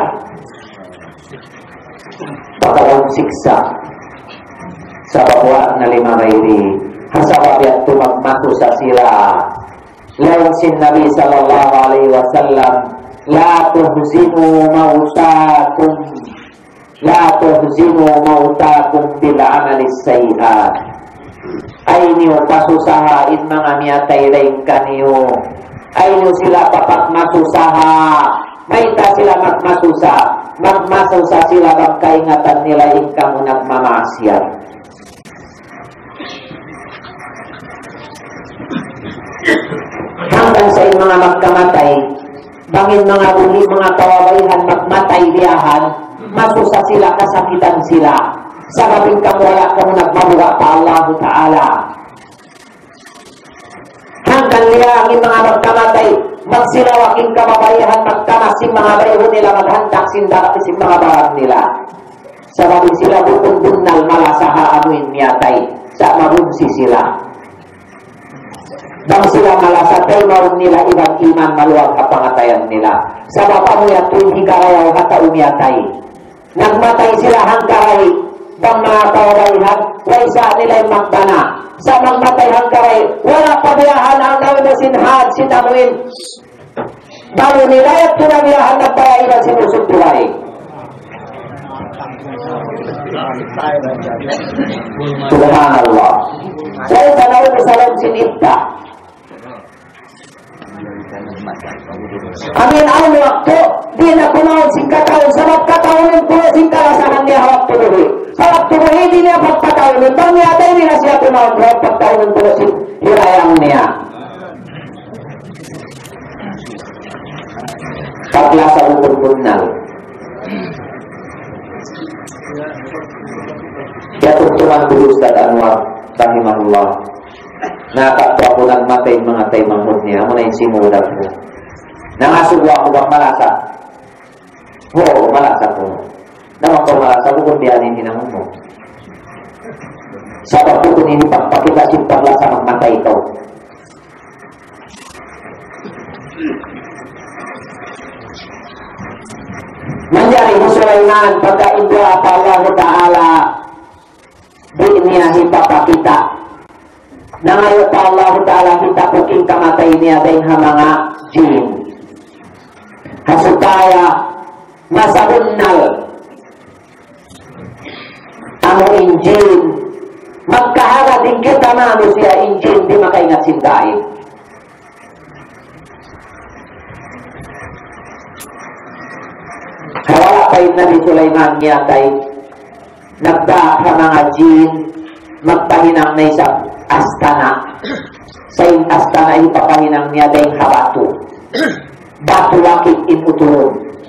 Pagkawang siksa sa bawah na lima mayri hasabab yat tumagmato sa sila. Lawan sin Nabi sallallahu alaihi wasallam, la tuhzinu mautakum la tuhzinu mautakum bil amalis sayyi'at. Ay niyo pasusahain mga miyatay rin kaniyo. Ay niyo sila papak masusaha. May ta sila magmasusa. Magmasusa sila bang kaingatan nila ikaw mo nagmamasyat. Hanggang sa mga magkamatay, bangin mga uli, mga kawabayhan, magmatay biyahan, masusa sila, kasakitan sila. Sa kaping kamwala ka mo nagmabuha pa Allah Ta'ala. Hanggang niya ang mga magkamatay, magsilawaking kababayahan, magkamasing mga bayo nila, maghantak sindakapising mga barang nila. Sa kaping sila bukundunal malasaha anuin miyatay, sa mabunsi sila. Bang sila malasatay, maun nila ibang iman, maluwag kapangatayan nila. Sa bapa mo yan, tuwing hikarayaw hata umiyatay. Nagmatay sila hangkaray, bang mga kawabayhan, way sa nila yung magdana. Sa magmatay hangkaray, wala pabiyahan ang nawin na sinhad, sinamuin. Bago nila yung tunabiyahan na payahilan sinusunturay. Subhanallah. So, sa nawin na sa loob sinipta. Amin ang waktu, di na kunaon sing kataon, sa magkataon yung pula sing kalasahan niya hawak tuloy. Sa waktu mo, hindi niya pagpataon, yung bang niya tayo niya siya mau dapat tayo ng tulosin hirayang niya. Paglasa ukol punal. Kaya tungtungan dulu Ustaz Anwar rahimahullah. Nakakwa po nagmatay mga tay manghod niya. Amo na yung simulat mo. Nangasugwa ko bang malasa? Oo, malasa ko. Naman ko malasa ko kung diyanin hinangon mo. Sa pagputun ini pagpakita sin paglasa magmatay ito. Manjari mo Sulaiman pagka indra pa Allah Ta'ala di niya hipapakita na ngayon pa Allah Ta'ala kita puking kamatay niya dahil mga jin hasupaya masabunnal ang injin magkahala din kita manusia injin di makaingat sindain. Kawala kay Nabi Sulaiman niya kay nagda ka mga jin magpahinang na isa astana sa yung astana ipapahinang niya dahil habatu batu wakit inutulun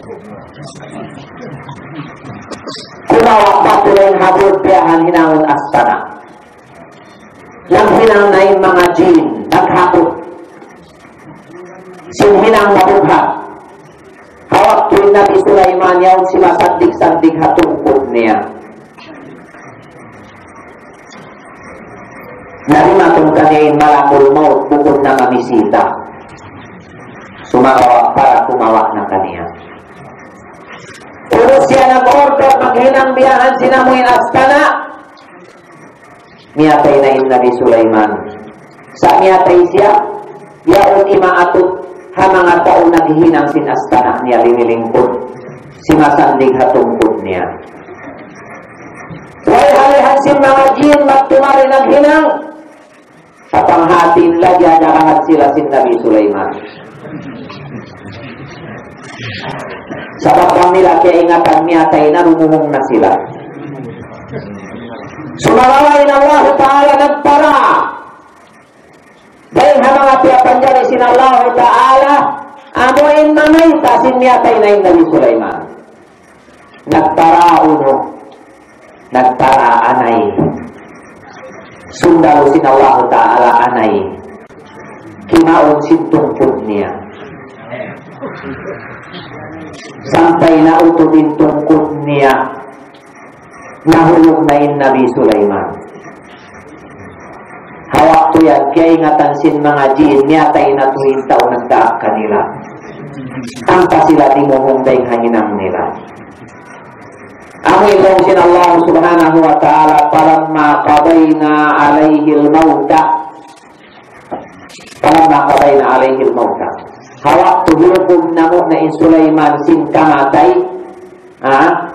kumawak batu dahil habut biyahan hinangon astana lang hinang na yung mga jin naghapot sinhinang mabuhat hawak tuwing Nabi Sulaiman yaw sila sandig-sandig hatungkod niya. Narimatong kaniin malakul maut bukod na mamisita. Sumakawa para kumawak na kaniya. Ulo siya nag-order maghinang biyahan sinamuin astana. Miyatay na yung Nabi Sulaiman. Sa miyatay siya, yaon imaatut ha mga taon naghihinang sinastana niya linilingkod simasandig hatungkod niya. Way halihan sin mga jin magtumari naghinang sa panghatin lagyan nakahat sila sin Nabi Sulaiman. Sa bakang nila kaya ingatan niya tayo narumuhong na sila. Sumaraway na Allah Ta'ala nagpara dahil ha mga piyapanjari sin Allah Ta'ala amuin mamay tasin miyatay na yung Nabi Sulaiman. Nagtara uno nagtara anay sundalo sin Allah Ta'ala anay kimaon sin tungkod niya sampai na ututin tungkod niya nahulog na yung Nabi Sulaiman. Hawak to yan, kaya ingatan sin mga jin, niyatay na tuwing taon nagdaak kanila. Angka sila timuhong dahing hanginang nila. Ang ilong sin Allah subhanahu wa ta'ala, palamma qabayna alayhil mawta. Palamma qabayna alayhil mawta. Hawak to hilupog na mo na in Sulaiman sin kamatay. Ha?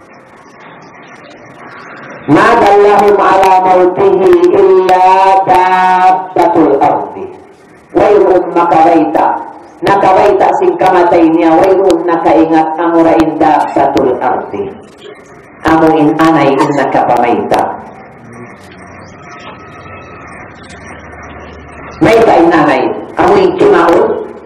Ma dallahum ala mautihi illa dabbatul ardi wayrun makawaita nakawaita sing kamatay niya wayrun nakaingat amurain dabbatul ardi amuin anay in nakapamaita maita in anay amuin kimaon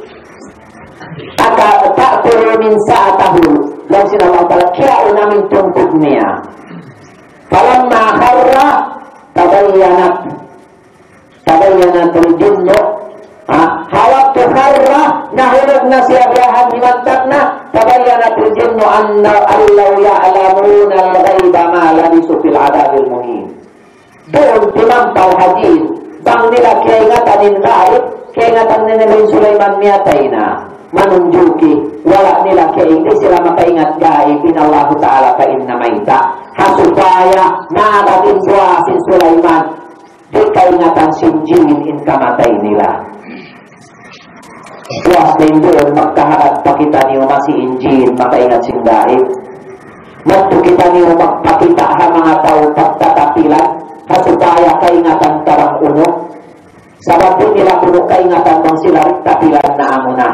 aka ta'turu min sa'atahu lang sinawang pala kaya namin tungkod niya. Falamma kharra tabayyanat tabayyanat al-jinnu hawak tu kharra nahulog na siya biyahan himantag na tabayyanat al-jinnu anna allaw ya'lamuna al-ghaiba ma labisu fil adabil muhin. Doon timampal hadis bang nila kaya ingatanin gaib kaya ingatan nila Sulaiman miyatay na manunjuki wala nila kaya hindi sila makaingat gaib in Allah Ta'ala ka inna maita hasupaya nakakatin suwa si Sulaiman di kaingatan sin jin in kamatay nila. Puas din doon magkaharap pa kita niyo masih injin makaingat sin gaib magto kita niyo magpakita ha mga tao pagtatapilan hasupaya kaingatan tarang uno sabab din nila puno kaingatan bang sila tapilan na amo na.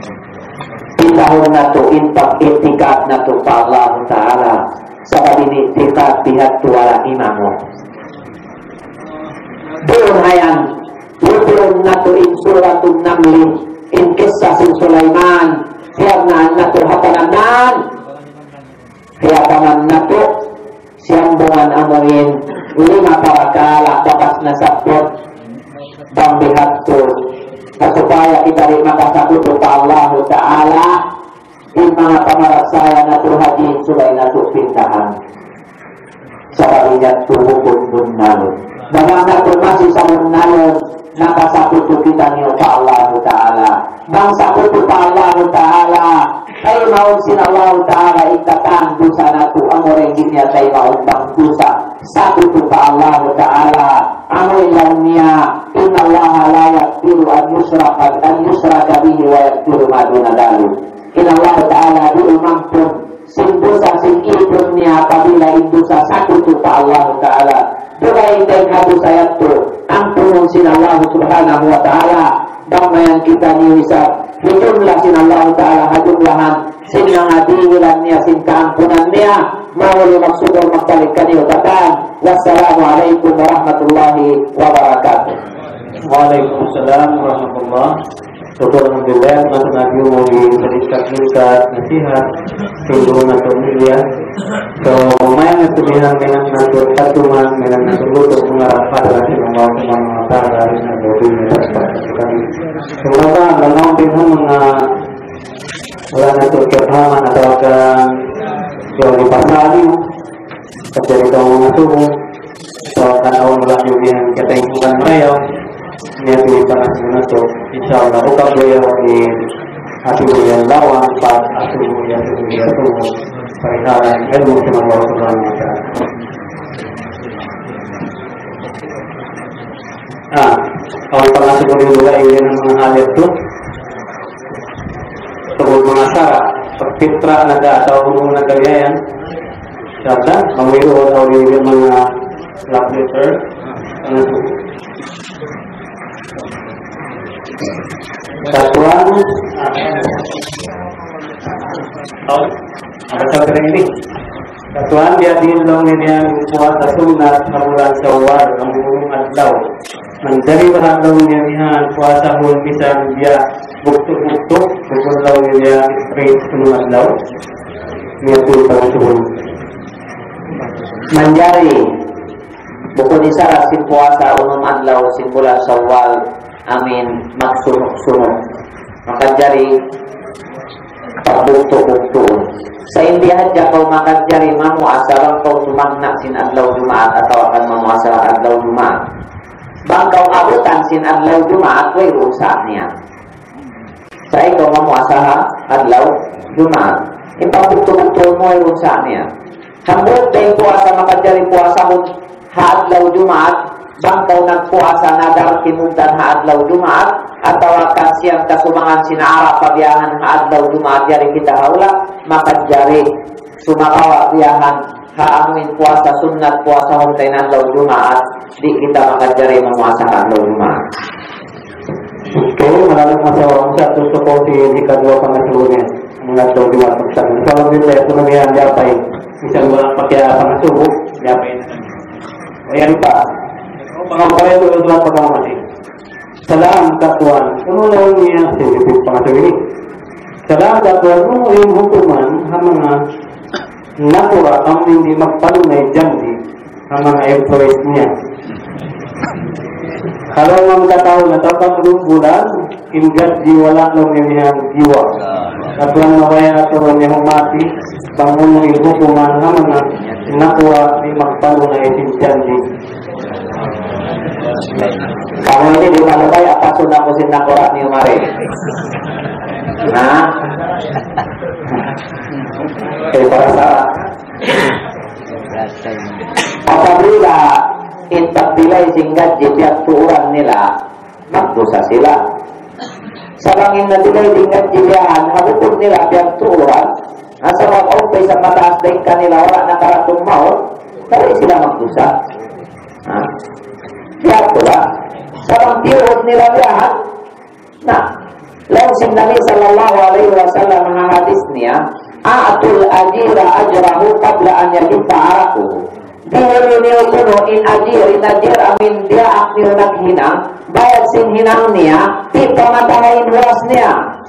Tahun na to, intak etikat na to pa Allah Ta'ala. Sa kabini, intiqad bihat wala imamu. Doon hayang yudron nato in suratun namli in kisah sin Sulaiman siyarnaan nato hapananan hapananan nato siyambungan amuin lima parakala bakas na sapot pambihat to supaya kita rin makasakot pa Allah Ta'ala in mga pamaraksaya na turhaji sulay na pintahan sa kalinyat tuhukon bunalon bahwa na masih sa bunalon nakasakot kita niyo pa Allah Ta'ala bang sakot pa Allah Ta'ala ay maun sin Allah Ta'ala ikatan dosa na to amoreng niya tayo maun bang dosa sakot pa Allah Ta'ala amoy lang niya inna Allah la yaghfiru an yushraka an yushraka bihi wa yaghfiru ma duna dzalik. Inna Allah Ta'ala di mampun sin dosa sin ibun niya apabila dosa satu pa Allah Ta'ala. Doa indai hadu sayat tu ampunun sin Allah Subhanahu wa Ta'ala damayan kita ni hisab jumlah sin Allah Ta'ala hajumlahan sin yang adilan niya sin keampunan niya mawali maksudul maktalikan yutatan. Wassalamualaikum warahmatullahi wabarakatuh. Waalaikumsalam warahmatullahi wabarakatuh. Alhamdulillah mas Nabi mau diceritakan nasihat cenderung atau mulia. So main sebihan menang natur satuman menang natur lutur mengarah pada Allah Subhanahu wa Ta'ala dari Nabi sekali. Semoga dalam pihak mengarah natur kepahaman atau akan jual di pasar terjadi kaum subuh soalkan awal melalui yang kita inginkan mereka ini pilih panas menutup insyaallah buka beliau di hati beliau lawan pas asuh yang beliau tuh perihal ilmu sama Allah Subhanahu wa Ta'ala. Ah, kalau panas beliau juga ingin menghal itu sebut mengasara fitrah naga atau hubungan naga yang Sabda, memiru atau diri mga love letter Satuan oh, apa satuan ini? Satuan dia dilong ini puasa sunat bulan Syawal kampung adlaw mencari berandong dia puasa bulan bisa dia buktu-buktu bulan dia istri sunat adlaw niatul tahun menjari buku disara sin puasa umum adlaw sin bulan Syawal amin maksunuk-sunuk maka jari pabuktu-buktu sa hindi hadya kau makan jari mamu asalang kau sumangna sin adlaw Jumaat atau akan mamu asalang adlaw Jumaat bang kau abutan sin adlaw Jumaat way rusak niya sa ikaw mamu asalang adlaw Jumaat ipabuktu-buktu mo ay rusak niya hambut day puasa makajari puasa mo haadlaw Jumaat bangkaw nagpuasa nadar timundan haadlaw Jumaat atau akan siang kasumangan sinaara pabiyahan haadlaw Jumaat jari kita haula makajari sumakawa biyahan haamuin puasa sunnat puasa huntay nadlaw Jumaat di kita makajari memuasa haadlaw Jumaat. Oke, melalui masalah satu seperti di kedua pengasuhnya mengatur dua persen. Kalau kita kemudian diapain? Misalnya pakai apa subuh, diapain? Oh ya lupa. Pengapain itu adalah pertama ini. Salam katuan. Kemudian yang sedikit pengasuh ini. Salam katuan umum hukuman hamanga natura amin di makpalu na jamdi hamanga empressnya. Kalau mengetahui atau belum bulan imgat jiwa lo memang jiwa katuan nawaya atau yang mati bangun hukuman hamana nakwa di makpalu na isin janji. Kamu ini di mana bay apa sudah musim nakora ni umare? Nah, eh para apabila intak bilay singgat jipiat tuuran nila magdosa sila. Sabangin na dilay singgat jipiahan habukun nila biang tuuran asa mag-ompay sa mataas dahin kanila wala nakaratong maot kaya sila magdosa. Ha? Kaya pula sabang tiurod nila biyahan na langsing Nabi sallallahu alaihi wasallam mga hadis niya a'atul ajira ajrahu qabla an yajibta araku dihuli niyo kuno in ajir, in ajir amin dia aknil naghinang, bayad sin hinang niya, di pamatahayin huwas niya.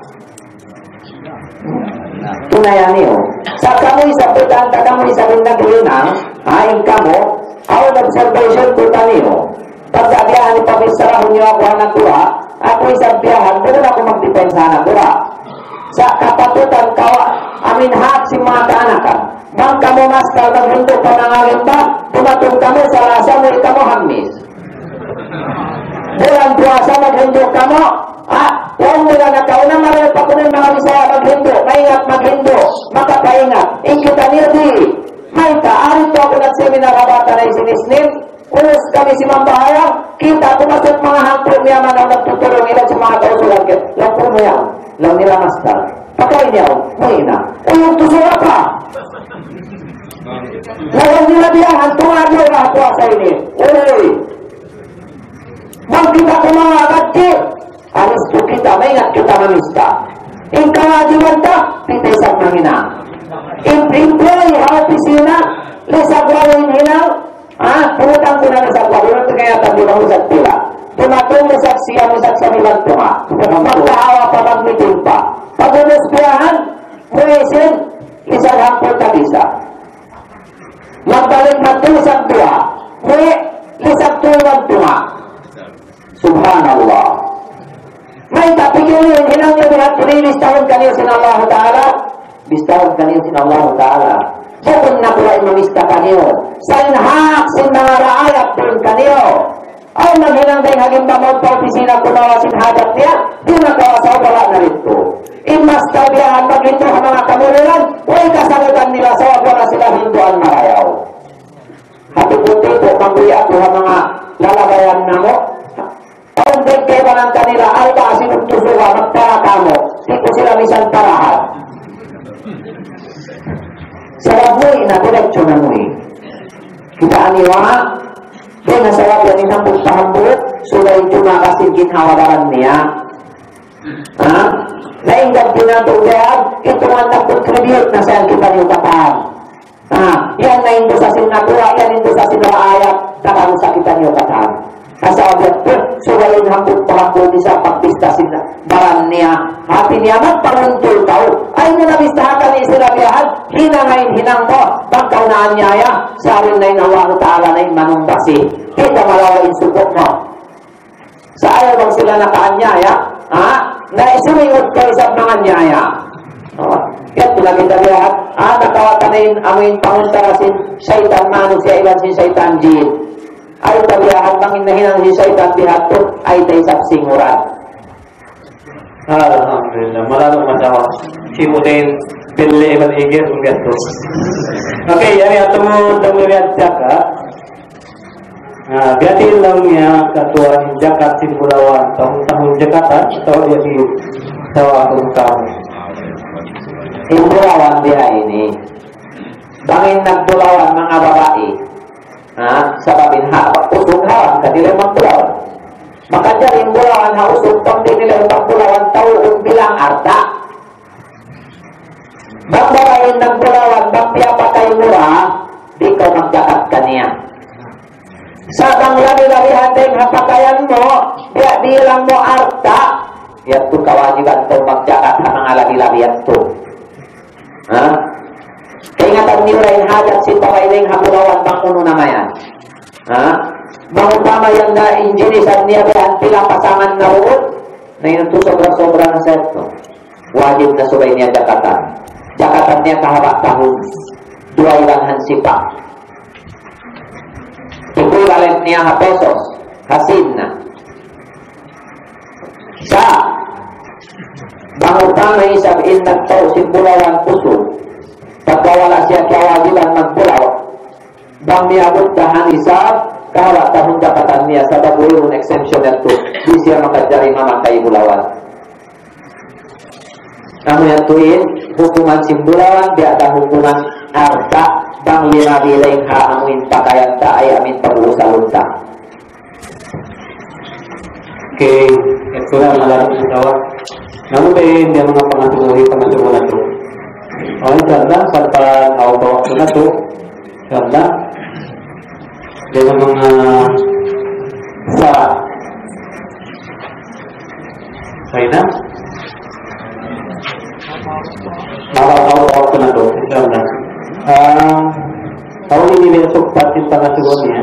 Tunayan niyo. Sa kamoy sa putan, sa kamoy sa naghinang, hain kamo, out observation putan niyo. Pag sa biyahan, ipapisarahon niyo ako ang natura, ako'y sa biyahan, doon ako magdepensa na natura. Sa kapatutan kawa, amin hak si mga kaanakan. Bang kamu maskal naghinto pa nangalim ba, tumatong kamo sa rasa mo ikamo hamis. Bulan puasa maghinto kamo, ah, huwag nila na kauna marami pa kunin mga Bisaya maghinto, maingat maghinto, makapaingat, ikita niyo di. May taari to ako nagseminar abata na isinisnim, ulos kami si Mambahayang, kita pumasok mga hangpong yaman ang nagtutulong ilan sa mga kausulan. Lang po mo yan, lang nila maskal. Pakain niya, may na. Uyong tusura pa. Lawan nila biyahan, tumagay na puasa ini. Uy! Magkita ko mga agad alis po kita, maingat kita mamista. Ingkawajiban ta, pitisag ng hinang. Imprimplay, opisina, lisag walong hinang. Ah, pumutang ko na lisag walong, ito kaya tabi ng usag pila. Tumatong lisag siya, lisag sa nilang tunga. Magkahawa pa, magmitin pa. Pag-unos biyahan, puwesin, lisag hangpon tabisa. Magbalik magtusag tuwa, puwe, lisag tuwag tunga. Subhanallah. May tapigil yun, hinang nyo bihat tulilis tahun kaniyo sin Allah Ta'ala. Bistahun kaniyo sin Allah Ta'ala. Bukun na kuwa imamista kaniyo. Sainhak sin mga raayat din kaniyo. Ay maghinang din haging bamod pa opisina kunawa sin hadat niya, di nagkawasaw bala na rito. Imas tabihan maghinto ang mga kamulilan, huwag kasagutan nila sa wag na sila hinduan marayaw. Hati puti po, magbiya ko ang mga lalabayan na mo. Ang degkay ba ng kanila, ay ba sinugtusuha, magpara ka mo, di ko sila misan parahan. Sa waboy, na direksyo na mo eh. Kita aniwa, di nga sa waboy, ang inang pagpahambuot, sulay tumakasin ginhawaran niya. Ha? Nainggap din ang tulihan, ito ang nag-contribute na sa kita niyo kataan. Ha? Yan na indo sa sinatura, yan indo sa sinaraayat, nakano sa kita niyo kataan. Kasi object po, sulayin hanggang pahanggang niya sa pagpista sila. Baran niya, hati niya magpanguntul tao. Ay na nabistahakan ni sinabihan, hinangayin hinang mo, pagkaunaan niya ya, sa arin na Allah Ta'ala na manumbasi. Kita malawain subok mo. Sa ayaw bang sila nakaanyaya, ha? Na isimingot kayo sa mga nyaya. Oh, yan tulad kita lihat, ah, nakawatanin amin pangustarasin, syaitan manus siya ilan si syaitan jin. Ay tabiahan bangin na hinang si syaitan bihato, ay tayo sapsinguran. Alhamdulillah, maraming masawa. Simutin, pilih iban igir, unggat to. Oke, yani atau temu lihat jaka. Nah, biatin lang niya katuan Jakat Simbulawan tahun-tahun Jakatan atau dia di sawah tahun. Simbulawan dia ini bangin nagbulawan mga babae, ha, sababin ha, usog hawan kanila magbulawan. Maka dyan imbulawan ha usog pang dinila magbulawan tawon bilang arta. Bang babae nagbulawan, bang piyapatay mura, di ka magjakat kaniya. Sabang lagi-lagi hateng hapakayan mo, ya bilang mo arta, yan to kawajiban to magjakat ha mga lagi-lagi yan to. Ha? Kaingatan niyo rin hajat si pawailing hapulawan bang uno naman yan. Ha? Bang upama yan na injinisan niya ba pilang pasangan na uod, na yun to sobra-sobra na seto. Wajib na subay niya jakatan. Jakatan niya kahaba tahun, dua ilang hansipa. Equivalent niya ha pesos, hasin na. Sa bangutang na isabin nagtaw simbulawan puso, pagkawala siya kawajiban magbulaw, bang niabot dahan isab, kahala tahong dakatan niya sa babuyon exemption na to, di siya makadjari mamakay bulawan. Namun yang tuin, hukuman simbulawan, di ada hukuman arta, bang lima bilang ha amuin pakaian ta ay amin pag-uusalun ta. Okay, ito na malarang usawa. Namun din, dia mga pangatuloy pangatuloy na ito. Okay, sarda, sarda, ako bawa ko na ito. Sarda. dengan mga sa China. Nakakawag ko na doon. Ah, tahun ini besok pasti pada semuanya.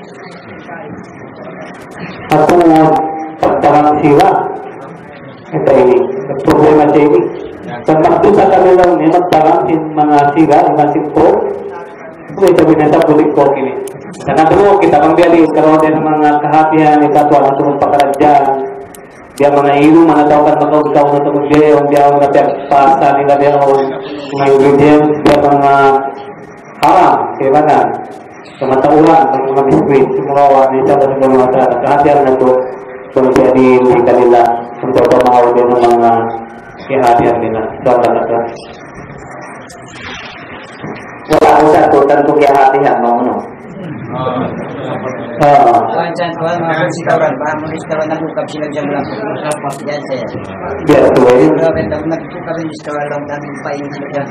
Aku pagtarang sila. Ito ini problema sa ini. Pagtakto sa kanilang may magtarang sin mga sila, mga simpo. Ito sabi na sa bulik ko kini. Sa natulo, kita kang biyali, karoon din ng mga kahatian, ikatwa na itong pakaradyan. Dia mga ilo, manatawag makaugaw na itong biyali, ang biyali na pasa nila dia mga ingredients, dia mga haram, kailangan. Sa mataulan, ang mga biskuit, sumurawa, nisa na sa mga sa kahatian na ito, kung biyali, hindi kanila, kung ito mga din ng mga kahatian nila. So, talaga. Wala ko sa tutan kung kahatian mo, no? Oo. Kawan dyan, kawan mga restoran, baka mga restoran nagukap sila dyan lang. Yan sir. Biar ito eh. Grabe, nagukap yung restoran lang namin paing sila dyan.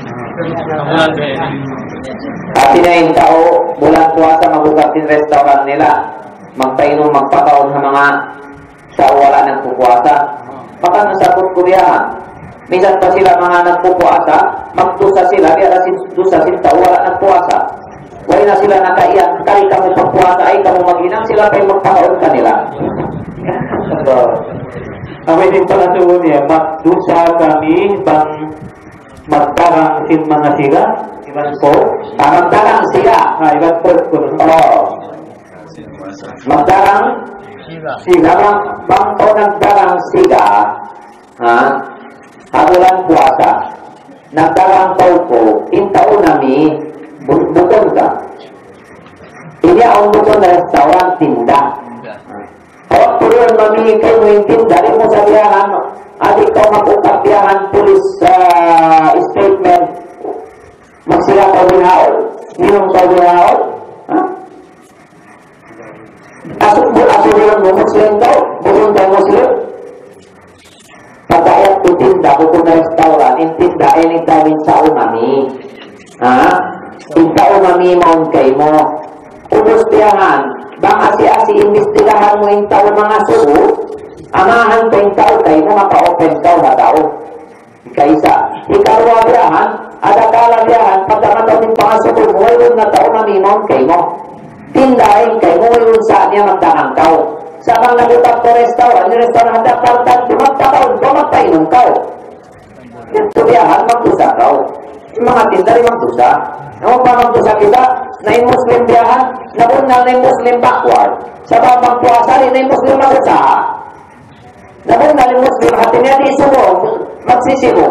Pati na yung tao, bulan puwasa magugap din restaurant nila. Magpainom, magpakaon ng mga tao wala ng pupuasa. Baka nasabot kuliahan. Minsan pa sila mga nagpupuasa, magdusa sila, kaya dusa sila tao wala ng puasa. Wala na sila nakaiyan, kaya kamu pagpuasa ay kamu mag-inang, sila pa yung magpakaon kanila. So, kami din pala sa unya, magdusa kami bang magtarang sin mga sila, iban po. Ah, magdarang sila. Ah, iban po po. Oo. Magdarang sila. Bang, bang o nagdarang sila, ha? Habulan puasa. Nagdarang tao ko, intao nami, buton ka. Ini ang buton na restaurant tinda. Kalau turun mamili kayo ng tinda, di mo sabihan, adik kau magkakapiyahan pulis uh, statement, magsila kau binaol, minum kau binaol, ha? Asok mo, asok mo Muslim kau, buton kau Muslim. Pagkayat ko tinda, buton na restaurant, in tinda, ini tawin sa umami. Ha? Tinta umami maun kay mo. Ubus tiyahan, bang asi-asi imbestigahan mo yung tao mga subo, amahan pa yung tao kay mo, maka-open tao na tao. Ikaisa, ikarwa biyahan, adakala biyahan, pagkaman yung mga subo mo, yung na tao mamimaun kay mo. Tindahin kay mo, yung saan niya magdahang tao. Sa mga nagutap ko restaurant, yung restaurant na partan, magpakaon ko, magpainom tao. Ito biyahan, magtusa tao. Yung mga tinda, yung magtusa. Ang pamagtusa kita, na yung Muslim biyahan, nabunal na yung Muslim backward. Sa babang puwasa rin na yung Muslim mag-usaha. Nabunal yung Muslim, hati niya di sumo, magsisibo.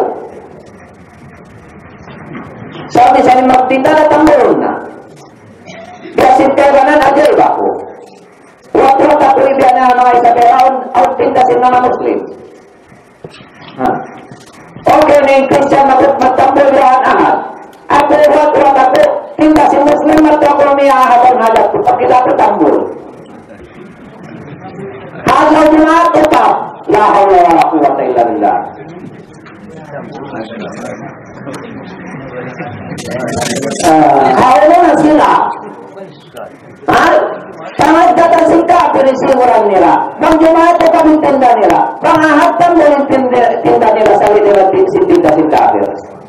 Sabi sa yung magtinda na tamburon na. Biyasin kayo ba na nagyay ba ko? Tuwa-tuwa ka tuwi biya na mga isa pera, ang tinda sin mga Muslim. Ha? Okay na yung Christian magtambol biyahan ahad. Ako tuwa-tuwa ka po, tinda si Muslim magtambol may ahad-ahad ko, pakila ko tambol. Halaw niyo nga ito pa, lahaw na wala kuwata ila nila. Halaw na sila. Ha? Tangad katasing ka, pinisimuran nila. Bang jumato kami tinda nila. Bang ahatan mo yung tinda, tinda nila sa nila tinda si kafir.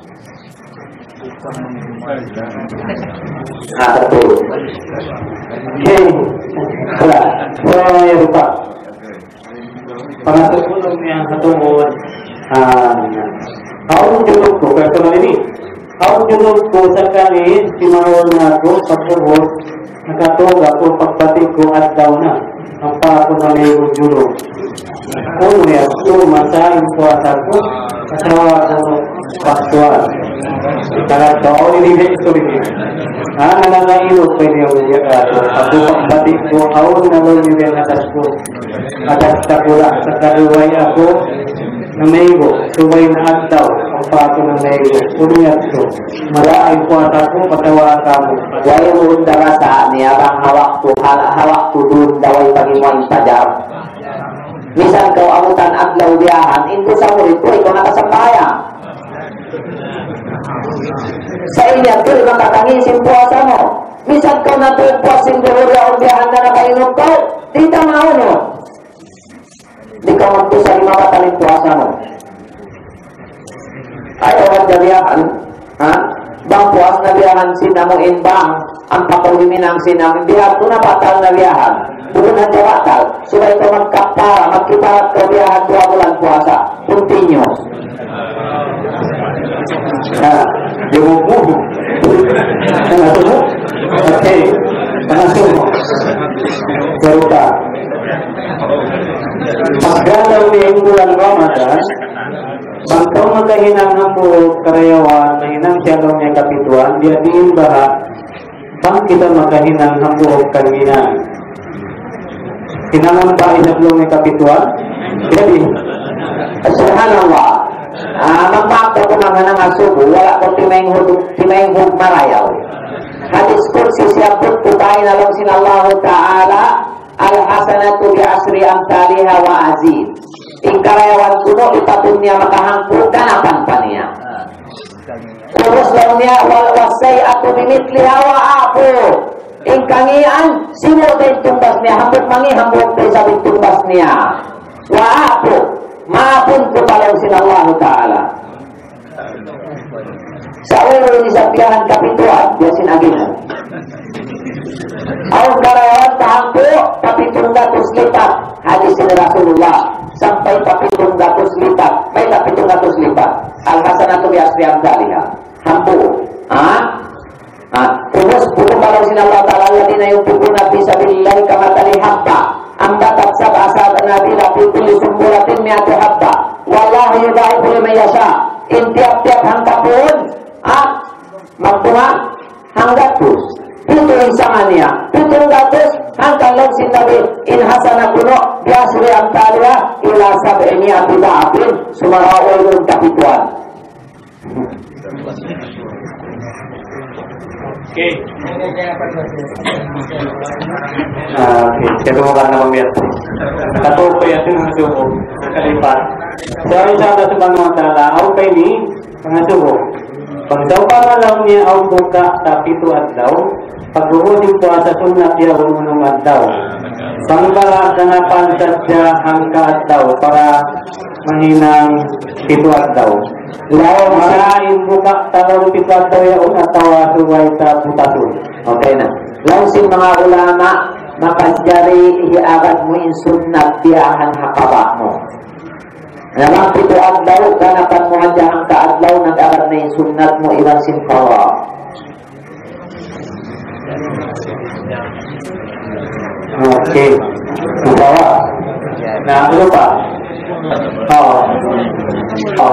Ah, betul. Okay. Wala. So, yun pa. Pangatulong niya katungod. Ah, ako julog ko, personal ini. Ako julog ko sa kanin, simanol na ako, pagtungod, nakatong ako pagpatik ko at daw na. Ang paako na may julog. Kung may ako, masahin ko at ako, kasawa ko paktual. Karena kau ini dia itu ini. Ah, nana itu peni yang dia kata. Aku pati ko kau nalo ni dia atasku. Atas takula, sekarang aku namigo, suway na adlaw, ang pato ng naigo. Unyat ko. Maraay ko ataku patawa kamu. Wala mo darasa niya bang hawak ko, hawak ko doon daway pagimon pajar. Misan kau amutan adlaw biyahan, into sa murid ko, ikaw nakasampayang. Sa inyo, ito, ibang katangisin puasa mo. Misal kau natupuasin dulu ya umbihan na nakainom kau, di tamaon mo. Di ka magpusa lima bataling puasa mo. Ayaw ang jabiyahan, ha? Bang puas na biyahan sinamong inbang, ang papawimin ang sinamong biyahan, kung nabatal na biyahan, bukan na batal. Supaya ito magkapara, magkiparat ka biyahan dua bulan puasa. Continuous. Nah, dibubuh. Tengah tubuh. Oke, tengah tubuh. Berupa. Pagdalaw ng bulan Ramadan, bangkaw magkahinang hampo karayawan na hinang siyagaw niya kapituan, dia diimbaha, bang kita magkahinang hampo kanina. Hinangan pa isablong niya kapituan, jadi, Subhanallah. Ah, magpakta ko ng hanang asubo, wala ko timayng hug marayaw. Hadis kursi siyabot ko tayo na lang sinallahu ta'ala, al-hasanatu bi asri amtaliha wa azid. Ingkarayawan kuno ipatun niya makahangpo ganapan pa niya. Terus lang niya wal wasayatu bimitliha wa apo. Ingkangian sino din tumbas niya hambot mangi hambot din sa tumbas niya. Wa apo maapun ko pala sinallahu ta'ala. Sa ulo ni sabihan kapituan dia sinaginan. Ang karayawan tahangpo kapitong gatos lipat hadis ni Rasulullah sampai kapitong gatos lipat may kapitong gatos lipat al-hasanatu bi asri amsalihha hampo ha ha terus puro kalau sinallahu ta'ala alladina yunfiquna fi sabilillah kamathali habba ambatat sab'a sanabila fi kulli sumbulatin mi'atu habba wallahu yudha'ifu liman yasha in tiap-tiap hangka pun ha magpunga hanggatus itu insangannya itu gatus hanggang lang sinabi in hasana kuno biasri amtalya ila sab'ini abida'apin sumaraway yung kapituan. Oke. Ah, oke. Kita mau karena membiar. Kata apa ya sih mengajukan kalipat. Saya sahabat subhanahu wa ta'ala. Aku ini mengajukan. Pagdaw malam niya ang buka tapi itu adlaw. Pag-uusip puasa sunat dia ununong adlaw. Pangbara kanapan sadya hangka adlaw para mahinang itu adlaw. Law marain buka talong itu adlaw yaon atawa suway sa putasun. Okay na. Law si mga ulama makasjari iagad mo in sunat diahan hakaba mo. Nalang pito adlaw, ganapan mo ang diyang kaadlaw, nag-arad na yung sunnat mo ilang sinkawa. Oke, bawa. Nah, lupa. Oh, oh.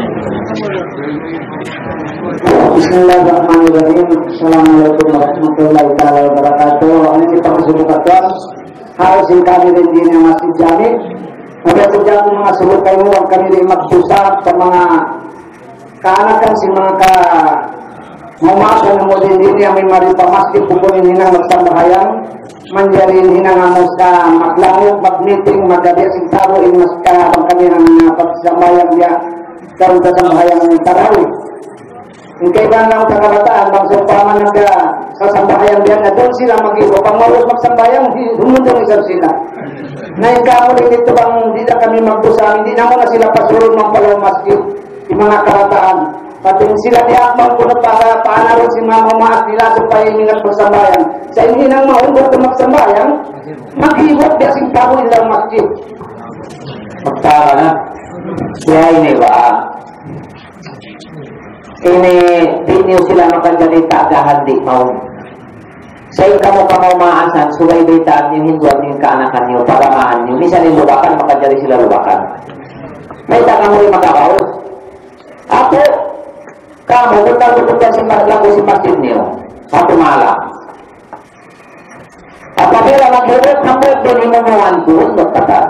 Bismillahirrahmanirrahim. Assalamualaikum warahmatullahi wabarakatuh. Ini kita bersyukur harus kami din din yang masih jami. Ada sejak mga sulok kayo ang kami din magsusap sa mga kaanakan si mga ka mamasa ng mo din din yung may maripamaski pupunin hinang magsambahayan manjarin hinang amos ka maglangok, mag-meeting, magabi asing taro in mas ka ang kami ng pagsambahayan niya karoon ka sambahayan ng tarawih. Yung kailan lang sa kabataan, bang sumpaman nagka sa sambahayan diyan na doon sila mag-ibo. Pag mawag magsambahayan, humundong isang sila. Naikamo rin ito bang hindi na kami magbusa, hindi na mo na sila pasurod ng palawang masjid, yung mga kabataan. Pati sila di akmang punot para paanaron si mga maas nila supaya hindi nagpasambayan. Sa hindi nang maundot na magsambayan, mag-iwag di asing tao nilang masjid. Magtara na. Siya ini ba? Ini di niyo sila makagalita agahan di maun. Sa ikaw mo kamamaasan, sulay daytaan niyo hinduan niyo kaanakan niyo, paramahan niyo. Misa niyo lubakan, makajali sila lubakan. May taka mo rin magkakaos. Ako, kamu, tutang-tutang si lagu si masjid niyo. Ako malam. Apabila maghirap, hambot din himunguan ko, magkata.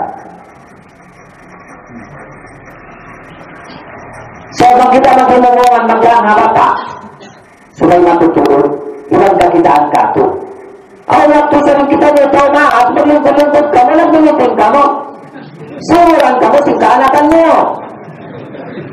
So, kung kita maghimunguan, maglang habata, sulay matutulog. Ilang kakitaan ka ito. Ang nagpusan ng kita niyo, tao na, at maglungkot-lungkot ka, walang minutin ka mo. Sumuran ka mo, singkaanakan mo.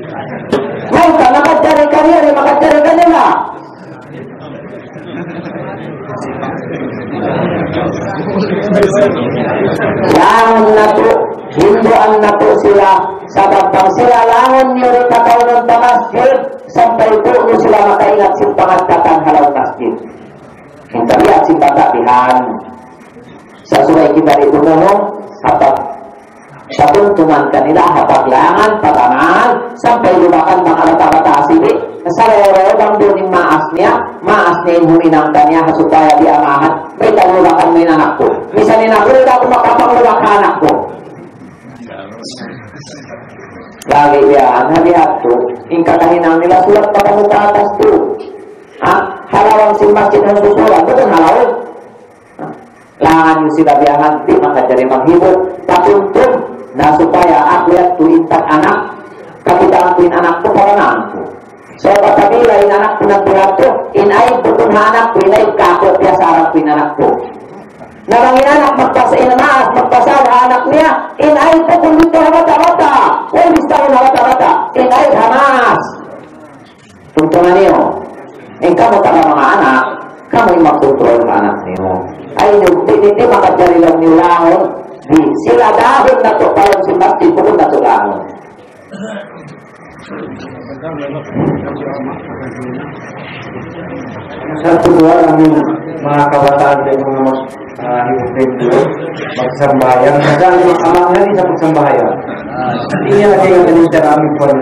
Ngayon ka, nakadjari ka niya, makadjari ka nila. Langon na to, hinduan na to sila, sabab pang sila langon nyo rin kataunan ta masjid, sampai po nyo sila makaingat sin pangagkatan halaw masjid. Hinta lihat sin batapihan. Sa suray kita rin tumulong, hapak patuntuman kanila, hapak langan, patamaan, sampai lumakan mga bata-bata asili. Kasalayo bang doon yung maas niya, maas niya yung huminang kanya, supaya di amahan, may talulakan mo yung anak ko. Misan yun ako, hindi ako makapangulak ka anak ko. Lagi yan, halihat to, yung kakahinang nila, sulat pa kang utatas to. Ha? Halawang si masjid ang susulat, doon halawin. Langan yung sila biyahan, di makadari maghibot, patuntun, na supaya akyat tuwing anak, kapitaan tuwing anak ko, paranaan ko. So, kapabila, inanak ko ng tulad ko, inay bukong anak ko, inay kako, piyasaran ko inanak ko. Narang inanak, magpasa inanas, magpasal anak niya, inay bukong dito hamata-mata, huwag bistawin hamata-mata, inay hamas. Tuntungan niyo, in kamu taka mga anak, kamu yung magkontrol ka anak niyo. Ay, hindi makadari lang niyo lahon, di sila dahil na to, parang si Masjid, bukong na to lahon. Sa kedua kami mga kabataan din mga uh, hibutin dulu magsambahayan. Kasi ang amangnya di sa magsambahayan. Hindi niya lagi ang kanina aming po.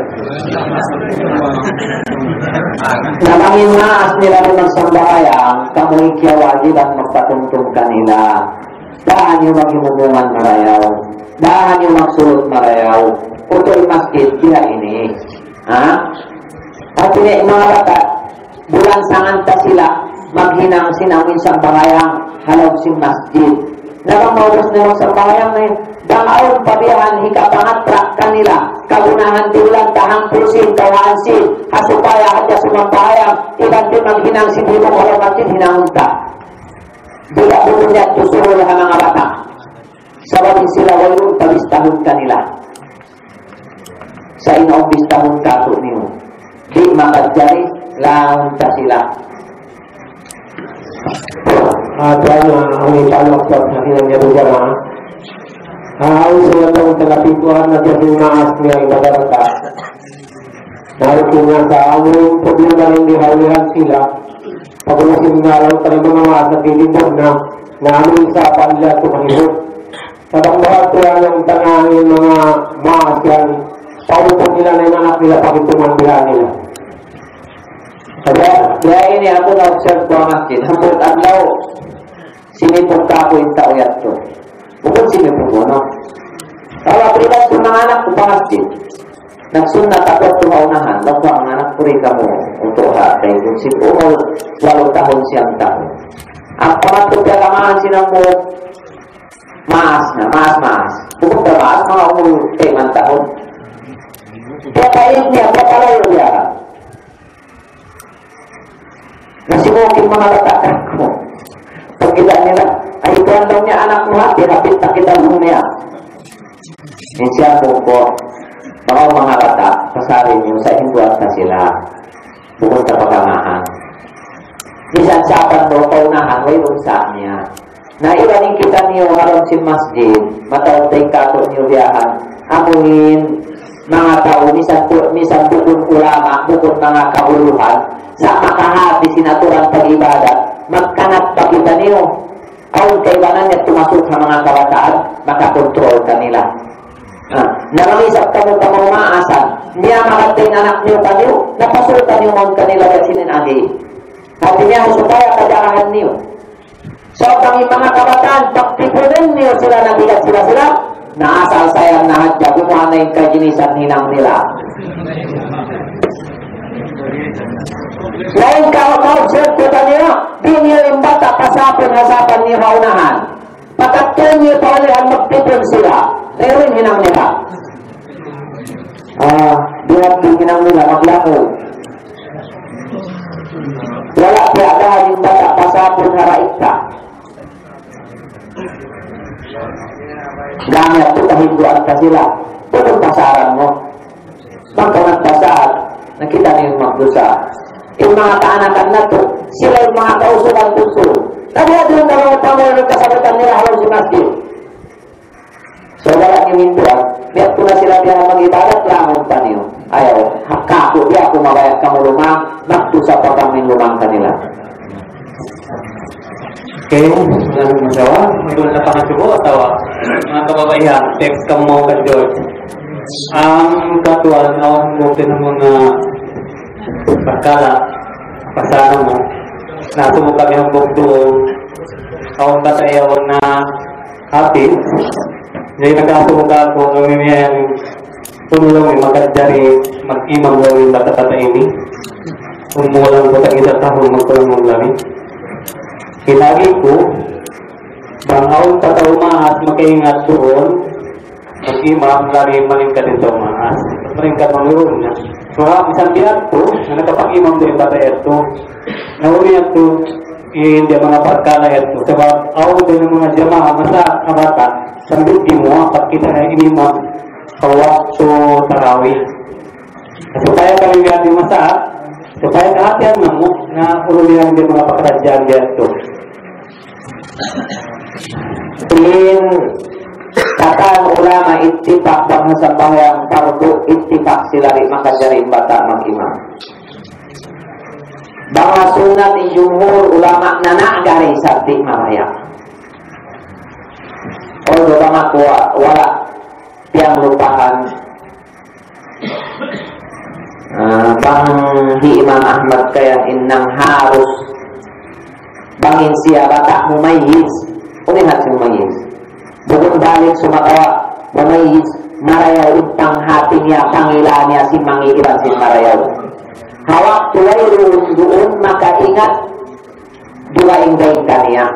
Namangin maas nila rin magsambahayan, kamu'y kiyawagiban magpatuntong kanila. Dahan yung maghimubungan marayaw. Dahan yung magsulot marayaw. Uto'y masjid, kaya ini. Ha? At ini mga bata, bulan sanganta sila, maghinang sinawin sa bahayang halaw si masjid. Nabang maubos na sa bahayang na yun, dangaon pabihan, hikapangatra kanila, kagunahan tulang, tahang pusin, kawansin, hasupaya, hadya sumampahayang, iban din maghinang si Bimo halaw masjid, hinangunta. Bila bulan niya, tusuro lang mga bata. Sababin sila walong pabistahon kanila. Sa inaong bistahon kato niyo. Di makadjari, lang ta sila. At ano, ang ipalok sa sakinan niya doon dyan, ha? Haawin sila itong talapituan na dyan yung maas niya yung madarata. Dahil po nga sa aming problema rin di hawihan sila, pag umasin nga lang tayo mga maas na pilipon na namin sa panila ito mahirap. Sa pangbahat ko yan ang tangangin mga maas yan, paupon nila na yung anak nila pakitumangbihan nila. Kaya, kaya ini ako na-observe ko ang masjid. Hampir adlaw, sinipong ka ako yung taoyat ko. Bukod sinipong ko, no? Kaya privat ko ng anak ko pa masjid. Nagsunat ako at tumaunahan. Lagwa ang anak ko rin ka mo. Untuk hatay. Kung sipumol, walong tahon siyang tahon. Ang pamatog ka kamahan sinang mo, maas na, maas, maas. Bukod ka maas, mga umul, teman tahon. Kaya kain niya, papalayo niya. Nasimukin mga batakan ko. Pag kita nila, ay ikandong niya anak mo hati, hapit na kita mo niya. Yan siya po po, mga mga bata, pasarin niyo sa hinduan na sila, bukod sa pagkamahan. Bisan sapan mo, paunahan, way unsa niya. Naiwanin kita niyo haron si masjid, matawtay kato niyo biyahan, amuhin, mga tao, misan, misan bukod ulama, bukod mga kauluhan, sa makahati sinaturan pag-ibadat, magkanat pa kita niyo. Ang kaibanan niya tumasok sa mga kabataan, makakontrol kanila. Ah, nangangisap ka mo ka mga maasan, niya makating anak niyo kanyo, napasultan niyo mga kanila at sininagi. Hati niya, supaya kadarahan niyo. So, kami mga kabataan, pagtipunin niyo sila, nabigat sila sila, naasal sayang na hadya, gumawa na yung kajinisan hinang nila. Lain kalau ma-observe ko kanina, di niyo yung bata kasapon-hasapan niyo maunahan. Pagkatun niyo paulihan, magtipon sila. Meron hinang nila. Ah, diyan din hinang nila, maglako. Wala piadahan yung bata pasapon-haraik ka. Gamit ito kahinduan ka sila. Tulong pasaran mo. Magkamatpasad, nakita niyo yung magdusa. Yung mga kaanakan na to, sila yung mga kausukan puso. kasabutan nila halos si masjid. So wala ni minduan, lihat ko na sila biya mag-ibadat lamang pa niyo. Ayaw, hakaku dia aku mabayat kamu lumang, naktu sa pagkamin lumang kanila. Oke, maraming masawa. May na pangatsubo atau mga kababaihan, text ka mo ka George. Ang katuan, awang mo ng mga pagkala, pasana mo, nasa mo kami ang bugdoon, awang katayaw na happy, ngayon nagkasumuka ko kami may tumulong yung magkadjari, mag-imam daw yung bata-bata ini, umulang ko sa isang tahong magkulong lami. Kinagi ko, bangawang kataumaas makaingat doon, mag-imam lami maningkat ito maas. Maningkat mangyurong na. So, isang biyak ko, na nakapag-imam doon yung bata ito, nauli ito, hindi mga pagkala ito. Sabab, awang doon yung mga jamaah, masa kabata, sambil mo, pag kita na inimam, kawakto tarawih. Supaya kami ganti masaat, supaya kehatian namu na urulian di mga pekerjaan dia itu. In kata ulama ittifaq bahasa sembahyang fardu ittifaq silari maka jari bata mag-imam. Bahwa sunat jumhur ulama nana gari sabdi maraya. Oh ulama tua wala yang lupakan uh, Bang Hi Imam Ahmad kaya innang harus bangin siapa tak mumayyiz ulihat si mumayyiz bukan balik sumakawa mumayyiz marayaw utang hati niya pangilaan niya si mangiilan si marayaw hawak tuway doon maka ingat dua ingdain kaniya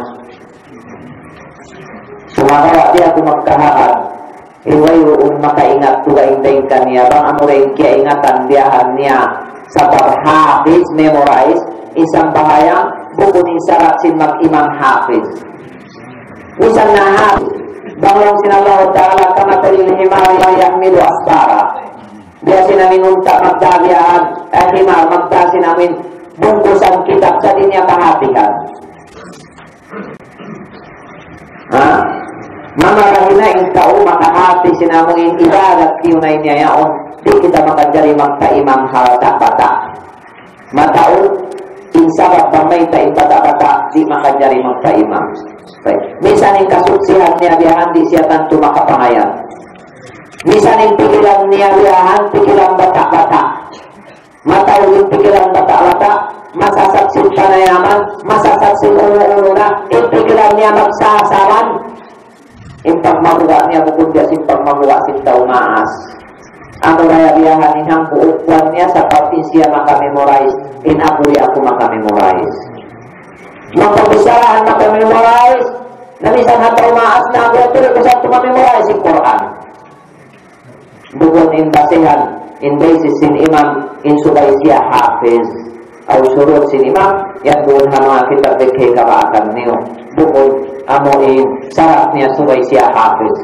sumakawa dia kumagkahaan iwayuun makaingat tuga indeng kaniya bang amuray kia ingatan diahan niya sa hafiz memorize isang bahayang bukod isarat sin mag-imam hafiz isang na hafiz banglong sinallahu ta'ala kamatalil himari yahmilu asbara dia sinamin unta magdabiaan eh himar magda sinamin bungkusan kitab sa dinya kahatikan ha? Mama rahina ing tao makahati sinamong ibadat kiyunay niya yaon di kita makajari magka-imam halata bata mataon insabak bamay ta bata-bata di makajari magka-imam misan ing kasuksihan niya biyahan di siya tanto makapangayan misan ing pikiran niya biyahan pikiran bata-bata mataon yung pikiran bata-bata masasaksin panayaman masasaksin ulo-ulo na yung pikiran niya magsasaran impang mahuwa niya bukod dia simpang mahuwa sintaw maas ang raya biyahan inang buukwan niya sa pati siya makamemorize in ako di ako makamemorize magpabisahan makamemorize na minsan hataw maas na ako ito rin kusang tumamemorize yung Quran bukod in basihan in basis sin imam in subay siya hafiz au surut sin imam yan doon ha mga kitab dekhe kabaakan niyo bukod amoin syaratnya subay siya hafiz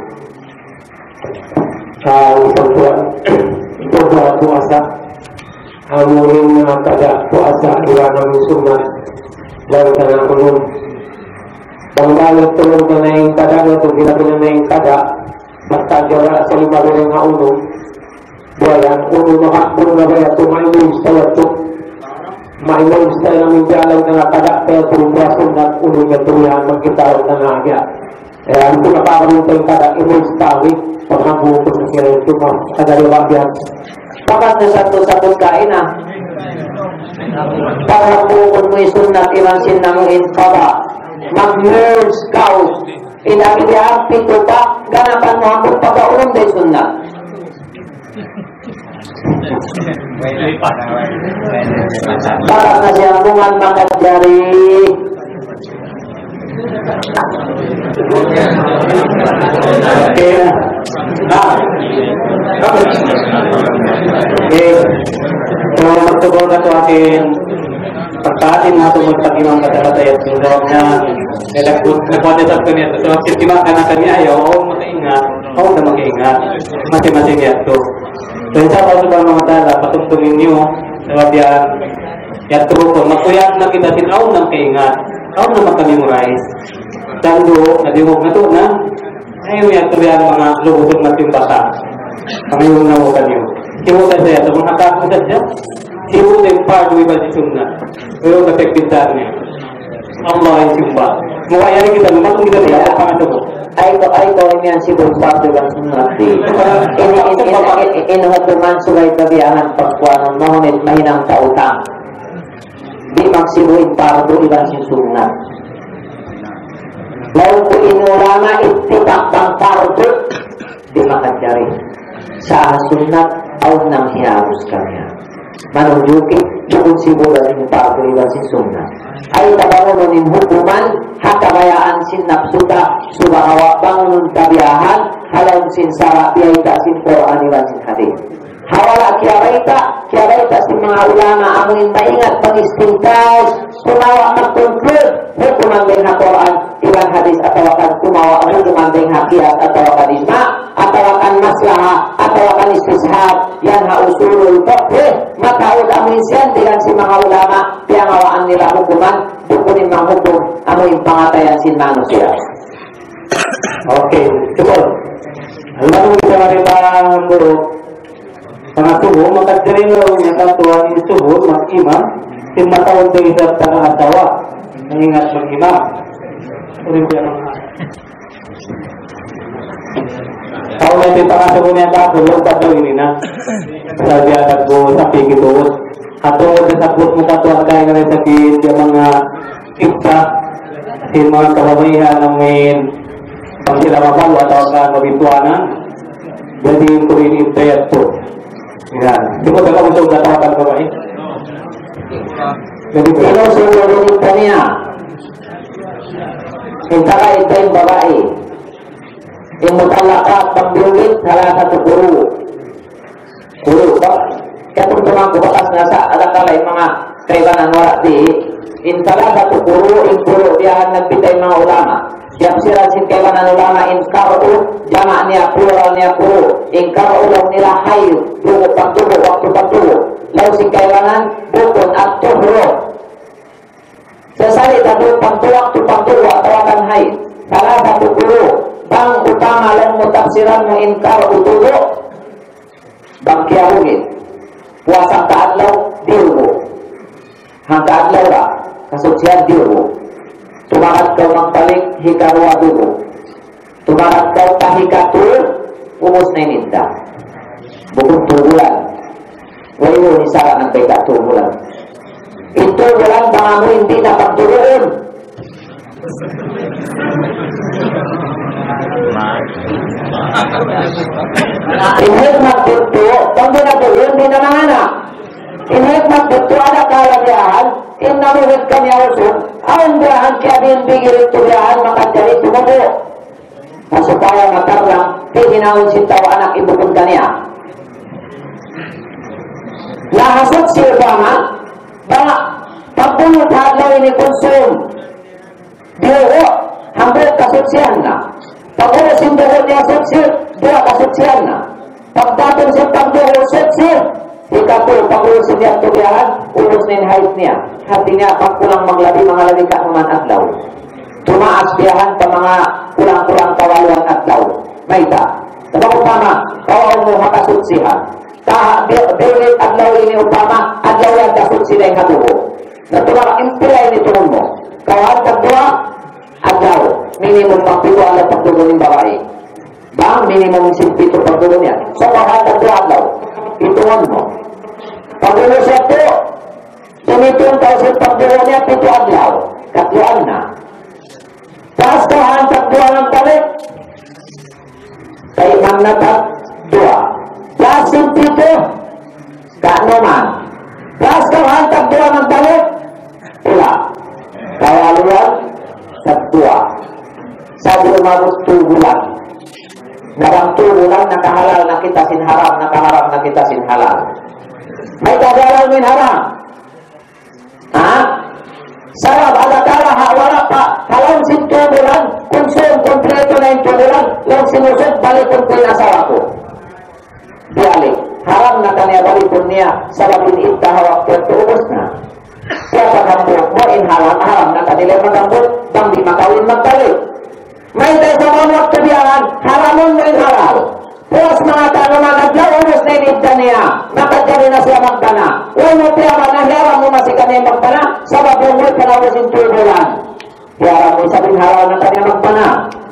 Sa isang tuwan, ito ba puasa? Amuhin na kada puasa iwan ng sunat lang ka na kulong. Pangbalot tulong ka na yung kada na ito, ginagin na yung kada basta jara sa lima rin nga ulo buwayan, ulo makakbong na baya ito mainong style ito mainong style namin dialang na kada kaya tulong ba sunat ulo nga tuyan magkitawag na nagya kaya ito napakaroon yung kada inong style pagkabukod na kaya ito ma kadaliwagyan pakat na satu-satu kain ah pagkabukod mo yung sunat imansin na mong inkaba mag-merge cows inagilihan pito pa ganapan mo ang pagpagkaulong day sunat pakat na siyang bungan makadjari okay ah okay so magtugaw na ito akin pagkaatin nga ito magpag-imang kata-kata yung jawab niya nagpapatitap ko niya so sitima ka na kanya ayaw o makaingat o na makaingat mati-mati niya ito so isa pa sa mga tala patungtungin niyo jawab yan yan tuko magkuyak na kita sinaw ng kaingat Kamu naman kami memorize. Tando, nadimog na to na. Ngayon yung tulian mga lubutong na timbasa. Ngayon na mo kanyo. Kimutan saya, sa mga kakutan siya. Kimutan yung part with the sunna. Pero kapagpintaan niya. Allah yung simba. Mukha yan kita naman kung kita niya ang pangatubok. Ay ko ay ko ini ang sibuk part dengan sunnah. Ini ini ini hatuman sulay kabiyahan pagkuanon mahunit mahinang kautang. Di maksimuin pardo iban sin sunnah. Lalu ku inulama ittibak bang pardo di makajari. Sa sunnat au nang hiarus kanya. Manunjuki cukup sibuk dari pardo iban sin sunnah. Ay tabangunin hukuman hakabayaan sin nafsuka subahawa bangun kabiyahan halang sin sara biaita sin Quran iban sin hadis. Hawala kiaraita kiaraita sin mga ulama amuin maingat pengistintas kumawa magkontrol hukuman dengan Quran iban hadis atau akan kumawa hukuman dengan kias atau akan isma atau akan maslaha atau akan istishab yang hausulul fiqh maka amuin sian dengan si mga ulama piangawaan nila hukuman dukunin manghukum amuin pangatayan sin manusia. Oke, cukup. Lalu kita mereka buruk. Karena subuh maka jering menyatakan Tuhan ini subuh mas imam lima tahun terhadap tanah asawa mengingat mengimam. Kalau nanti tanah subuhnya tak belum tak ini nah. Saja ada go sapi gitu. Atau disebut muka Tuhan kaya yang sakit dia mga ikta si mga kababayan namin pagsilamapal atau ka kabituanan jadi kurin ibtayat po. Ya, cuba kita untuk datakan bapak ini. Jadi Ino suruh tanya. Intara itain babai. Yang mutalaka pembimbing salah satu guru. Guru pak. Katong tumang kubakas nasa ada kala yung mga kaibanan wala di. Intara satu guru, in guru diahan nagpitay mga ulama. Yapsiran sin kaibanan ulama in karu jama niya plural niya guru. In karu daw nila hayo tubo pagtubo waktu pagtubo. Lalu sin kaibanan bukon at tuhro. Sesali tadu pagtubo waktu pagtubo atau akan hayo. Salah satu guru bang utama lang mo tafsiran mo in karu tubo. Bang kiyahugin. Puasa kaadlaw diubo. Hang kaadlaw ra kasucian diubo. Tumarat kau magpalik hikarwa dugo. Tumarat kau kahikatur umos na ininda. Bukod tubulan. Wayo ni Sara ng peka tubulan. Ito bulan baka mo hindi na pagtuloon. Inhit magbuto, pag binatuloon, hindi na nanganak. Inhit magbuto, ada kalagyahan, inamuhit kanya usok, ang dahan kaya binbigil tulihan, makadali tumubo. Masupaya makarlang, tihinawin sintaw anak ibukod kanya. Lahasot si Obama, baka pagpunod hadlaw ini konsum. Diyo, hambut kasutsiyan na. Pag-ulo sinduhod niya sutsir, diyo kasutsiyan na. Pagdatong siya pagduhod sutsir, ikatul pag-ulo siya tulihan, ulos na inhayit niya. Hati niya, pagkulang maglabi, mga labi ka naman adlaw. Tumaas biyahan pa mga kulang-kulang kawaluan adlaw. May ta. Tapos upama, kawaw mo makasutsihan. Ta, bilit adlaw ini upama, adlaw yan kasutsi na yung hatubo. Natulang impilay ni tungon mo. Kawahan tagdua, adlaw. Minimum pagpito alam pagdugo ng babae. Bang minimum simpito pagdugo niya. So kawahan tagdua adlaw. Itungon mo. Pagdugo siya po, tumitong tao sa pagdugo niya, pito adlaw. Katluan na. Tapos kawahan tagdua ng balik. Kay imam na tagdua. Tapos simpito, kaano man. Tapos kawahan tagdua ng balik. Pula. Kawaluan, tagdua. Sabi umabot two bulan. Narang two bulan, nakahalal na kita sin haram, nakaharam na kita sin halal. May kagalal min haram. Ha? Sarap, alakala, hawala pa. Halang sin two bulan, konsum, kompleto na yung two bulan, lang sinusot, balikon ko yung asawa ko. Bialik. Haram na kanya balikon niya, sarapin ita hawak ko, tuubos na. Kaya pagambok mo, in haram, haram na kanila magambok. May tayo sa mga magkabiyahan, haramon mo yung halal. Puwas mga tanong na naglaubos na inibda niya, nakadari na siya magdana. Huwag mo piyama na hiyaran mo na si kanya magdana, sabab yung huwag panawos yung tubulan. Hiyaran mo sabing halal na kanya magdana.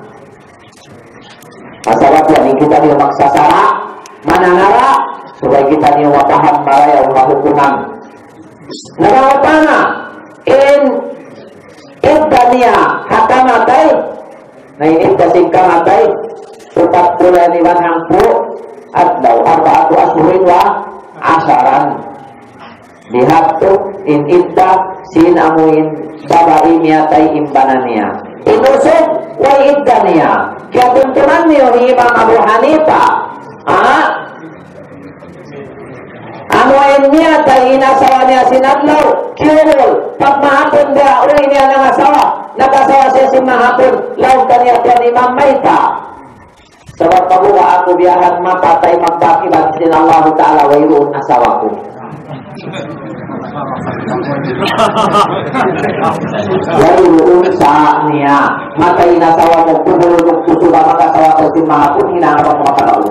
Masabab yan, kita niyo magsasara, mananara, supaya kita niyo mapaham maraya o mahukuman. Nagawapana, in idda niya hakamatay, na inidda sing kamatay, tupat pula niman hangpo, at daw arba'atu ashurin wa asaran. Lihat tu in idda sin amuin babai miyatay imbanan niya. Inusog wa idda niya. Kaya tuntunan niyo ni Imam Abu Hanifa, ah, amuin niya tayo inasawa niya sinadlaw, kirol, pag mahapon niya, uwi niya ng asawa, nakasawa siya si mahapon, law kaniya kaya ni Imam Maita. Sabab pabuka ako biyahan mapatay magbakibat din Allah Ta'ala wayroon asawa ko. Wayroon sa niya, matay na asawa mo, pumulog susuba makasawa ko si mahapon, hinaharap mga panahon.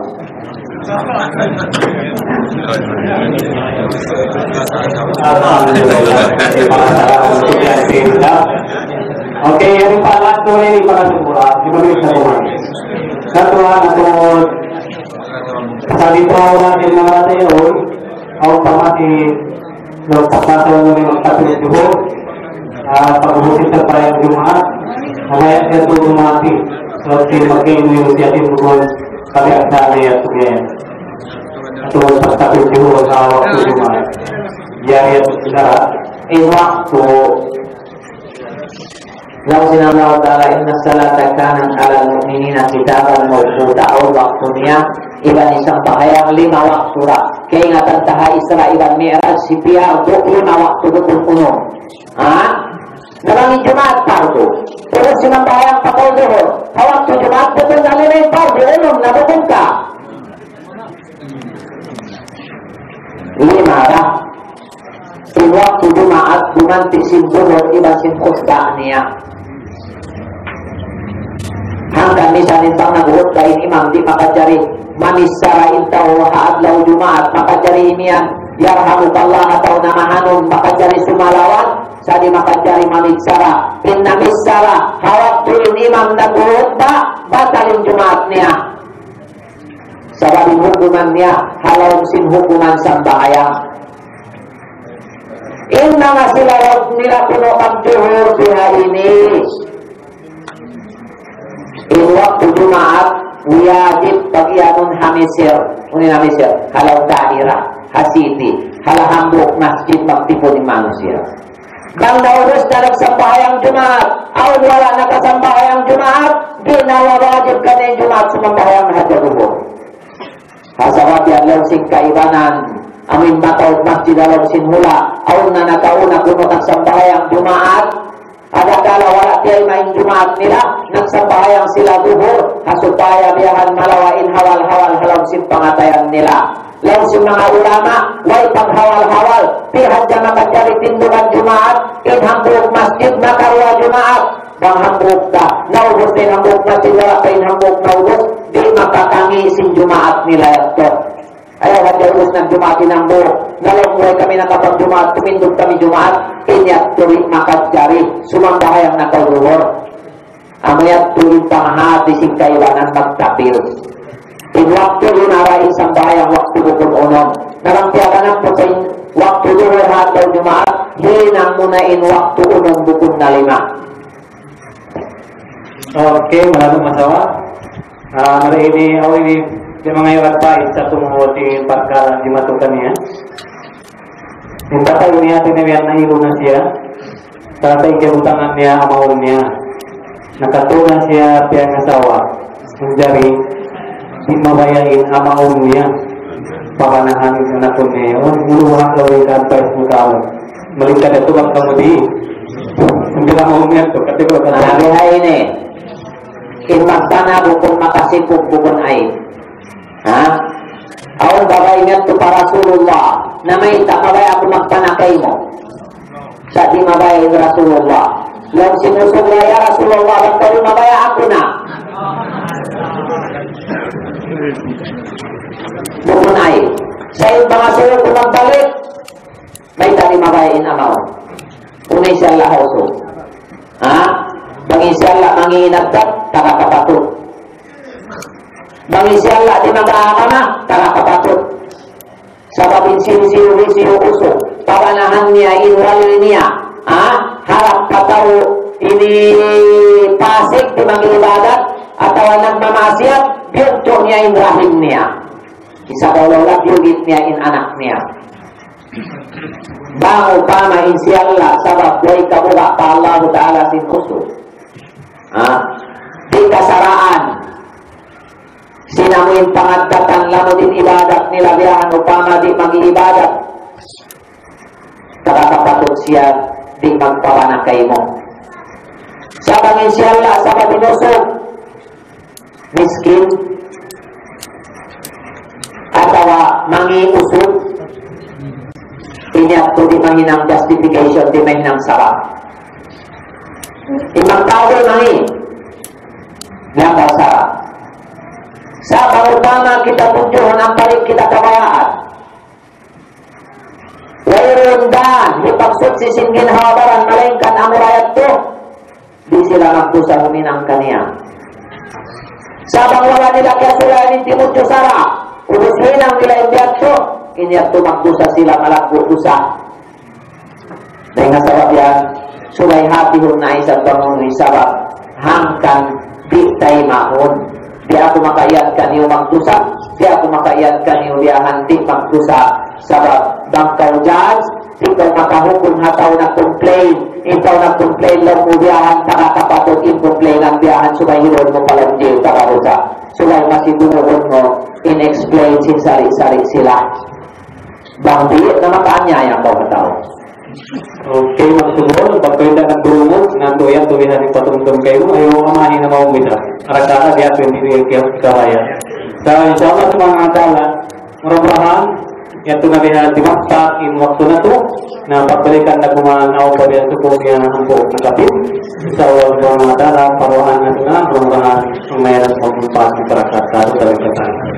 Oke, yang paling tuh ini para semula, Indonesia semua. Satu atau saat itu orang di mana saya, orang pamati, lokal pasar yang mengkapi juga, pengurus terpayang Jumat, namanya itu mati, selesai pakai inisiatif bukan kali ada ya tuh ya. Atau tapi juga kalau waktu Jumat, ya ya sudah, In waktu Lau sinan Allah Ta'ala inna salata kanan ala mu'minina kitaban mawquta au waktunya iban isang bahayang lima waktu ra keingatan taha Isra iban Mi'raj si piar untuk lima waktu betul kuno ha dalam Jumat pardu terus sinang bahayang pakau zuhur waktu Jumat betul nalinin pardu umum na buka lima ra di waktu Jumat dumanti sin zuhur iban sin khutbah niya hanggang misalnya bang naguhot kain imam di makajari manis sara intaw haad lau Jumaat makajari imian yarhamukallah atau nama hanum makajari sumalawan sadi makajari manis sara bin namis sara hawak tulin imam naguhot ba batalin Jumaat niya sababin hukuman niya halau sin hukuman sambahayang inna ngasilarot nila kuno kamjuhur biha ini in waktu Jumaat wajib bagianun hamisir unin hamisir halau daerah hasiti halah hambuk masjid magtipo di manusia bang naurus dalam sembahyang Jumaat awal wala nakasambahyang Jumaat di nawa wajib kanin Jumaat sembahyang hajar duhur hasawat yan lang sing kaibanan amin mataw masjid dalam sin hula awal na nakauna kuno nagsambahyang Jumaat ada kala wala tiyay main Jumaat nila nagsambahyang sila duhur hasupaya biyahan malawain hawal-hawal halaw sin pangatayan nila law sin mga ulama way paghawal-hawal pihan dyan makajari tindukan Jumaat in hamburg masjid makarwa Jumaat bang hamburg ka naubos din hamburg masjid wala pa in hamburg naubos di makakangi sin Jumaat nila yato ayaw hadya ubos ng Jumaat inambur nalong kami nakapag Jumaat tumindog kami Jumaat inyat tuloy makajari sumambahayang nakauruhor amayat tuloy pangahati sing kaiwanan magtapil in waktu lunara isang bahayang waktu bukun unom narampiyakan po sa waktu luhur hataw Jumaat hinang muna in waktu unom bukun na lima. Oke, maraming masawa. Ah, hari ini awal ini dia mengayokan baik satu mengurusi perkara di matukannya. Minta tahu niya tinawian na iluna siya tatay kebutangan niya amaun niya nakatunan siya piyang asawa menjadi di mabayain amaun niya pamanahan anak ko niya muluhan laway kanpais mo kaon malikat ito bang kamu di hindi amaun niya ito katiko ka na nabihay ini inmaktana bukun makasipog bukun ay ha awal bagay nga ito para Rasulullah na may takaway ako magpanakay mo sa di mabaya Rasulullah lang sinusog na ya Rasulullah ang tayo mabaya ako na Indonesia lah hauso. Ah, Indonesia lah manginagkat kakakapatut. Indonesia lah di magkakama kakakapatut. Sababin siru-siru uso, pabanahan niya, inwal niya, ah, harap kataw ini pasig di mangibadat atau nagmamasyat, biyugto niya in rahim niya. Isa daw lang biyugit niya in anak niya. Bang upama insyaallah sabab way kabuka pa Allah Ta'ala sin uso. Ah, di kasaraan sinamuin pangadatan lamo din ibadat nila biyahan upama di mag-ibadat kakapatut siya di magpawanakay mo sa panginsyala sa patinusog miskin atawa mangiusog inyat to di mahinang justification di mahinang sarap imang tao mangi nang sarap. Sa pangutama kita tujuan ang paling kita kabayaan. Mayroon dan ipagsud si singgin hawabaran malengkan amurayat to. Di sila magdusa huminang kaniya. Sa pangwala nila kasulayan ng Timotyo Sara, ulos hinang nila yung biyatso, inyat to magdusa sila malagbo dusa. Dahil nga sabab yan, sulay hatihon na isang bangunoy sabab, hangkan di tayo mahon. Di ako makayad kaniyo magdusa, di ako makayad kaniyo diyahan di magdusa. Sabab bangkaw judge, ikaw makahukom hataw na complain, ikaw na complain lang mo diyahan, nakakapatog in complain ang diyahan, subay hilon mo palang jail, takarusa. Subay masidunuhon mo, in-explain sin sari-sari sila. Bang di na makaanyaya ko hataw. Okay, magsugod, pagpwede na durumot, nandoyan, tuwihan yung patungtong kayo, ayaw kamahin na maumita. Arakala, diya, twenty kaya kawaya. So, insyaAllah sa mga atala, murabrahan, yato na rin di makta, in wakto na to, na pagbalikan na kumanaw pa rin ito kung yan ang buong kapit. Sa mga atala, paruhan na ito na, murabrahan, ang mayroon sa magpapag ng parakataro talagang katana.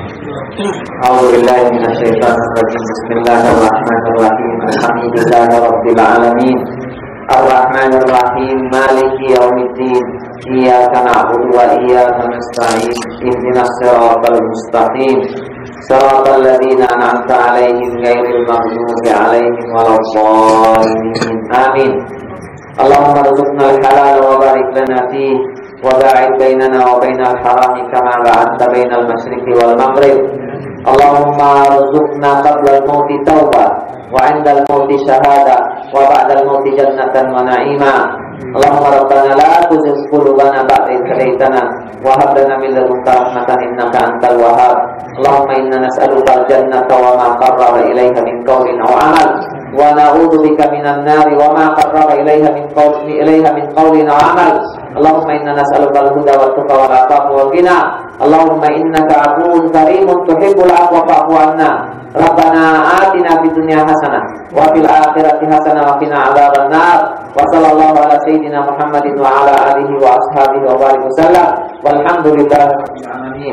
A'udzubillahi minasyaitonir rajim. Bismillahirrahmanirrahim. Alhamdulillahi rabbil alamin. Arrahmanir rahim. Maliki yaumiddin. Iyyaka na'budu wa iyyaka nasta'in. Ihdinas siratal mustaqim. Siratal ladzina an'amta 'alaihim ghairil maghdubi 'alaihim waladdallin. Amin. Allahumma rzuqna al-halal wa barik lana fihi wa ba'id bainana wa bainal haram kama ba'adta bainal masyriqi wal maghrib. Allahumma rzuqna qabla al-mauti tauba wa 'inda al-mauti syahada wa ba'da al-mauti jannatan wa na'ima. Allahumma rabbana la tuzigh qulubana ba'da idh hadaytana wa hab lana min ladunka rahmatan innaka antal wahhab. Allahumma inna nas'aluka al-jannata wa ma qarraba ilayha min qawlin aw 'amal wa na'udzu bika minan nari wa ma qarraba ilayha min qawlin ilayha min qawlin aw 'amal. Allahumma inna nas'aluka al-huda wat tuqa wal 'afafa wal ghina. Allahumma innaka 'afuwun karimun tuhibbul 'afwa fa'fu 'anna. Rabbana atina fid dunya hasanah wa fil akhirati hasanah wa qina 'adzaban nar. Wa sallallahu ala sayyidina Muhammadin wa ala alihi wa ashabihi wa barik wasallam. Walhamdulillahi rabbil alamin.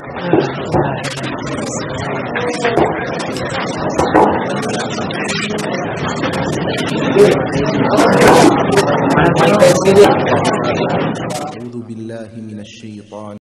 أعوذ بالله من الشيطان